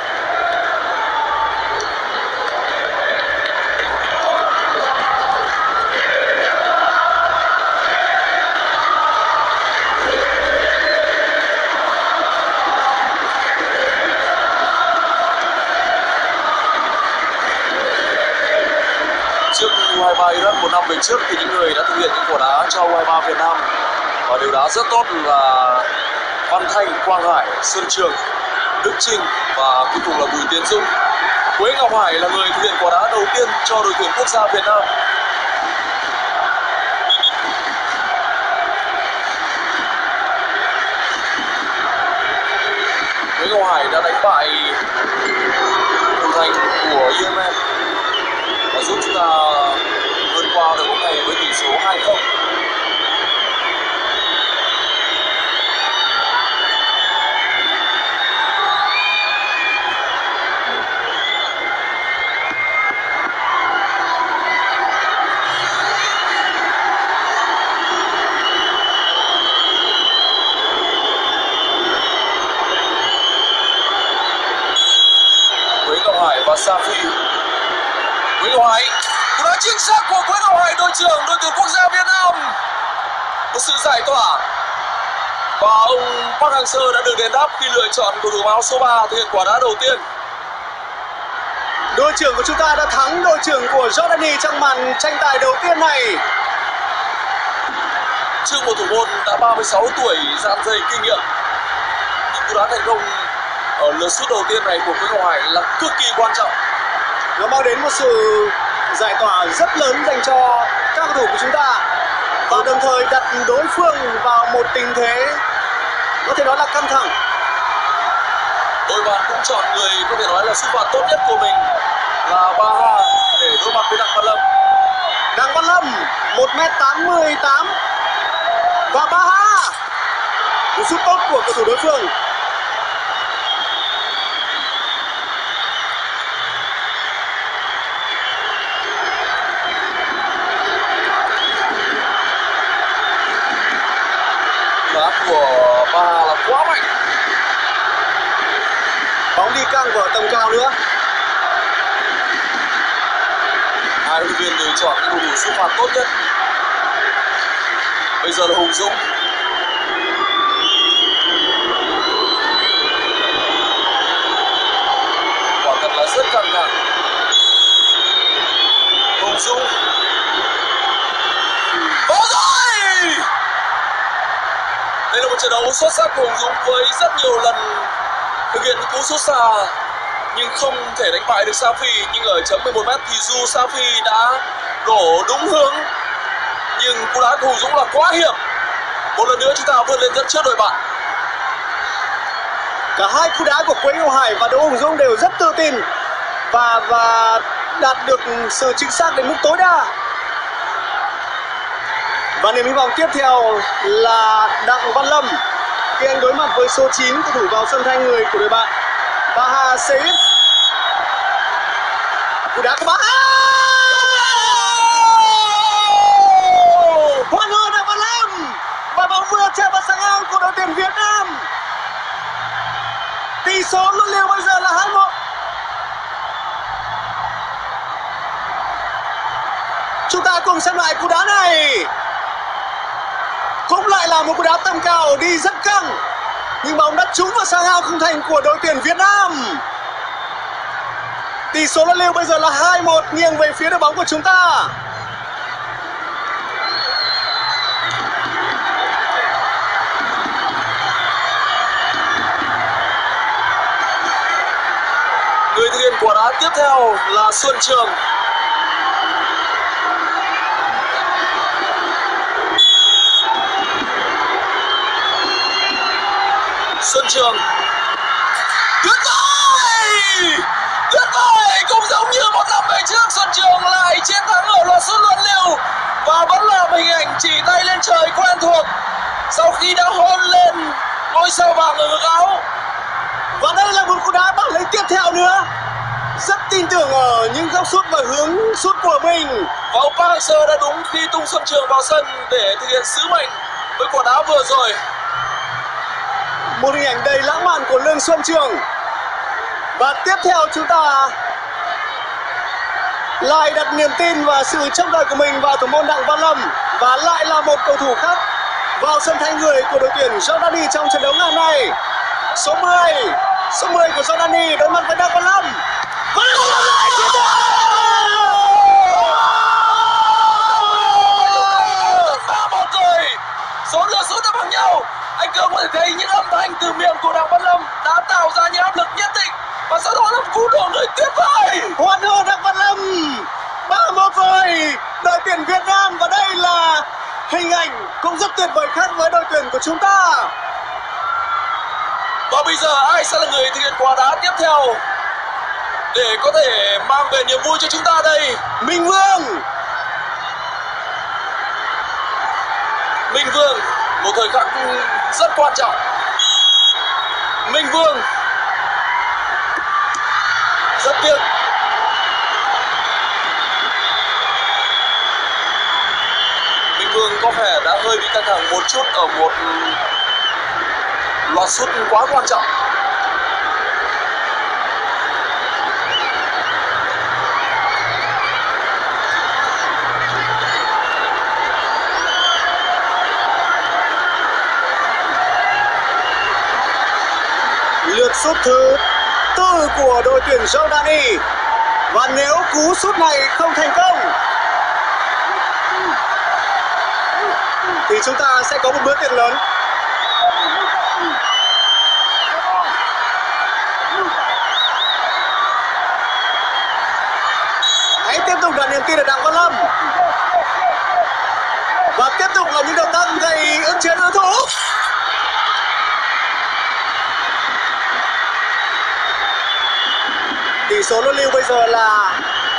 năm về trước thì những người đã thực hiện những quả đá cho U hai ba Việt Nam và đều đá rất tốt là Văn Thanh, Quang Hải, Xuân Trường, Đức Trinh và cuối cùng là Bùi Tiến Dũng. Quế Ngọc Hải là người thực hiện quả đá đầu tiên cho đội tuyển quốc gia Việt Nam. Quế Ngọc Hải đã đánh bại thủ thành của Yemen và giúp chúng ta vượt qua đội bóng này với tỷ số hai không. Và Safi, Quế Ngọc Hải, cú đá chính xác của Quế Ngọc Hải, đội trưởng đội tuyển quốc gia Việt Nam. Một sự giải tỏa và ông Park Hang-seo đã được đền đáp khi lựa chọn cầu thủ áo số ba thực hiện quả đá đầu tiên. Đội trưởng của chúng ta đã thắng đội trưởng của Jordani trong màn tranh tài đầu tiên này. Trước một thủ môn đã ba mươi sáu tuổi, dạn dày kinh nghiệm, những cú đá thành công ở lượt sút đầu tiên này của Quế Ngọc Hải là cực kỳ quan trọng. Nó mang đến một sự giải tỏa rất lớn dành cho các cầu thủ của chúng ta và đồng thời đặt đối phương vào một tình thế có thể nói là căng thẳng. Đội bạn cũng chọn người có thể nói là sút phạt tốt nhất của mình là Baha để đối mặt với Đặng Văn Lâm. Đặng Văn Lâm một mét tám mươi tám và Baha, cú sút tốt của cầu thủ đối phương. Đá của Baha là quá mạnh. Bóng đi căng vào tầm cao nữa. Hai đội viên đều chọn cầu thủ sút phạt tốt nhất. Bây giờ là Hùng Dũng. Quả thật là rất căng thẳng. Hùng Dũng. Có rồi! Đây là một trận đấu xuất sắc của Hùng Dũng với rất nhiều lần thực hiện cú sút xa nhưng không thể đánh bại được Safi. Nhưng ở chấm mười một mét thì dù Safi đã đổ đúng hướng nhưng cú đá của Hùng Dũng là quá hiểm. Một lần nữa chúng ta vươn lên dẫn trước đội bạn. Cả hai cú đá của Quế Ngọc Hải và Đỗ Hùng Dũng đều rất tự tin và và đạt được sự chính xác đến mức tối đa. Và niềm hy vọng tiếp theo là Đặng Văn Lâm khi anh đối mặt với số chín, cầu thủ vào sân thay người của đội bạn Baha Seif. Cú đá của Baha, hoàn hồn Đặng Văn Lâm và bóng vừa chạm vào xà ngang của đội tuyển Việt Nam. Tỷ số luân lưu bây giờ là hai một. Chúng ta cùng xem lại cú đá này. Cũng lại là một cú đá tầm cao đi rất căng nhưng bóng đã trúng vào xà ngang khung thành của đội tuyển Việt Nam. Tỷ số luân lưu bây giờ là hai một, nghiêng về phía đội bóng của chúng ta. Người thực hiện quả đá tiếp theo là Xuân Trường. Xuân Trường tuyệt vời, tuyệt vời, cũng giống như một năm về trước, Xuân Trường lại chiến thắng ở loạt sút luân lưu và vẫn là hình ảnh chỉ tay lên trời quen thuộc sau khi đã hôn lên ngôi sao vàng ở ngực áo. Và đây là một cú đá bắt lấy tiếp theo nữa. Rất tin tưởng ở những góc sút và hướng sút của mình. Và ông Park Hang-seo đã đúng khi tung Xuân Trường vào sân để thực hiện sứ mệnh với quả đá vừa rồi. Một hình ảnh đầy lãng mạn của Lương Xuân Trường. Và tiếp theo chúng ta lại đặt niềm tin và sự trông đợi của mình vào thủ môn Đặng Văn Lâm. Và lại là một cầu thủ khác vào sân thay người của đội tuyển Jordani trong trận đấu ngày hôm nay. Số mười, số mười của Jordani đối mặt với Đặng Văn Lâm. Và lại chiến thắng! theo. Anh Cương có thể thấy những âm thanh từ miệng của Đặng Văn Lâm đã tạo ra những áp lực nhất định, và sau đó là một cú đổ người tuyệt vời. Hoan hô Đặng Văn Lâm, ba một rồi đội tuyển Việt Nam, và đây là hình ảnh cũng rất tuyệt vời khác với đội tuyển của chúng ta. Và bây giờ ai sẽ là người thực hiện quả đá tiếp theo để có thể mang về niềm vui cho chúng ta đây? Minh Vương. Minh Vương, một thời khắc rất quan trọng. Minh Vương, rất tiếc. Minh Vương có vẻ đã hơi bị căng thẳng một chút ở một loạt sút quá quan trọng. Lượt sút thứ tư của đội tuyển Jordani, và nếu cú sút này không thành công thì chúng ta sẽ có một bữa tiệc lớn. Hãy tiếp tục đặt niềm tin ở Đặng Văn Lâm, và tiếp tục là những động tác gây ức chế đối thủ. Tỷ số luân lưu bây giờ là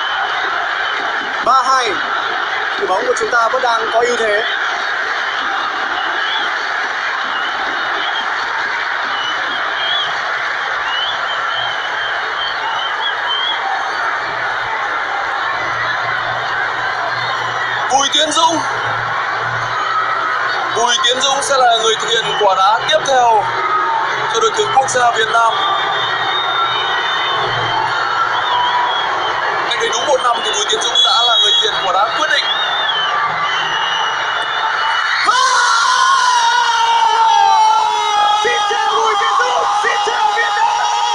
ba hai. Đội bóng của chúng ta vẫn đang có ưu thế. Bùi Tiến Dũng. Bùi Tiến Dũng sẽ là người thực hiện quả đá tiếp theo cho đội tuyển quốc gia Việt Nam. Cách đây đúng một năm thì Bùi Tiến Dũng đã là người thực hiện quả đá quyết định. Xin chào Bùi Tiến Dũng, xin chào Việt Nam.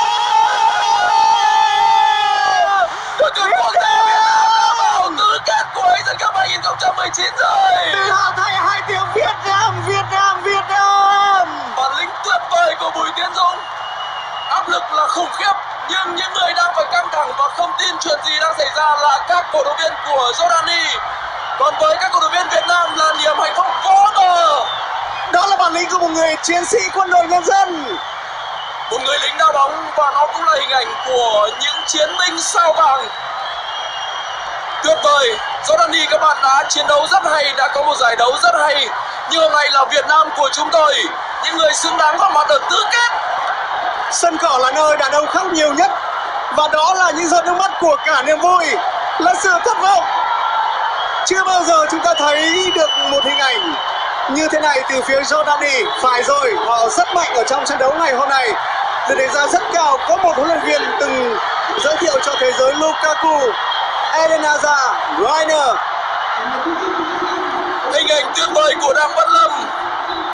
Đội tuyển quốc gia Việt Nam đã vào tứ kết của Asian Cup hai không một chín rồi. Tự hào thay hai tiếng Việt Nam, Việt Nam, Việt Nam. Bản lĩnh tuyệt vời của Bùi Tiến Dũng. Áp lực là khủng khiếp, nhưng những người đang phải căng thẳng và không tin chuyện gì đang xảy ra là các cổ động viên của Jordani. Còn với các cổ động viên Việt Nam là niềm hạnh phúc vô bờ. Đó là bản lĩnh của một người chiến sĩ quân đội nhân dân, một người lính đá bóng, và nó cũng là hình ảnh của những chiến binh sao vàng. Tuyệt vời, Jordani các bạn đã chiến đấu rất hay, đã có một giải đấu rất hay. Nhưng hôm nay là Việt Nam của chúng tôi, những người xứng đáng góp mặt ở tứ kết. Sân cỏ là nơi đàn ông khóc nhiều nhất, và đó là những giọt nước mắt của cả niềm vui, là sự thất vọng. Chưa bao giờ chúng ta thấy được một hình ảnh như thế này từ phía Jordani. Phải rồi, họ rất mạnh ở trong trận đấu ngày hôm nay, được đánh giá rất cao. Có một huấn luyện viên từng giới thiệu cho thế giới Lukaku, Eden Hazard, Reiner. Hình ảnh tuyệt vời của Đặng Văn Lâm